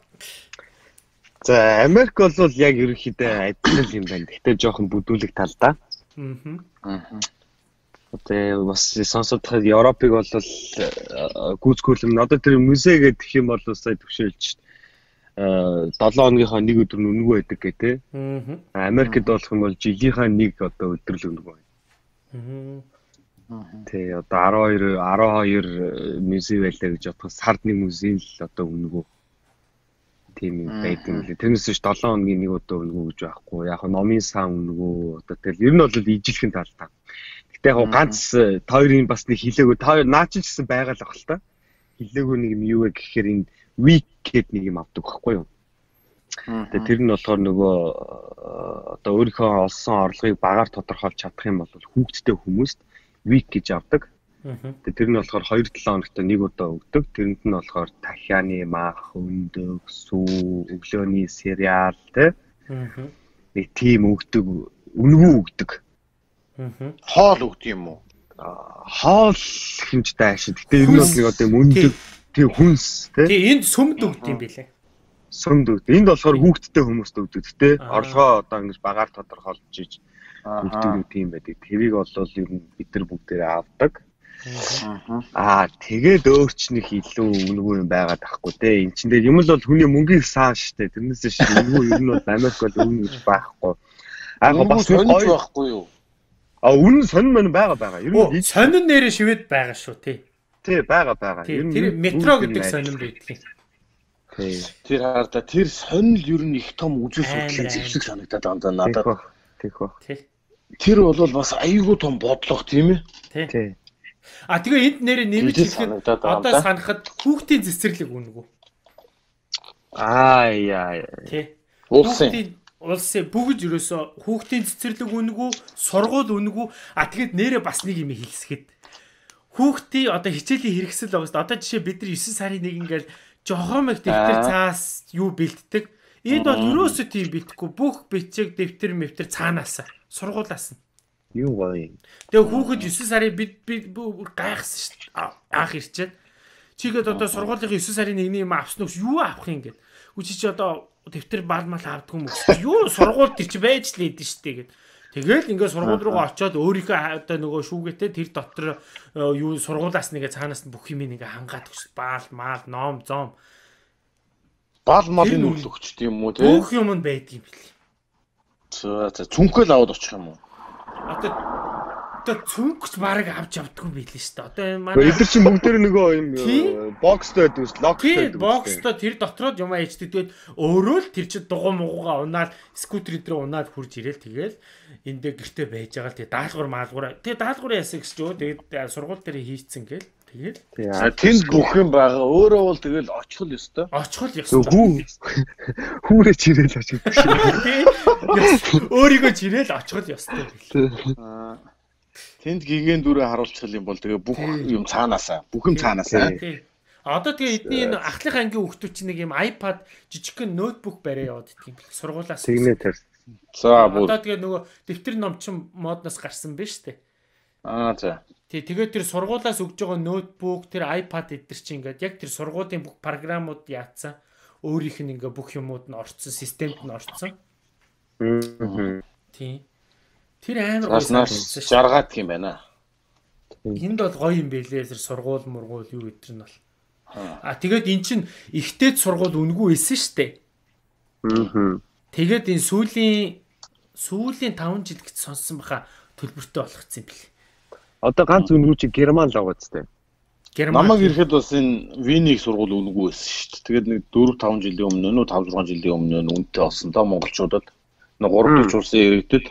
За Америк бол яг ерөнхийдөө адил юм байна. Гэхдээ жоохон бүдүүлэг талдаа. Аа. Одоо бас сонсоод тахад Европыг бол гүйцгүүлэн одоо тэр музей гэдэг юм бол сая төвшөөлж э seven хоногийнхоо нэг өдөр нь өнгөө байдаг гэдэг. Аа. Америкт болох юм бол жилийнхаа нэг одоо өдрөл өнгөө байна. Аа. Тэ одоо twelve музей байлаа гэж бодоход сард нэг музей л одоо өнгөө тийм байдаг юм лээ. Тэрнээс ч seven хоногийн нэг удаа өнгөө гэж байхгүй. Яг номын сан өнгөө одоо тэгэл ер нь бол ижилхэн талтай. Гэтэ яг ганц хоёрын бас нэг хилээгөө хоёр наач ч гэсэн байгаа л ах л та. Хилээгөө нэг юм юу вэ гэхээр энэ week гэдэг нэг юм авдаг байхгүй юу? Тэгээ тэр нь болохоор нөгөө одоо өөрийнхөө олсон орлогыг багаар тодорхойлж чадах юм бол хүүхдтэй хүмүүст week гэж авдаг. Тэгээ тэр нь болохоор two seven хоногт нэг удаа өгдөг. Тэрэнд нь болохоор дахианы мах, өндөг, сүү, өглөөний сериал тэ. Нэг тийм өгдөг, өнгөө өгдөг. Хоол өгд юм уу? Хоол хэмжтэй ашиг. Гэтэ ер нь бол нэг одоо өндөг тийм хүнс тэ. Тийм энд сүмд өгд юм билээ. Сүмд өгд. Энд болохоор хүүхдтэй хүмүүст өгдөг тэ. Орлогоо одоо ингэж багаар тодорхойлж иж өгдөг тийм байдаг. Тэрийг бол ер нь бид нар бүгдээрээ авдаг. Аа тэгээд өөрч нэг илүү өнгөө юм байгаад тахгүй те. Энд чинь дээр юм л бол хүний мөнгөний сан штэ. Тэрнээс шиг өнгөө ер нь бол Америк бол өнгө гэж байхгүй. Аа бас сонирч байхгүй юу? А үнэн сонин мань байгаа байгаа. Ер нь сонин нэрээ шивэд байгаа шүү тий. Тий, байгаа байгаа. Тэр метро гэдэг сонирн байдгийг. Тий. Тэр хараа тэр сонирн ер нь их том үзэл судлалын зэвсэг санагдаад байна надад. Тийх ба. Тий. Тэр бол бас аюулгүй том бодлого тийм ээ. Тий. А тэгээ энд нэрээ нэмж хэлэхэд одоо санахад хүүхдийн цэцэрлэг үнэгүй. Аа яа. Тий. Улсын улсын бүгд ерөөсө хүүхдийн цэцэрлэг үнэгүй, сургууль үнэгүй. А тэгэд нэрээ бас нэг юм хэлсэхэд хүүхдийн одоо хичээлийн хэрэгсэл байгаа. Одоо жишээ бид нар девять сарын нэг ингээл жохомог дэвтэр цаас юу бэлддэг. Энд бол ерөөсө тийм бэлдэхгүй. Бүх бичиг дэвтэр мэвтэр цаанаасаа сургуулаас нь. Юу гоё. Тэгээ хүүхэд девять сарын бид гайхсан шүү дээ. Аах ирчээд. Чигээд одоо сургуулийн девять сарын нэгний юм авсан уу юу авах юм гээд. Үчи чи одоо дэвтэр баалмал авдаг юм уу? Юу сургууль тэр чи байж л идэв штэ гээд. Тэгэл ингээд сургууль руугаа очиод өөрийнхөө одоо нөгөө шүүгээтэй тэр дотор юу сургуулаас нэгэ цаанаас нь бүх юм нэгэ хангаад өгч баал маал ном зом баал малын үйл өгч тийм үү те. Бүх юм нь байдаг юм бэл. За за цүнхэл аваад очих юм уу? Одоо одоо цүнхч бараг авч явдаггүй билээ шүү дээ. Одоо манай эдгээр чинь бүгдээр нөгөө юм бокстой байдаг шүү, локтой байдаг. Бокстой тэр дотроо юм ээждэг. Тэгээд өөрөө л тэр чинь дугуй муугаа унаад скутер дээр унаад хурж ирээл тэгэл эндээ гэртээ байж байгаа л тэгээд даалгавар маалгавар. Тэгээд даалгавар яасан гэж юу тэгээд сургууль дээр хийцэн гээл. Тэгээд тэнд бүх юм байгаа. Өөрөө бол тэгэл очихл ёстой. Очихл ёстой. Хүү хүүрээ чирээл очих. Өөрийгөө чирээл очихл ёстой. Тэнд гигэн дүрээ харуулчих юм бол тэгээ бүх юм цаанаасаа, бүх юм цаанаасаа. Одоо тэгээ эдний энэ ахлах ангийн хүүхдүүд чинь нэг юм iPad жижигхэн ноутбук барай яваад идэх юм бэл сургуулаас. Тэгнэ тэр. За бүр. Одоо тэгээ нөгөө дэвтэр ном чин модноос гарсан байна шүү дээ. Аа за. Тий, тэгээд тэр сургуулаас өгж байгаа ноутбук, тэр iPad эдэр чинь ингээд яг тэр сургуулийн бүх програмууд яатсан. Өөрийнх нь ингээ бүх юмуд нь орцсон, системд нь орцсон. Аа. Тий. Тэр амар гоё жаргаад юм байна. Энд бол гоё юм байлээ. Тэр сургууль мургуул юу гэдэр нь бол. А тэгээд эн чин ихтэй сургууль үнгүй байсан шүү дээ. Аа. Тэгээд энэ сүүлийн сүүлийн таван жил гэж сонссон баха төлбөртэй болгоцсон юм бэл. Одоо ганц үнгүй чи Герман л байгаа зү. Намаг ирэхэд бас энэ Винийг сургууль үнгүй байсан шүү дээ. Тэгээд нэг дөрөв таван жилийн өмнө нөө таван зургаан жилийн өмнө үнэтэй болсон доо монголчуудад. Нэг гурав дахь улсын иргэдэд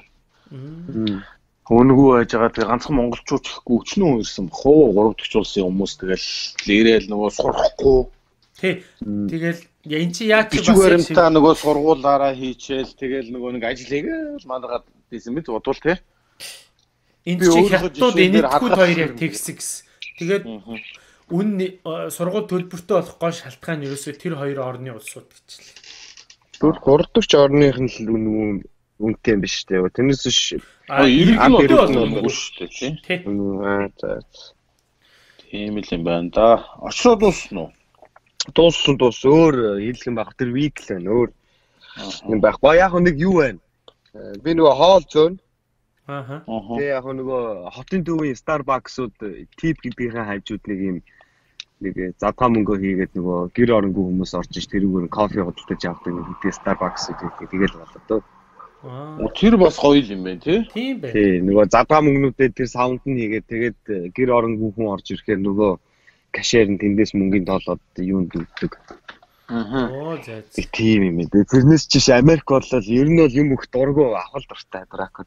Өнгөө байж байгаа тэгээ ганцхан монголчууд ихгүй өчнөө ирсэн бахуу гурав дахь улсын хүмүүс тэгэл лээрээл нөгөө сурахгүй. Тий. Тэгэл энэ чи яа чи бас баримтаа нөгөө сургуулаараа хийчихэл тэгэл нөгөө нэг ажил хийгээл манайгаад дийсэн мэт бодвол тий. Энд чи хятадууд энэтхүүд хоёр яг тэгсэн гэсэн. Тэгээд үн сургууль төлбөртэй болох гол шалтгаан нь ерөөсөө тэр хоёр орны улсууд гэжлээ. Түр гурав дахь орных нь л үн үнэтэй юм биш үү? Тэрнээс ш иргэн нь бол шүү дээ тий. Аа за. Тийм л юм байна да. Очроо дуусна уу? Дууссан дуус өөр хэлэх юм баг. Тэр week л байна. Өөр юм байхгүй. Яг нэг юу байна? Би нөгөө хоол зөөн. Ааха. Тэгээ яг нөгөө хотын төвийн Starbucks-ууд тип гэдгийнхээ хажууд нэг юм нэг задгаа мөнгө хийгээд нөгөө гэр оронгүй хүмүүс орж иж тэрүүгээр кофе худалдаж авдаг нэг гэдэг Starbucks гэдэг тэгэл болоо дөө. Аа. Тэр бас гоё юм байна тий. Тийм байна. Тий, нөгөө задгаа мөнгнүүдээ тэр саунд нь хийгээд тэгээд гэр оронгүй хүн орж ирэхээр нөгөө кашер нь тэндээс мөнгөний тоолоод юунд өгдөг. Аа. Оо за. Тийм юм ээ. Тэрнээс чиш Америк болол ер нь бол юм өгт дургу авах дуртай дракод.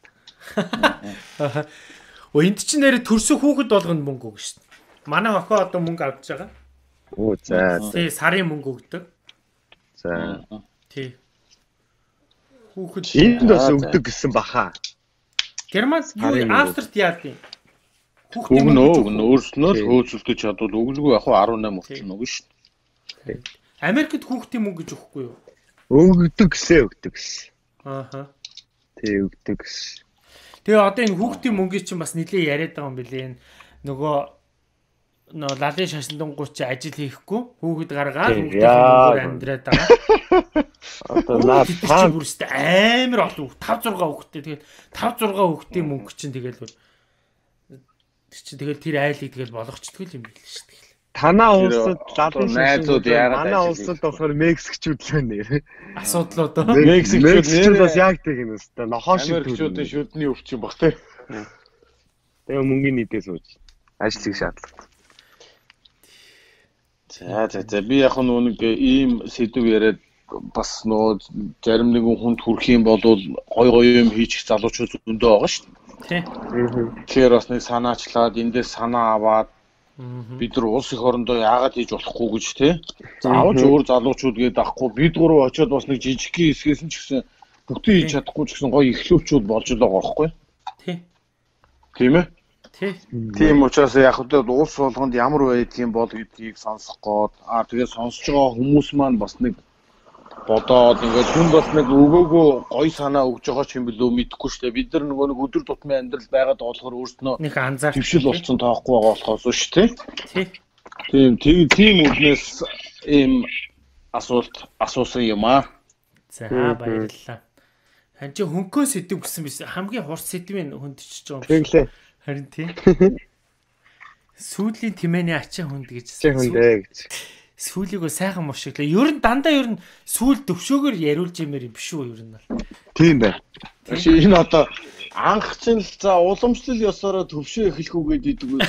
Оо энд чинь нэрэ төрсөн хүүхэд болгонд мөнгө өгнө шүү дээ. Манай охин одоо мөнгө авч байгаа. Оо за. Тий, сарын мөнгө өгдөг. За. Тий. Хүүхэд энд бас өгдөг гэсэн баха. Германд юу Австрид яад юм. Хүүхдийн мөнгө өөрснөө л хөөцөлдөж чадвал өглөө яг арван найман хүртэл өгнө шүү дээ. Америкт хүүхдийн мөнгө гэж өгөхгүй юу? Өгдөг гэсэн өгдөг гэсэн. Ааха. Тий, өгдөг гэсэн. Тэгээ одоо энэ хүүхдийн мөнгөийг чинь бас нэлээ яриад байгаа юм билээ. Энэ нөгөө нөө лалын шашиндангууд чи ажил хийхгүй хүүхэд гаргаад хүүхдийн мөнгөөр амьдраад байгаа. Одоо наад таа бүрстэй амар олон тавь зургаа хүүхдтэй. Тэгээд тавь зургаа хүүхдийн мөнгө чинь тэгэл чи тэгэл тэр айлыг тэгэл болгочтгүй юм билээ шүү дээ. Танаа улсад лалын найзууд яагаад манай улсад болохоор Мексикчүүд л байна. Асуудлууд оо. Мексикчүүд бас яг тэг юм өстой. Нохоо шиг Мексикчүүдийн шүдний өвчин баг тий. Тэгээ мөнгөний нийтээ сууж ажлыг шаардлагатай. За за за би яг нэг ийм сэдв яриад бас нөө зарим нэгэн хүнд хүрэх юм бол гой гой юм хийчих залуучууд зөндөө байгаа шүү дээ. Тэгэхээр бас нэг санаачлаад эндээс санаа аваад бид нар улс их орондоо яагаад хийж болохгүй гэж тий. Заавал өөр залуучууд гээд авахгүй бид гурав очиод бас нэг жижигхэн хэсгээс нь ч гэсэн бүтэн хийж чадахгүй ч гэсэн гоё эхлүүлчүүд болж л байгаа байхгүй. Тий. Тийм ээ. Тий. Тийм учраас яг хөдөө улс болгонд ямар байдгийг бол гэдгийг сонсох гээд аа тэгээд сонсож байгаа хүмүүс маань бас нэг бодоод ингээд хүн бас нэг өгөөгөө гоё санаа өгж байгаа ч юм билүү мэдэхгүй шүү дээ. Бид нар нөгөө нэг өдөр тутмын амьдрал байгаад болохоор өөрснөө нэг анзаарч хөвшил болсон тоохгүй байгаа болохоос шүү дээ. Тий. Тийм тийм тийм үгнээс ийм асуулт асуусан юм аа. За баярлалаа. Хан чи хөнкөө сэдв гэсэн биш хамгийн хурц сэдвийн хөндчихж байгаа юм шиг. Тэглээ. Харин тий. Сүүлийн тэмээний ачаа хүнд гэж. Ачаа хүндээ гэж. Сүүлийг сайхан мушиглаа. Ер нь дандаа ер нь сүүл төвшөөгөр яриулж юмэр юм биш үү ер нь бол. Тийм бай. Чи энэ одоо анх чинь л за уламжлал ёсороо төвшөө эхлэх үгээд идэг үү?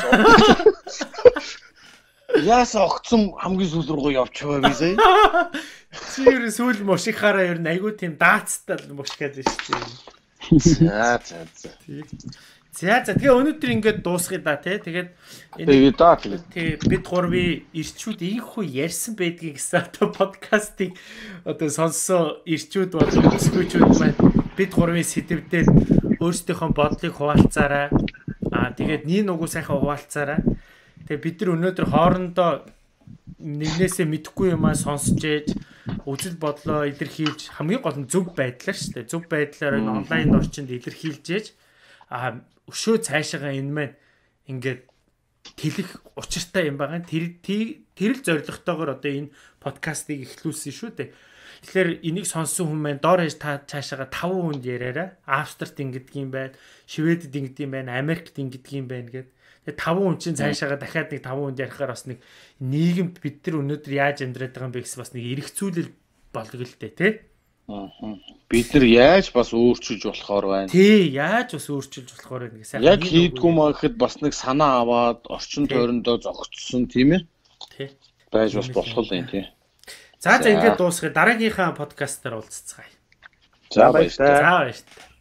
Яаса огцом хамгийн сүүл рүү явчихваа би сая. Чи ер нь сүүл мушихаараа ер нь айгүй тийм даацтай л мушгаад байна шүү дээ. За за за. За за тэгээ өнөөдөр ингээд дуусгая да тий. Тэгээд тэгээ да тэгээд тий бид гурвын ирчүүд ийхүү ярьсан байдгийг гэсэн одоо подкастыг одоо сонссон ирчүүд болон бүсгүйчүүд маань бид гурвын сэдвээр өөрсдийнхөө бодлыг хуваалцаарай. Аа тэгээд нин угуу сайхан хуваалцаарай. Тэгээ бид нар өнөөдөр хоорондоо нэгнээсээ мэдэхгүй юмаа сонсож ээж үзэл бодлоо илэрхийлж хамгийн гол нь зөв байдлаар шүү дээ. Зөв байдлаар энэ онлайн орчинд илэрхийлж ээж аа өшөө цаашаага энэ маань ингээд тэлэх учиртай юм байгаа. Тэр тэр л зоригтойгоор одоо энэ подкастыг эхлүүлсэн шүү дээ. Тэгэхээр энийг сонссон хүн маань доор хаяж та цаашаага таван хүнд яриараа. Австралид ингэдэг юм байна, Шведэд ингэдэг юм байна, Америкт ингэдэг юм байна гэдэг. Тэгээ таван хүн чинь цаашаага дахиад нэг таван хүнд ярихаар бас нэг нийгэмд бид нар өнөөдөр яаж амьдраад байгаа юм бэ гэсэн бас нэг эргцүүлэл болдог л дээ, тий? Аа. Бид нар яаж бас өөрчилж болохоор байна. Тий, яаж бас өөрчилж болохоор байна гэсэн. Яг хийдгүү маа гэхэд бас нэг санаа аваад орчин тойрондоо зогцсон тийм ээ. Тий. Байж бас болох юм тий. За за ингээд дуусгая. Дараагийнхаа подкастаар уулзцгаая. За баярлалаа. За баярлалаа.